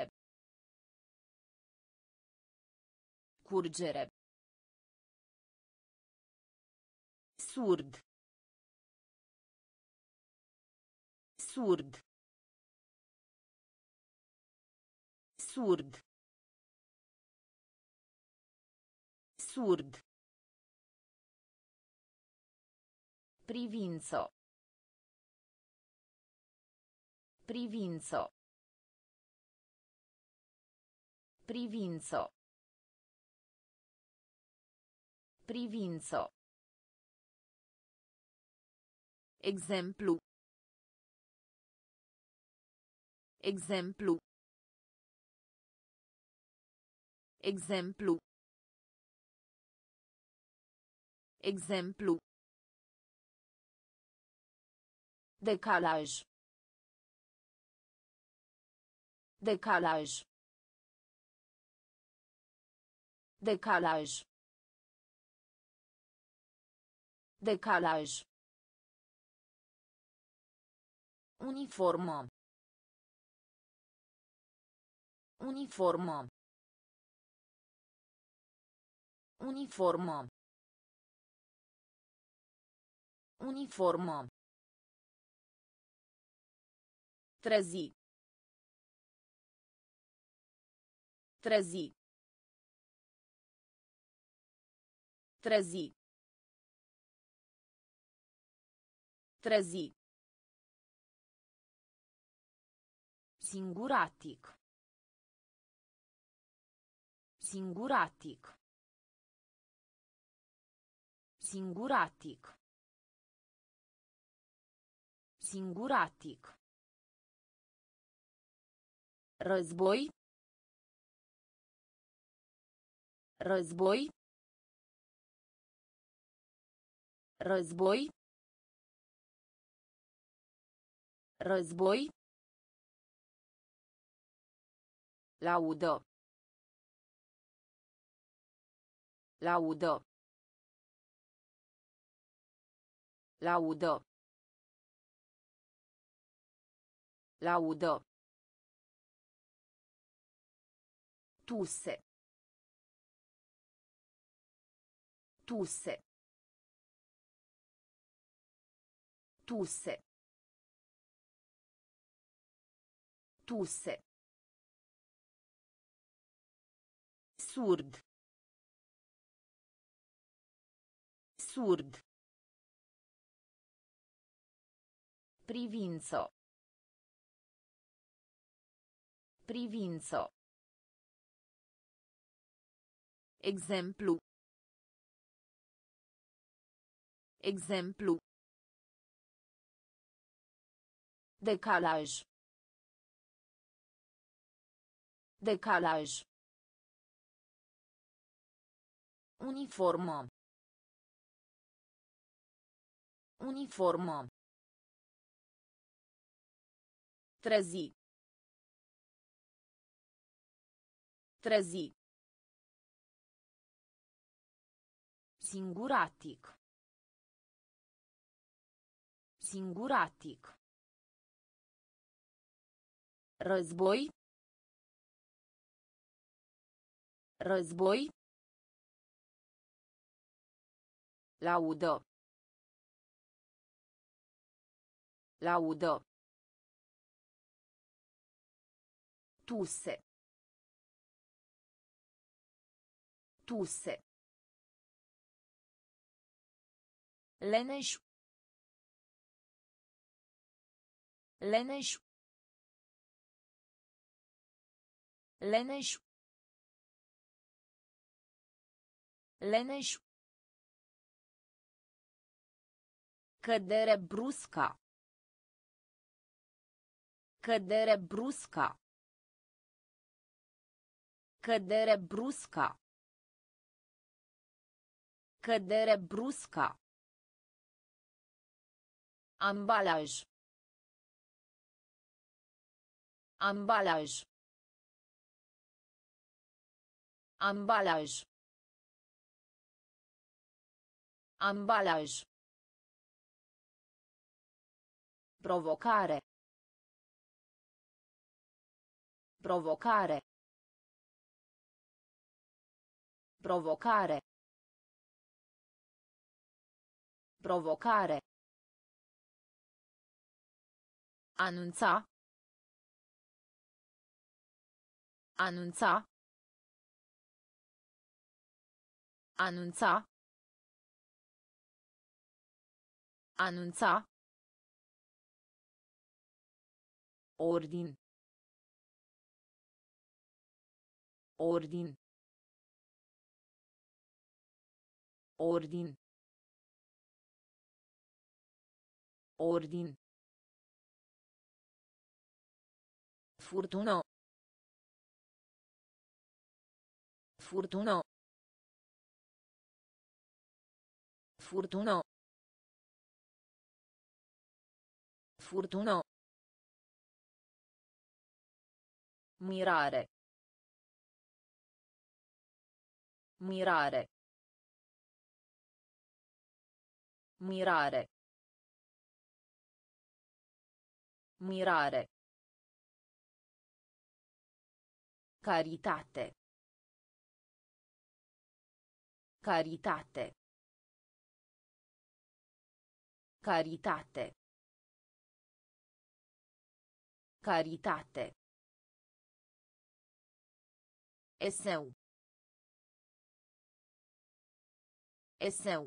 Curgere. Surd. Surd. Surd. Surd. Privință. Privință. Privință. Privință. Exemplu. Exemplu. Exemplu. Exemplu. Decalaj. Decalaj. Decalaj. Decalaj. Uniformă. Uniformă. Uniformă. Uniformă. Trezi. Trezi. Trezi. Trezi. Singuratic. Singuratic. Singuratic. Singuratic. Război. Război. Război. Război. Laudă. Laudă. Laudă. Laudă. Tuse. Tuse. Tuse. Tuse. Surd. Surd. Privință. Privință. Exemplu. Exemplu. Decalaj. Decalaj. Uniformă. Uniformă. Trezi. Trezi. Singuratic. Singuratic. Război. Război. Laudă. Laudă. Tuse. Tuse. Leneș. Leneș. Leneș. Leneș. Cădere brusca. Cădere brusca. Cădere brusca. Cădere brusca. Ambalaj. Ambalaj. Ambalaj. Ambalaj. Provocare. Provocare. Provocare. Provocare. Anunța. Anunța. Anunța. Anunța. Ordin. Ordin. Ordin. Ordin. Furtună. Furtună. Furtună. Furtună. Mirare. Mirare. Mirare. Mirare. Caritate. Caritate. Caritate. Caritate. Eseu. Eseu.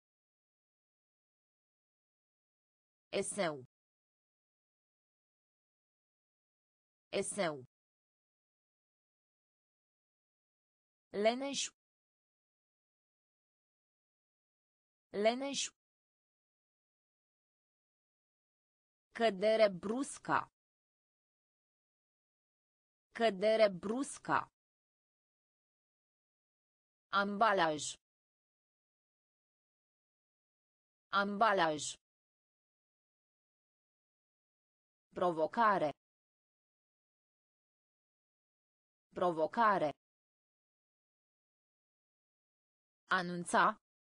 Eseu. Eseu. Leneș. Leneș. Cădere brusca. Cădere brusca. Ambalaj. Ambalaj. Provocare. Provocare. Anunța.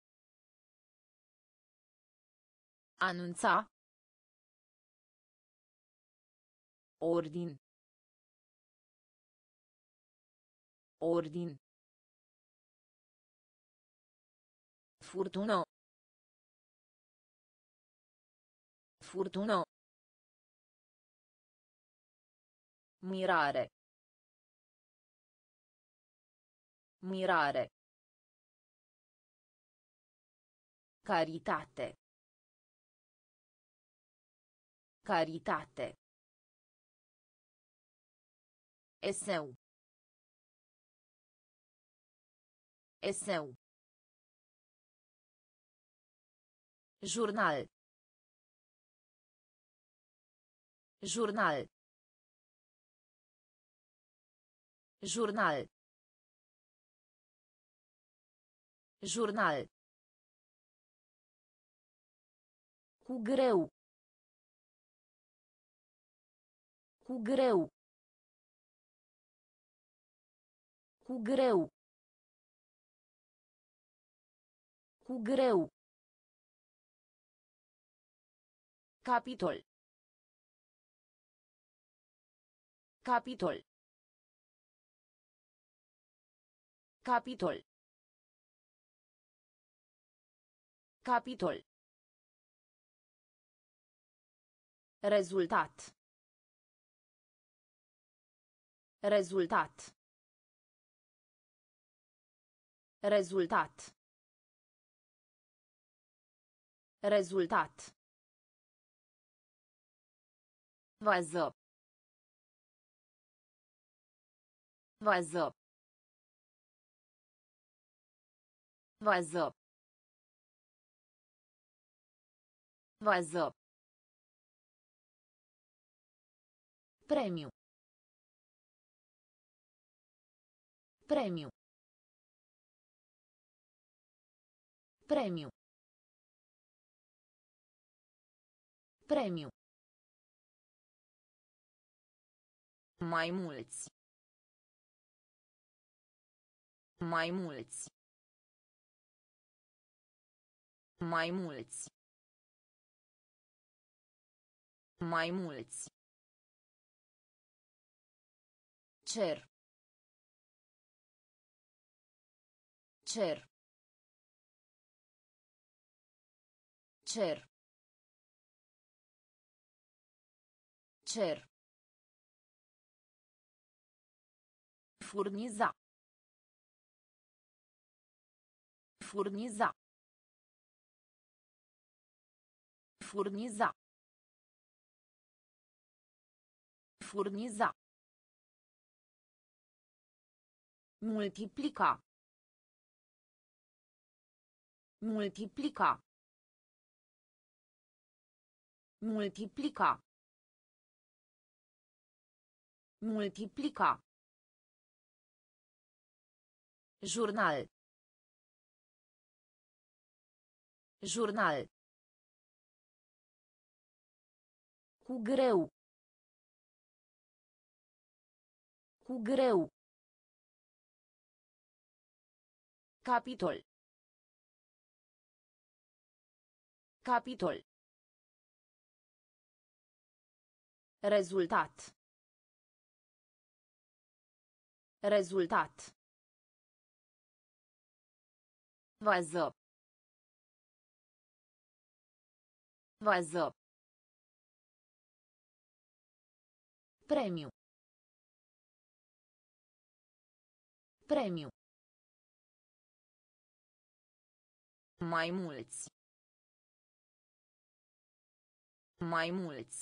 Anunța. Ordin. Ordin. Furtună. Furtună. Mirare. Mirare. Caritate. Caritate. Eseu. Eseu. Jurnal. Jurnal. Jurnal. Jurnal. Cu greu. Cu greu. Cu greu. Cu greu. Capitol. Capitol. Capitol. Capitol. Rezultat. Rezultat. Rezultat. Rezultat. Vază. Vază. Vază. Vază. Premiu. Premiu. Premiu. Premiu. Mai mulți. Mai mulți. Mai mulți. Mai mulți. Cer. Cer. Cer. Cer. Furniza. Furniza. Furniza. Furniza. Multiplica. Multiplica. Multiplica. Multiplica. Jurnal. Jurnal. Cu greu. Cu greu. Capitol. Capitol. Rezultat. Rezultat. Vază. Vază. Premiu. Premiu. Mai mulți. Mai mulți.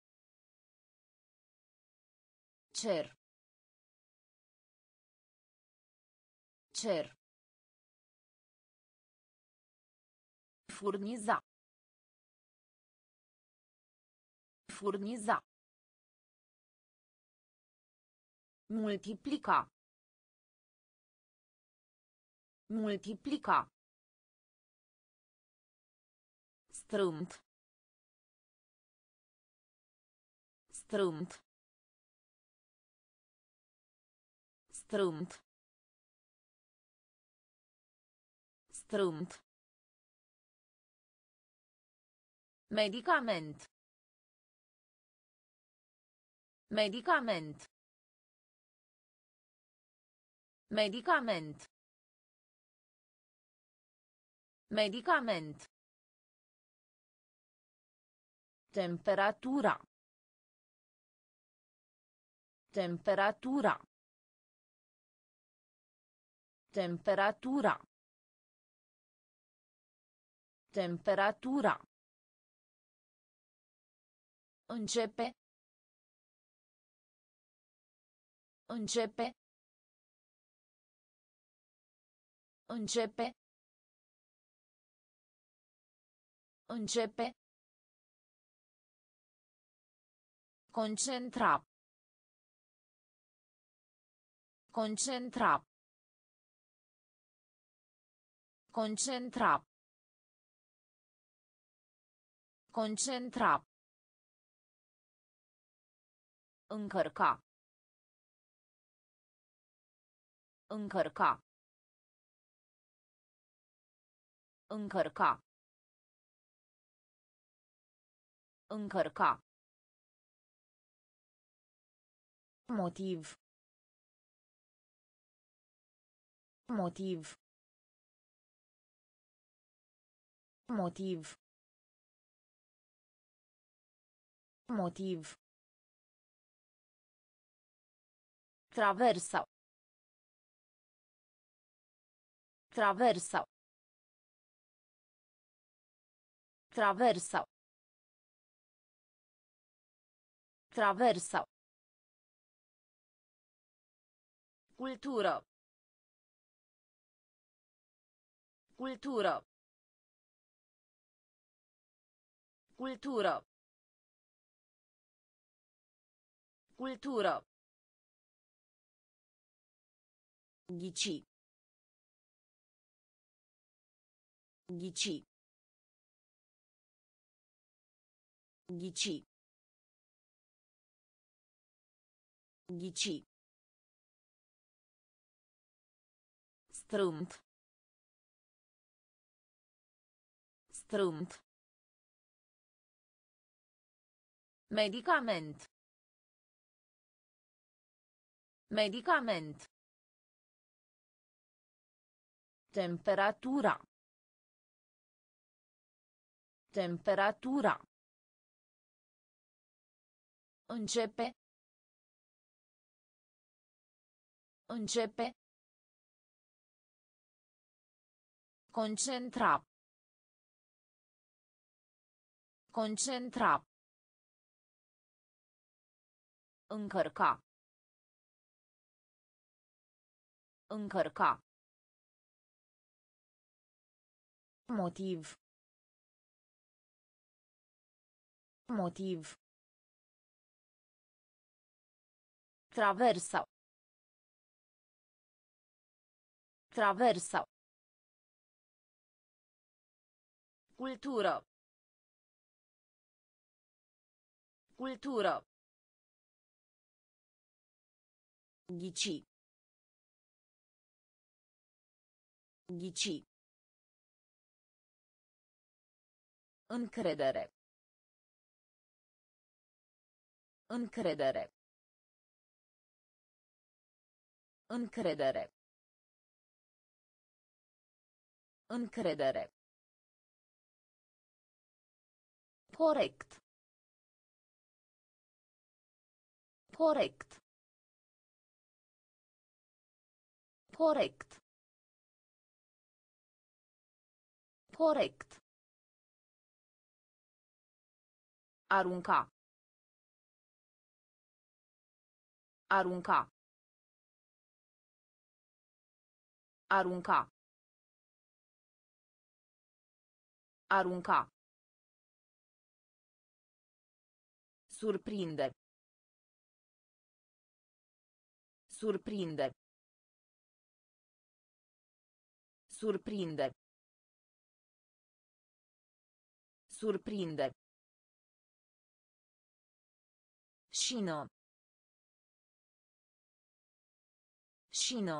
Cer. Cer. Furniza. Furniza. Multiplica. Multiplica. Strâmt. Strâmt. Strâmt. Strâmt. Medicament. Medicament. Medicament. Medicament. Temperatura. Temperatura. Temperatura. Temperatura. Începe. Începe. Începe. Începe. Concentra. Concentra. Concentra. Concentra. Încărca. Încărca. Încărca. Încărca. Motiv. Motiv. Motiv. Motiv. Traversa. Traversa. Traversa. Traversa. Cultură. Cultură. Cultură. Cultură. Ghici. Ghici. Ghici. Ghici. Strâmt. Strâmt. Medicament. Medicament. Temperatura. Temperatura. Începe. Începe. Concentra. Concentra. Încărca. Încărca. Motiv. Motiv. Traversa. Traversa. Cultură. Cultură. Ghici. Ghici. Încredere. Încredere. Încredere. Încredere. Corect. Corect. Corect. Corect. Arunca. Arunca. Arunca. Arunca. Surprinde. Surprinde. Surprinde. Surprinde. Șină. Șină.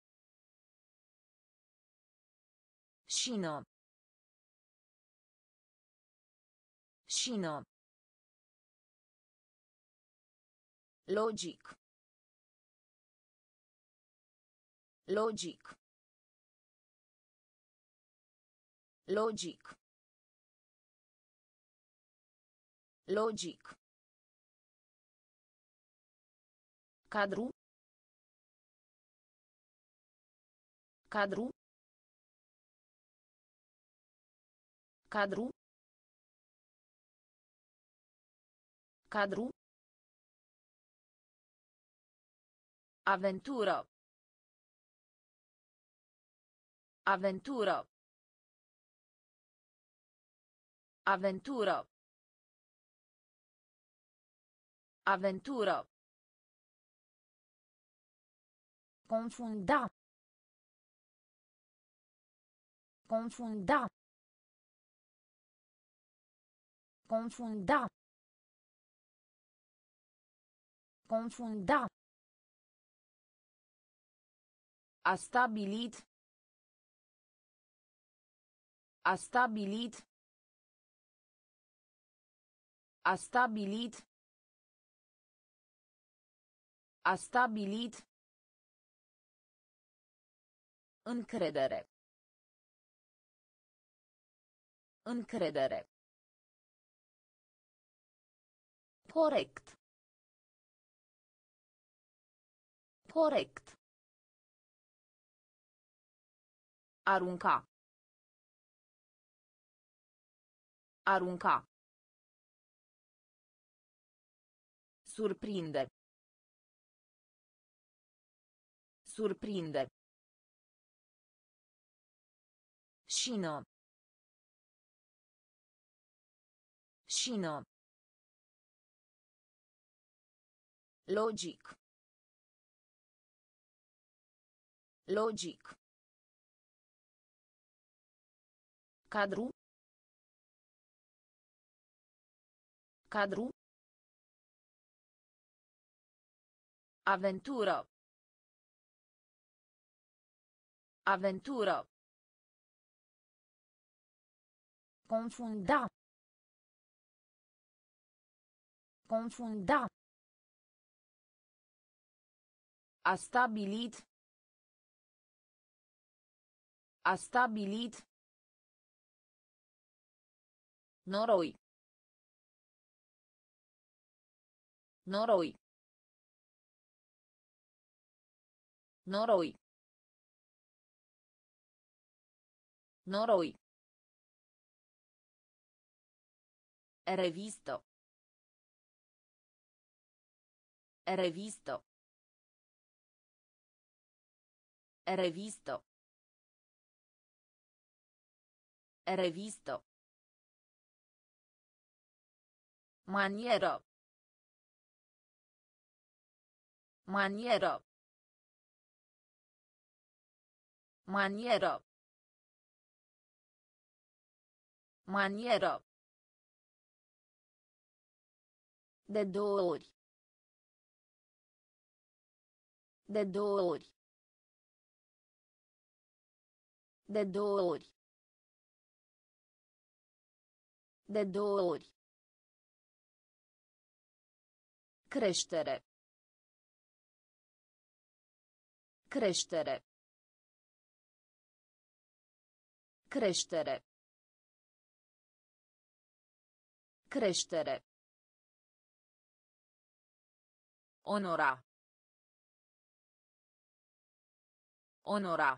Șină. Șină. Logic. Logic. Logic. Logic. Cadru. Cadru. Cadru. Cadru. Aventură. Aventură. Aventură. Aventură. Confunda. Confunda. Confunda. Confunda. A stabilit. A stabilit. A stabilit. A stabilit. Încredere. Încredere. Corect. Corect. Arunca. Arunca. Surprinde. Surprinde. Șină. Șină. Logic. Logic. Cadru. Cadru. Aventură. Aventură. Confunda. Confunda. A stabilit. A stabilit. Noroi. Noroi. Noroi. Noroi. Revisto. Revisto. Revisto. Revisto. Maniero. Maniero. Maniero. Maniero. De 2 ori. De 2 ori. De 2 ori. De 2 ori. Creștere. Creștere. Creștere. Creștere. Onora. Onora.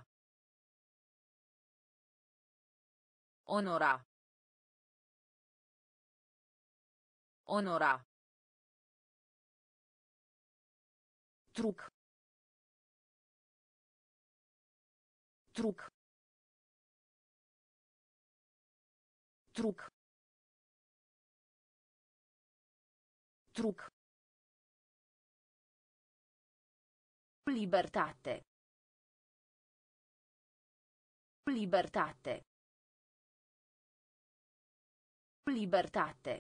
Onora. Onora. Truc. Truc. Truc. Truc. Libertate. Libertate. Libertate.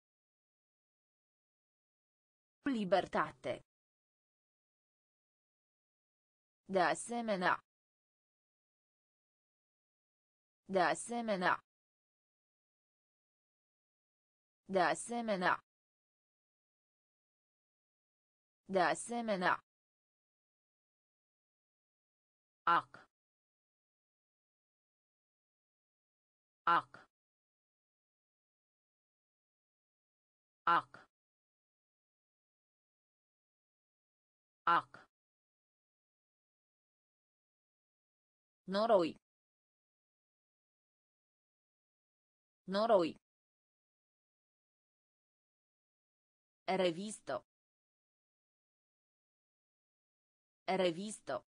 Libertate. De asemenea. De asemenea. De asemenea. De asemenea. Ac. Ac. Ac. Ac. Noroi. Noroi. Revisto. Revisto.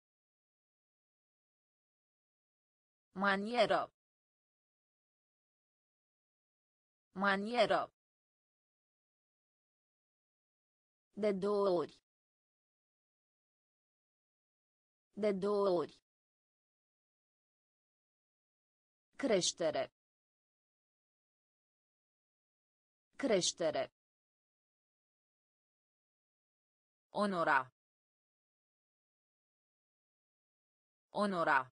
Maniero. Maniero. De 2 ori. De 2 ori. Creștere. Creștere. Onora. Onora.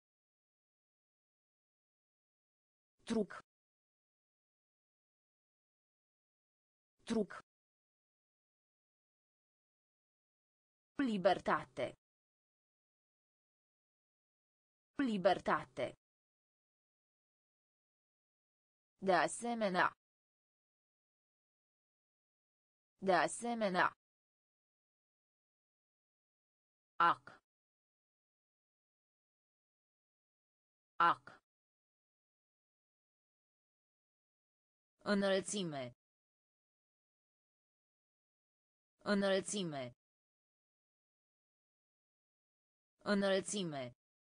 Truc. Truc. Libertate. Libertate. De asemenea. De asemenea. Ac. Ac. Înălțime. Înălțime. Înălțime.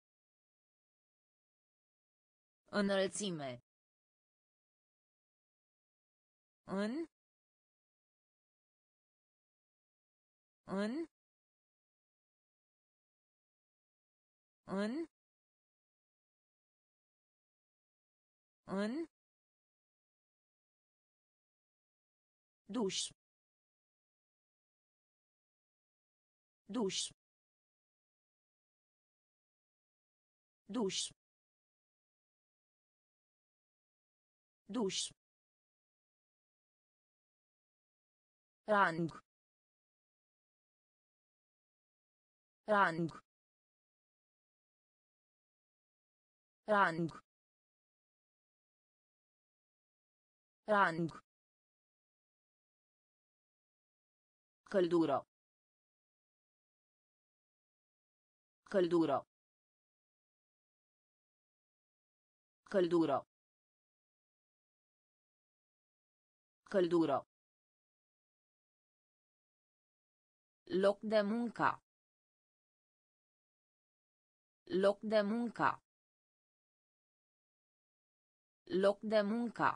Înălțime. În. În. În. În. Duș. Duș. Duș. Duș. Rang. Rang. Rang. Rang. Căldură. Căldură. Căldură. Căldură. Loc de muncă. Loc de muncă. Loc de muncă.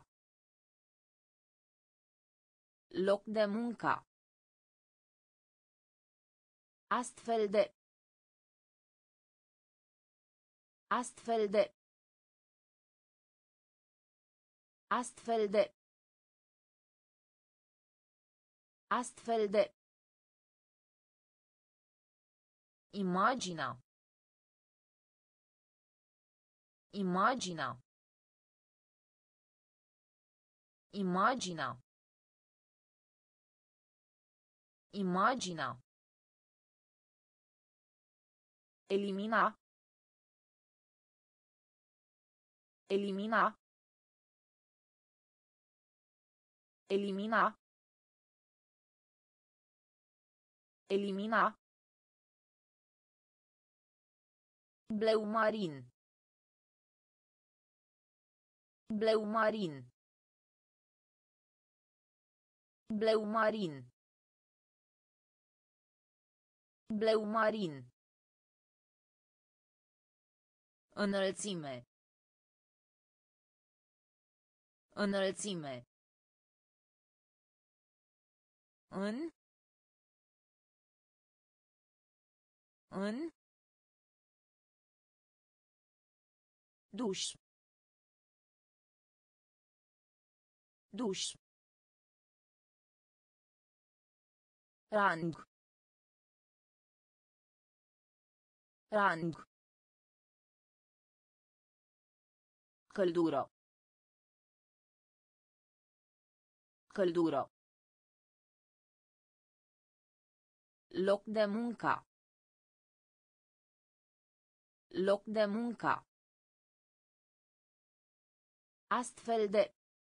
Loc de muncă. Astfel de. Astfel de. Astfel de. Astfel de. Imagina. Imagina. Imagina. Imagina. Elimina. Elimina. Elimina. Elimina. Bleu marin. Bleu marin. Bleu marin. Bleu marin. Înălțime. Înălțime. În duș. Duș. Rang. Rang. Căldură. Căldură. Loc de muncă. Loc de muncă. Astfel de.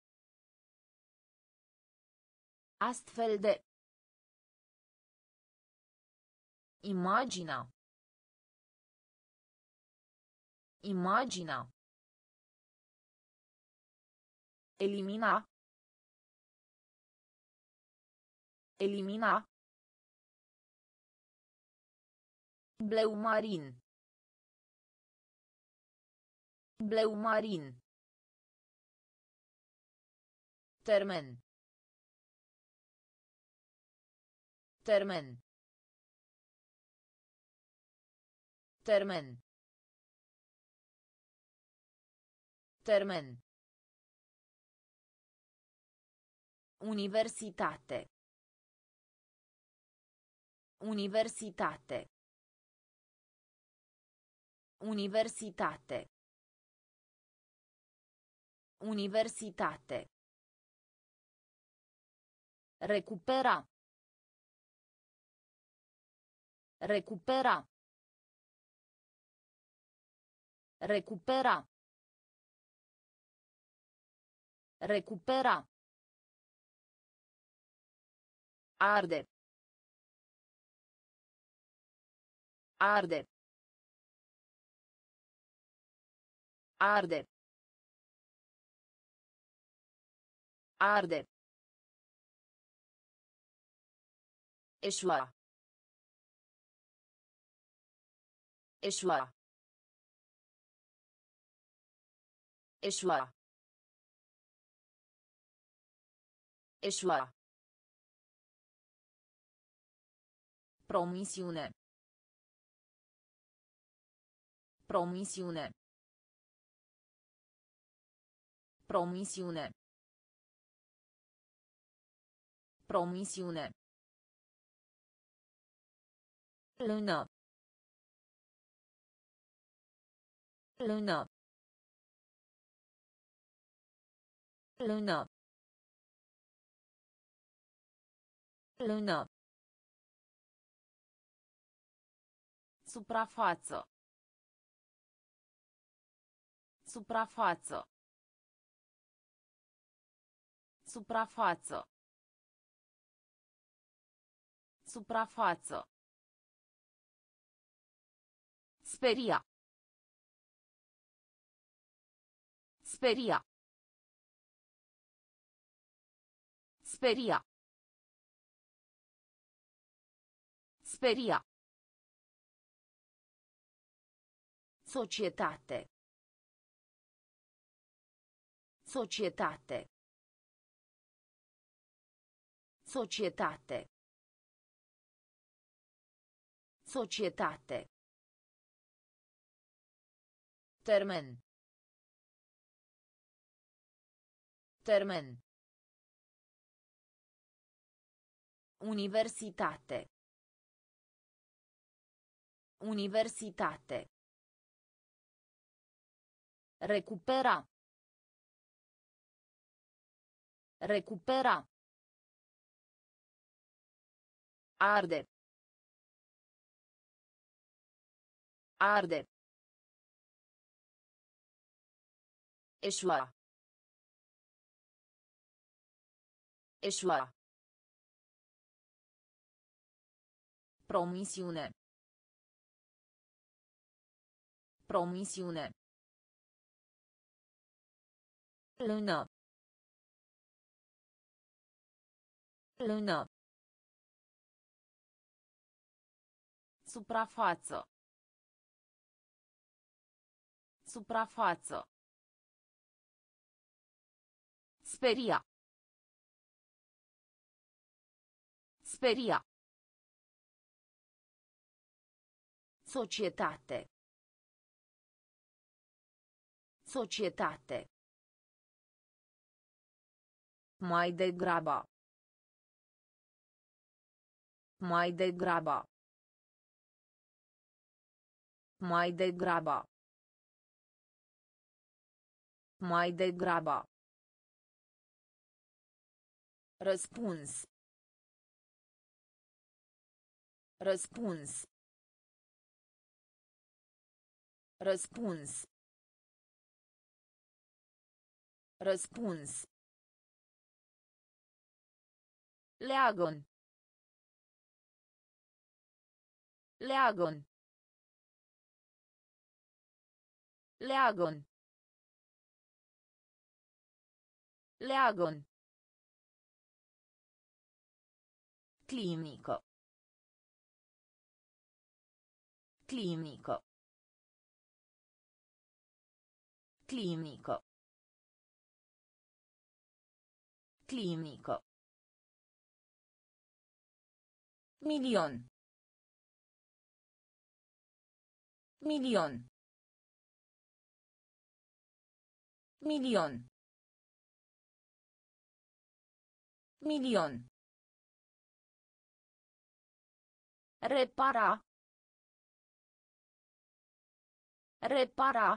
Astfel de. Imagina. Imagina. Elimina. Elimina. Bleu marin. Bleu marin. Termen. Termen. Termen. Termen. Universitate. Universitate. Universitate. Universitate. Recupera. Recupera. Recupera. Recupera. Arde. Arde. Arde. Arde. Eșua. Eșua. Eșua. Eșua. Promisiune. Promisiune. Promisiune. Promisiune. Lună. Lună. Lună. Lună. Suprafață. Suprafață. Suprafață. Suprafață. Speria. Speria. Speria. Speria. Societate. Societate. Societate. Societate. Termen. Termen. Universitate. Universitate. Recupera. Recupera. Arde. Arde. Eșua. Eșua. Promisiune. Promisiune. Lună. Lună. Suprafață. Suprafață. Speria. Speria. Societate. Societate. Mai degrabă. Mai degrabă. Mai degrabă. Mai degrabă. Răspuns. Răspuns. Răspuns. Răspuns. Leagăn. Leagăn. Leagăn. Leagăn. Clinică. Clinică. Clinică. Clinică. Milion. Milion. Milion. Milion. Repara. Repara.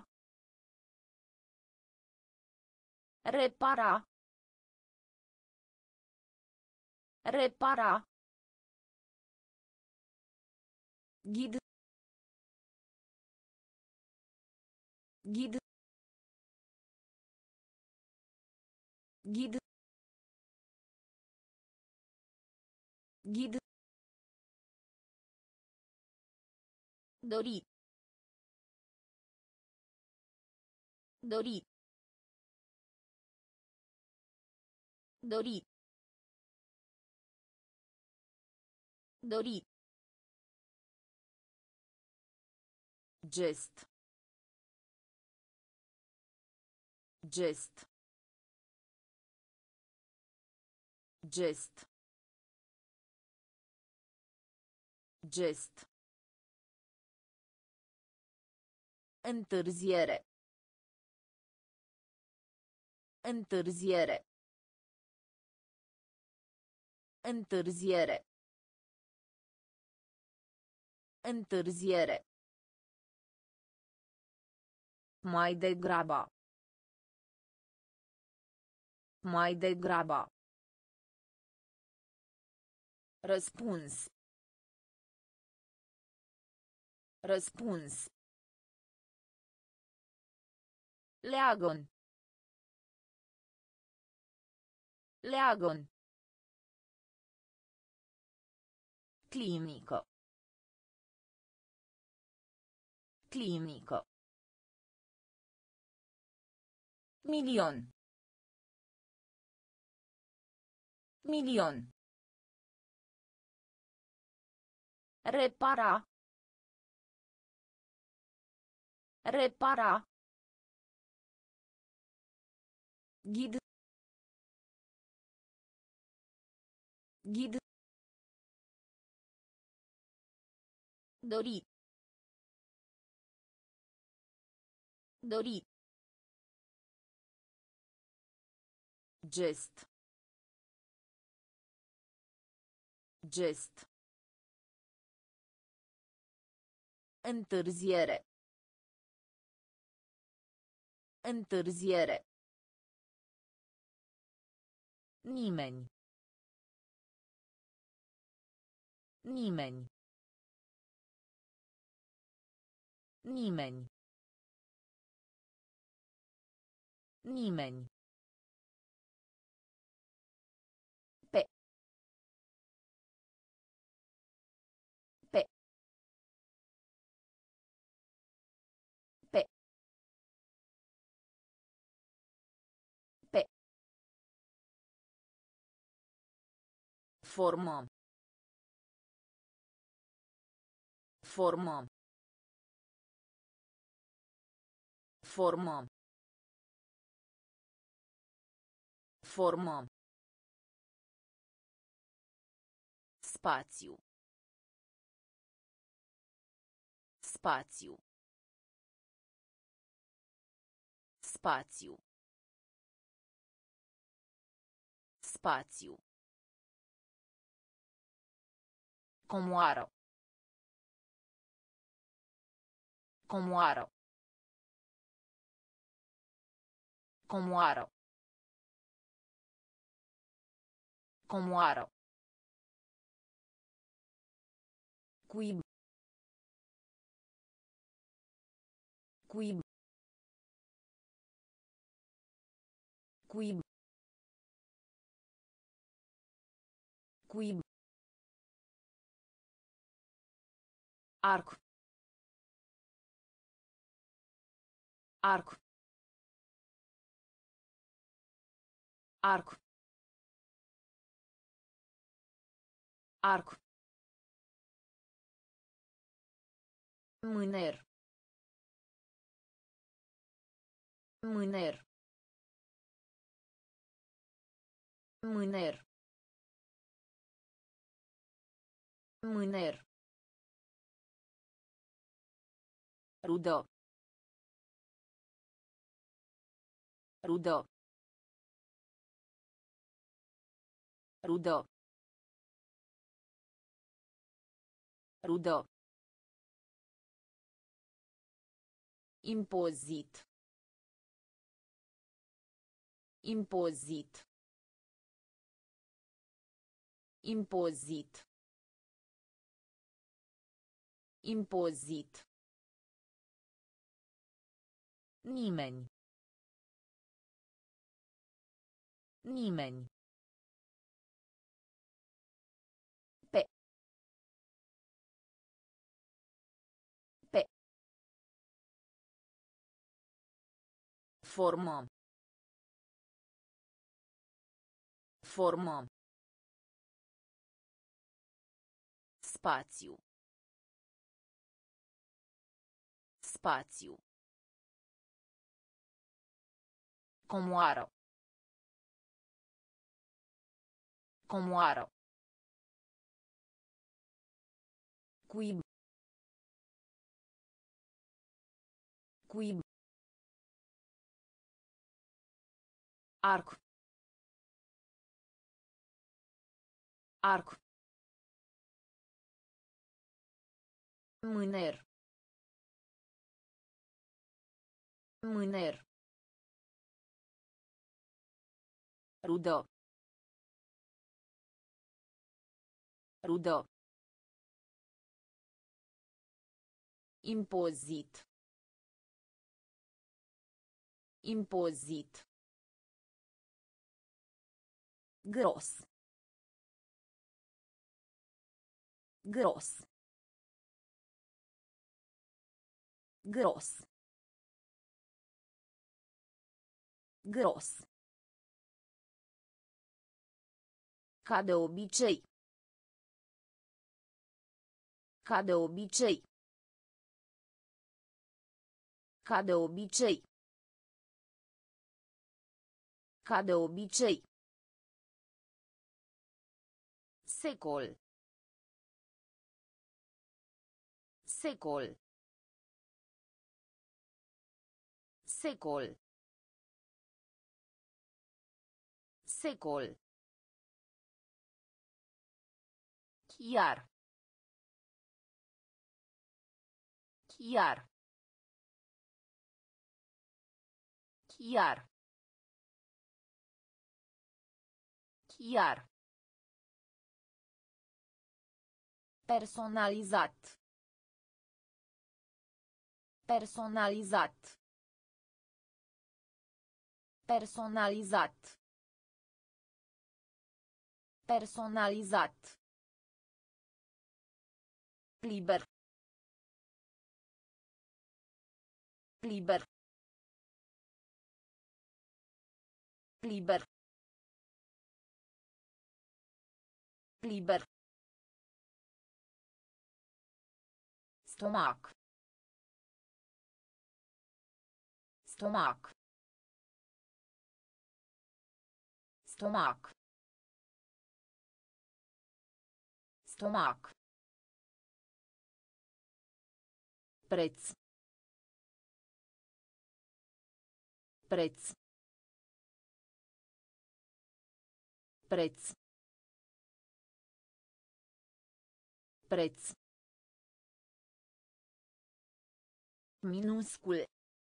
Repara. Repara. Ghid. Ghid. Ghid. Ghid. Dori. Dori. Dori. Dori. Gest. Gest. Gest. Gest. Întârziere. Întârziere. Întârziere. Întârziere. Mai degrabă. Mai degrabă. Răspuns. Răspuns. Leagăn. Leagăn. Clinică. Clinică. Milion. Milion. Repara. Repara. Ghid. Ghid. Dori. Dori. Gest. Gest. Întârziere. Întârziere. Nimeni. Nimeni. Nimeni. Nimeni. Pe. Pe. Pe. Pe. Formă. Formă. Formă. Formă. Spațiu. Spațiu. Spațiu. Spațiu. Comoară. Comoară. Comoară. Comoară. Cuib. Cuib. Cuib. Cuib. Arc. Arc. Arc. Arc. Mâner. Mâner. Mâner. Mâner. Rudă. Rudă. Rudă. Rudă. Impozit. Impozit. Impozit. Impozit. Nimeni. Nimeni. Pe. Pe. Formă. Formă. Spațiu. Spațiu. Comoară. Comoară. Cuib. Cuib. Arc. Arc. Mâner. Mâner. Rudă. Rudă. Impozit. Impozit. Gros. Gros. Gros. Gros. Ca de obicei. Ca de obicei. Ca de obicei. Ca de obicei. Secol. Secol. Secol. Secol. Chiar. Chiar. Chiar. Chiar. Personalizat. Personalizat. Personalizat. Personalizat. Liber. Liber. Liber. Liber. Stomac. Stomac. Stomac. Stomac. Preț. Preț. Preț. Preț. Minuscul.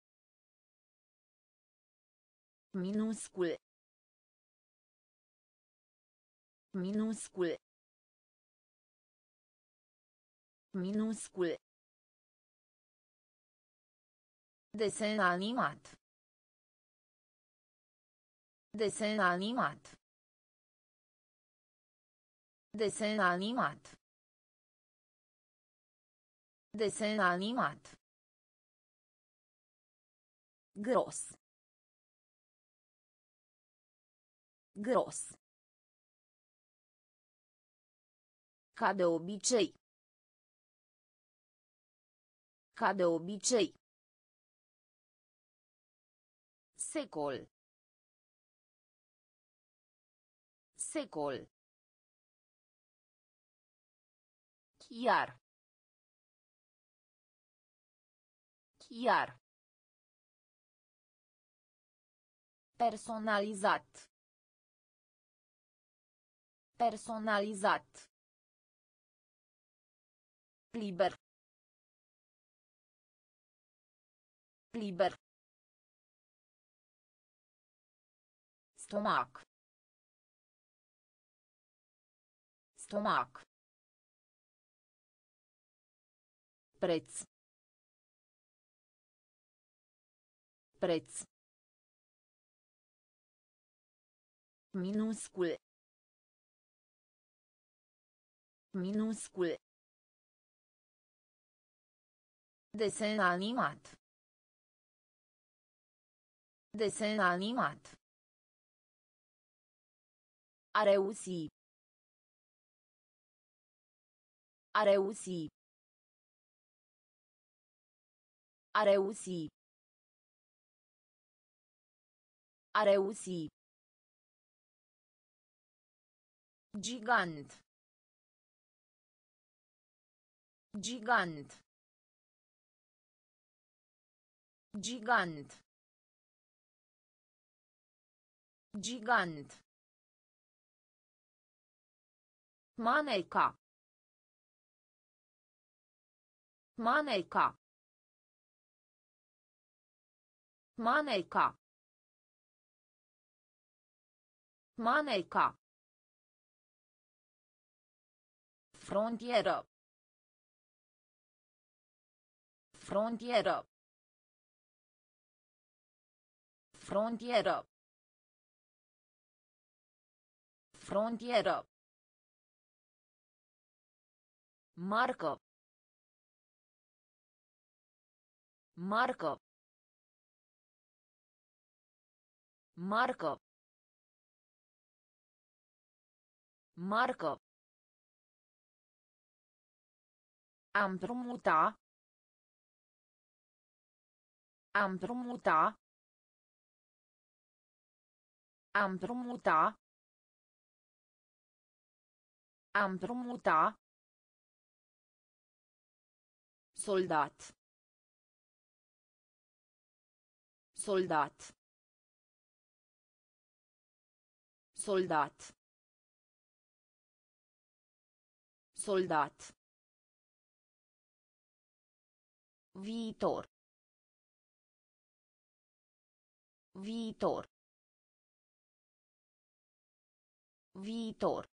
Minuscul. Minuscul. Minuscul. Desen animat. Desen animat. Desen animat. Desen animat. Gros. Gros. Ca de obicei. Ca de obicei. Secol. Secol. Chiar. Chiar. Personalizat. Personalizat. Liber. Liber. Stomac. Stomac. Preț. Preț. Minuscul. Minuscul. Desen animat. Desen animat. A reuși. A reuși. A reuși. A reuși. Gigant. Gigant. Gigant. Gigant. Maneca. Maneca. Maneca. Maneca. Frontieră. Frontieră. Frontieră. Frontieră. Marcă. Marcă. Marcă. Marcă. Am drumuta. Am drumuta. Am drumuta. Am drumuta. Soldat. Soldat. Soldat. Soldat. Viitor. Viitor. Viitor.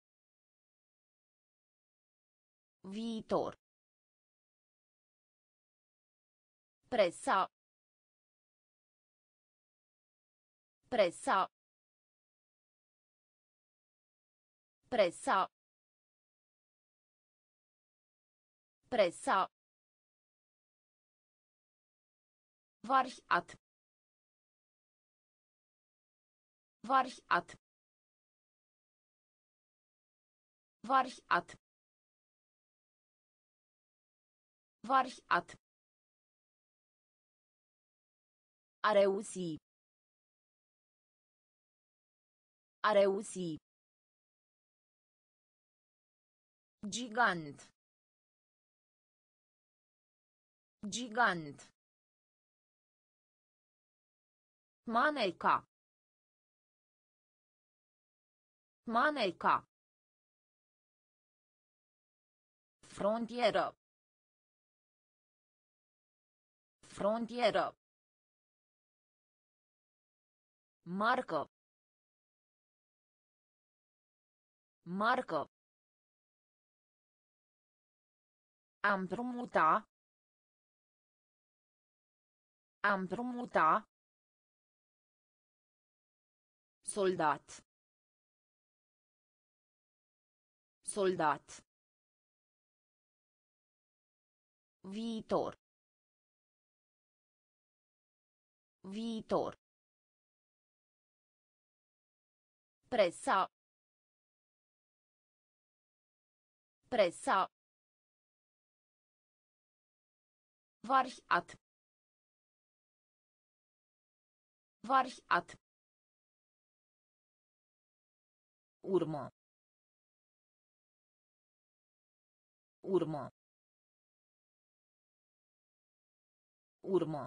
Viitor. Presa. Presa. Presa. Presa. Variat. Variat. Variat. Variat. A reuși. A reuși. Gigant. Gigant. Maneca. Maneca. Frontieră. Frontieră. Marcă. Marcă. Am drumuta. Am drumuta. Soldat. Soldat. Viitor. Viitor. Presa. Presa. Variat. Variat. Urmă. Urmă. Urmă.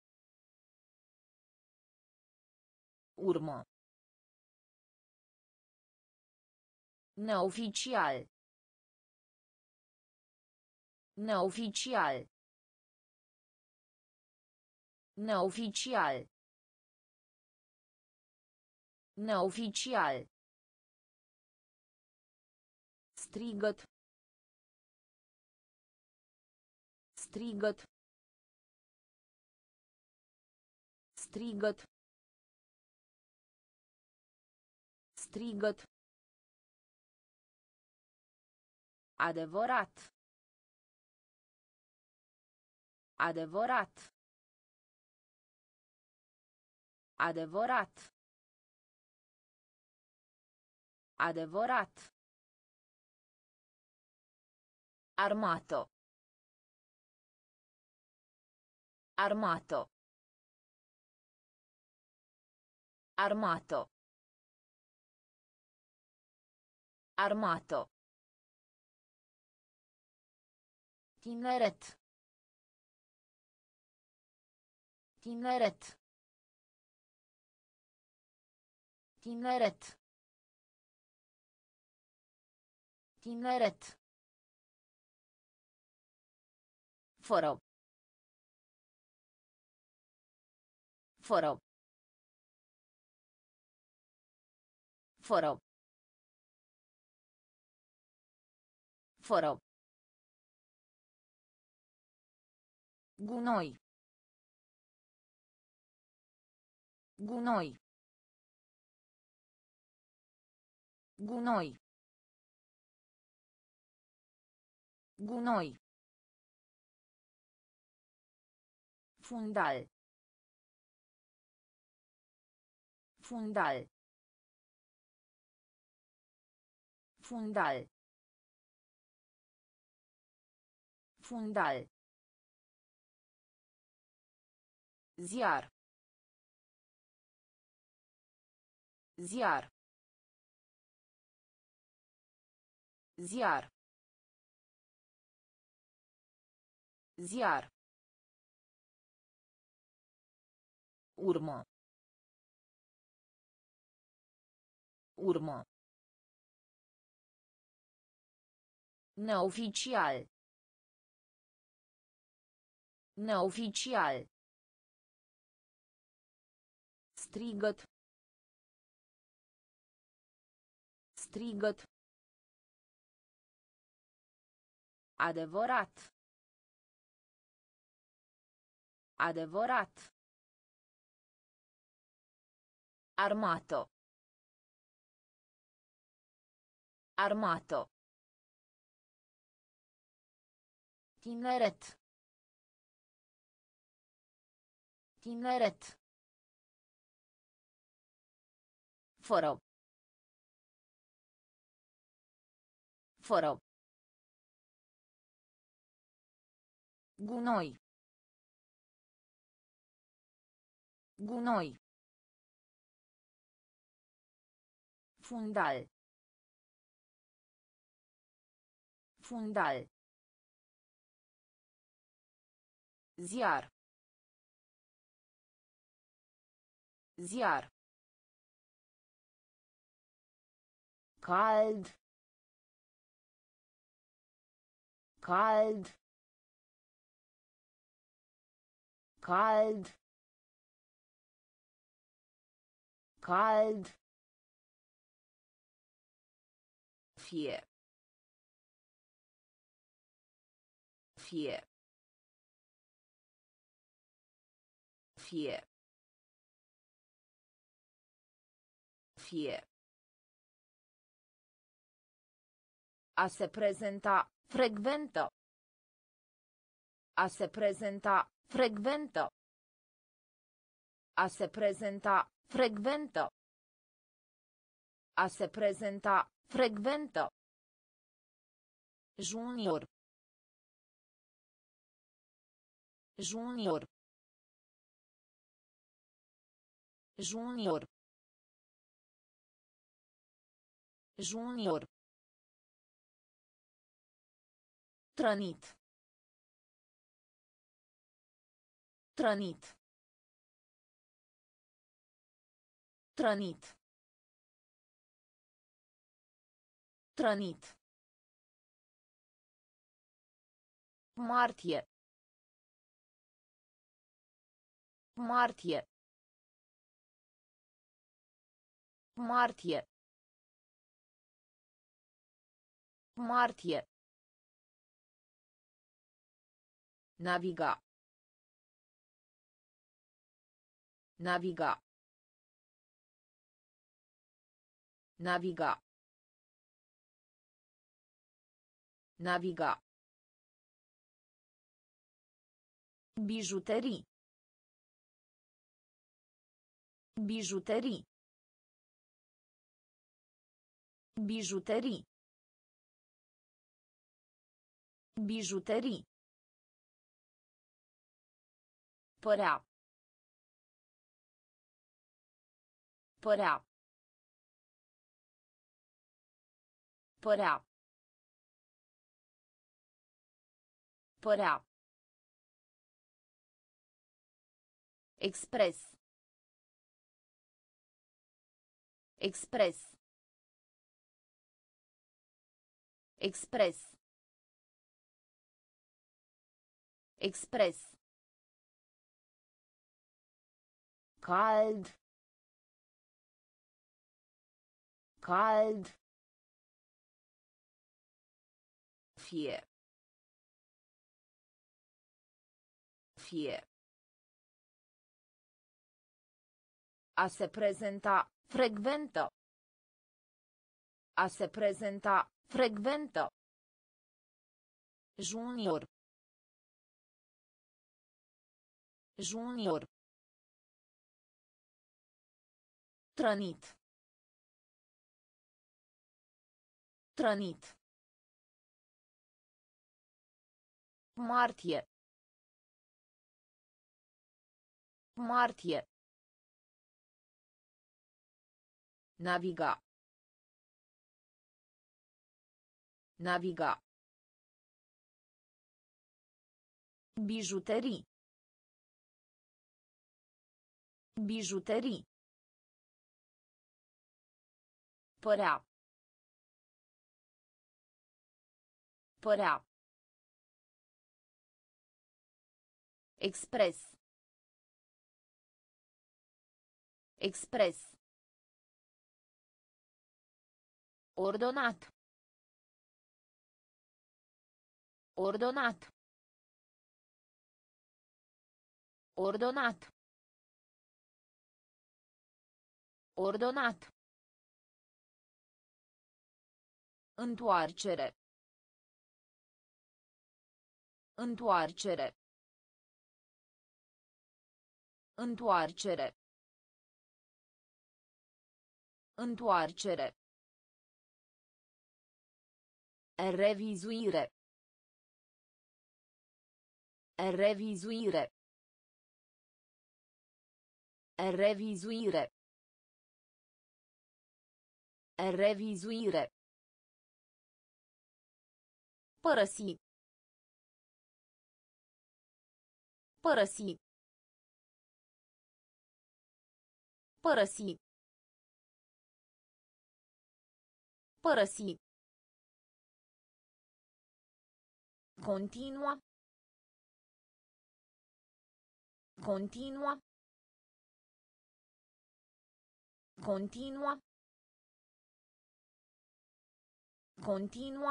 Urmă. Neoficial. Neoficial. Neoficial. Neoficial. Strigăt. Strigăt. Strigăt. Strigăt. Adevărat. Adevărat. Adevărat. Adevărat. Armato. Armato. Armato. Armato. Tineret. Tineret. Tineret. Tineret. Fără. Fără. Fără. Fără. Gunoi. Gunoi. Gunoi. Gunoi. Fundal. Fundal. Fundal. Fundal. Ziar. Ziar. Ziar. Ziar. Urmă. Urmă. Neoficial. Neoficial. Strigăt. Strigăt. Adevărat. Adevărat. Armato. Armato. Tineret. Tineret. Fără. Fără. Gunoi. Gunoi. Fundal. Fundal. Ziar. Ziar. Cald. Cald. Cald. Cald. Fie. Fie. Fie. Fie. A se prezenta, frecventă. A se prezenta, frecventă. A se prezenta, frecventă. A se prezenta, frecventă. Junior. Junior. Junior. Junior. Trănit. Trănit. Trănit. Trănit. Martie. Martie. Martie. Martie. Naviga. Naviga. Naviga. Naviga. Bijuterii. Bijuterii. Bijuterii. Bijuterii. Părea. Părea. Părea. Părea. Expres. Expres. Expres. Expres. Cald. Cald. Fie. Fie. A se prezenta, frecventă. A se prezenta, frecventă. Junior. Junior. Trănit. Trănit. Martie. Martie. Naviga. Naviga. Bijuterii. Bijuterii. Părea. Părea. Expres. Expres. Ordonat. Ordonat. Ordonat. Ordonat. Întoarcere. Întoarcere. Întoarcere. Întoarcere. Revizuire. Revizuire. Revizuire. Revizuire. Părăsi. Părăsi. Părăsi. Părăsi. Continua. Continua. Continua. Continua.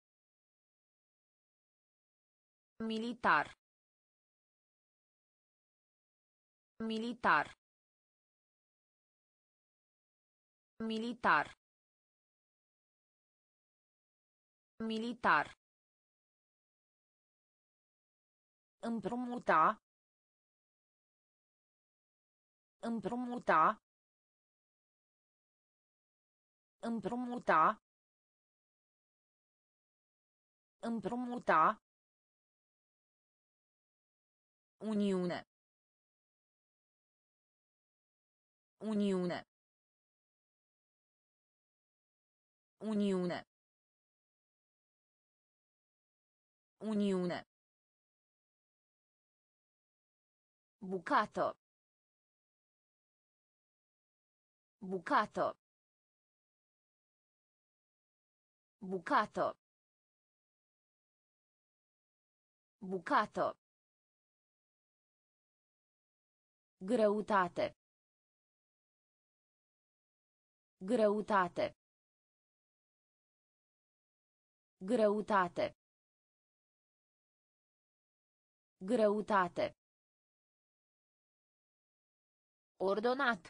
Militar. Militar. Militar. Militar. Împrumuta. Împrumuta. Împrumuta. Împrumuta. Uniune. Uniune. Uniune. Uniune. Bucată. Bucată. Bucată. Bucată. Greutate. Greutate. Greutate. Greutate. Ordonat.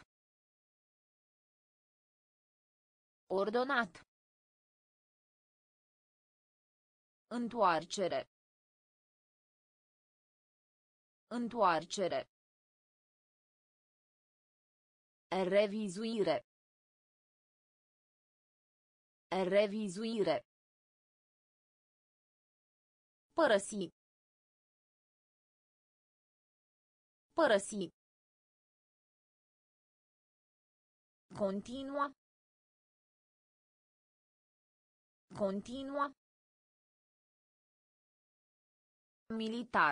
Ordonat. Întoarcere. Întoarcere. Revizuire. Revizuire. Părăsi. Părăsi. Continua. Continua. Militar.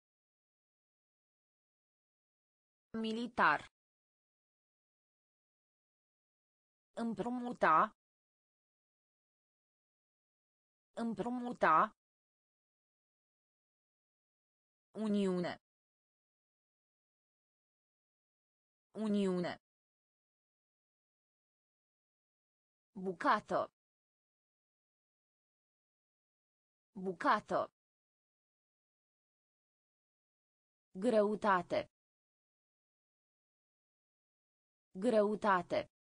Militar. Împrumuta. Împrumuta. Uniune. Uniune. Bucată. Bucată. Greutate. Greutate.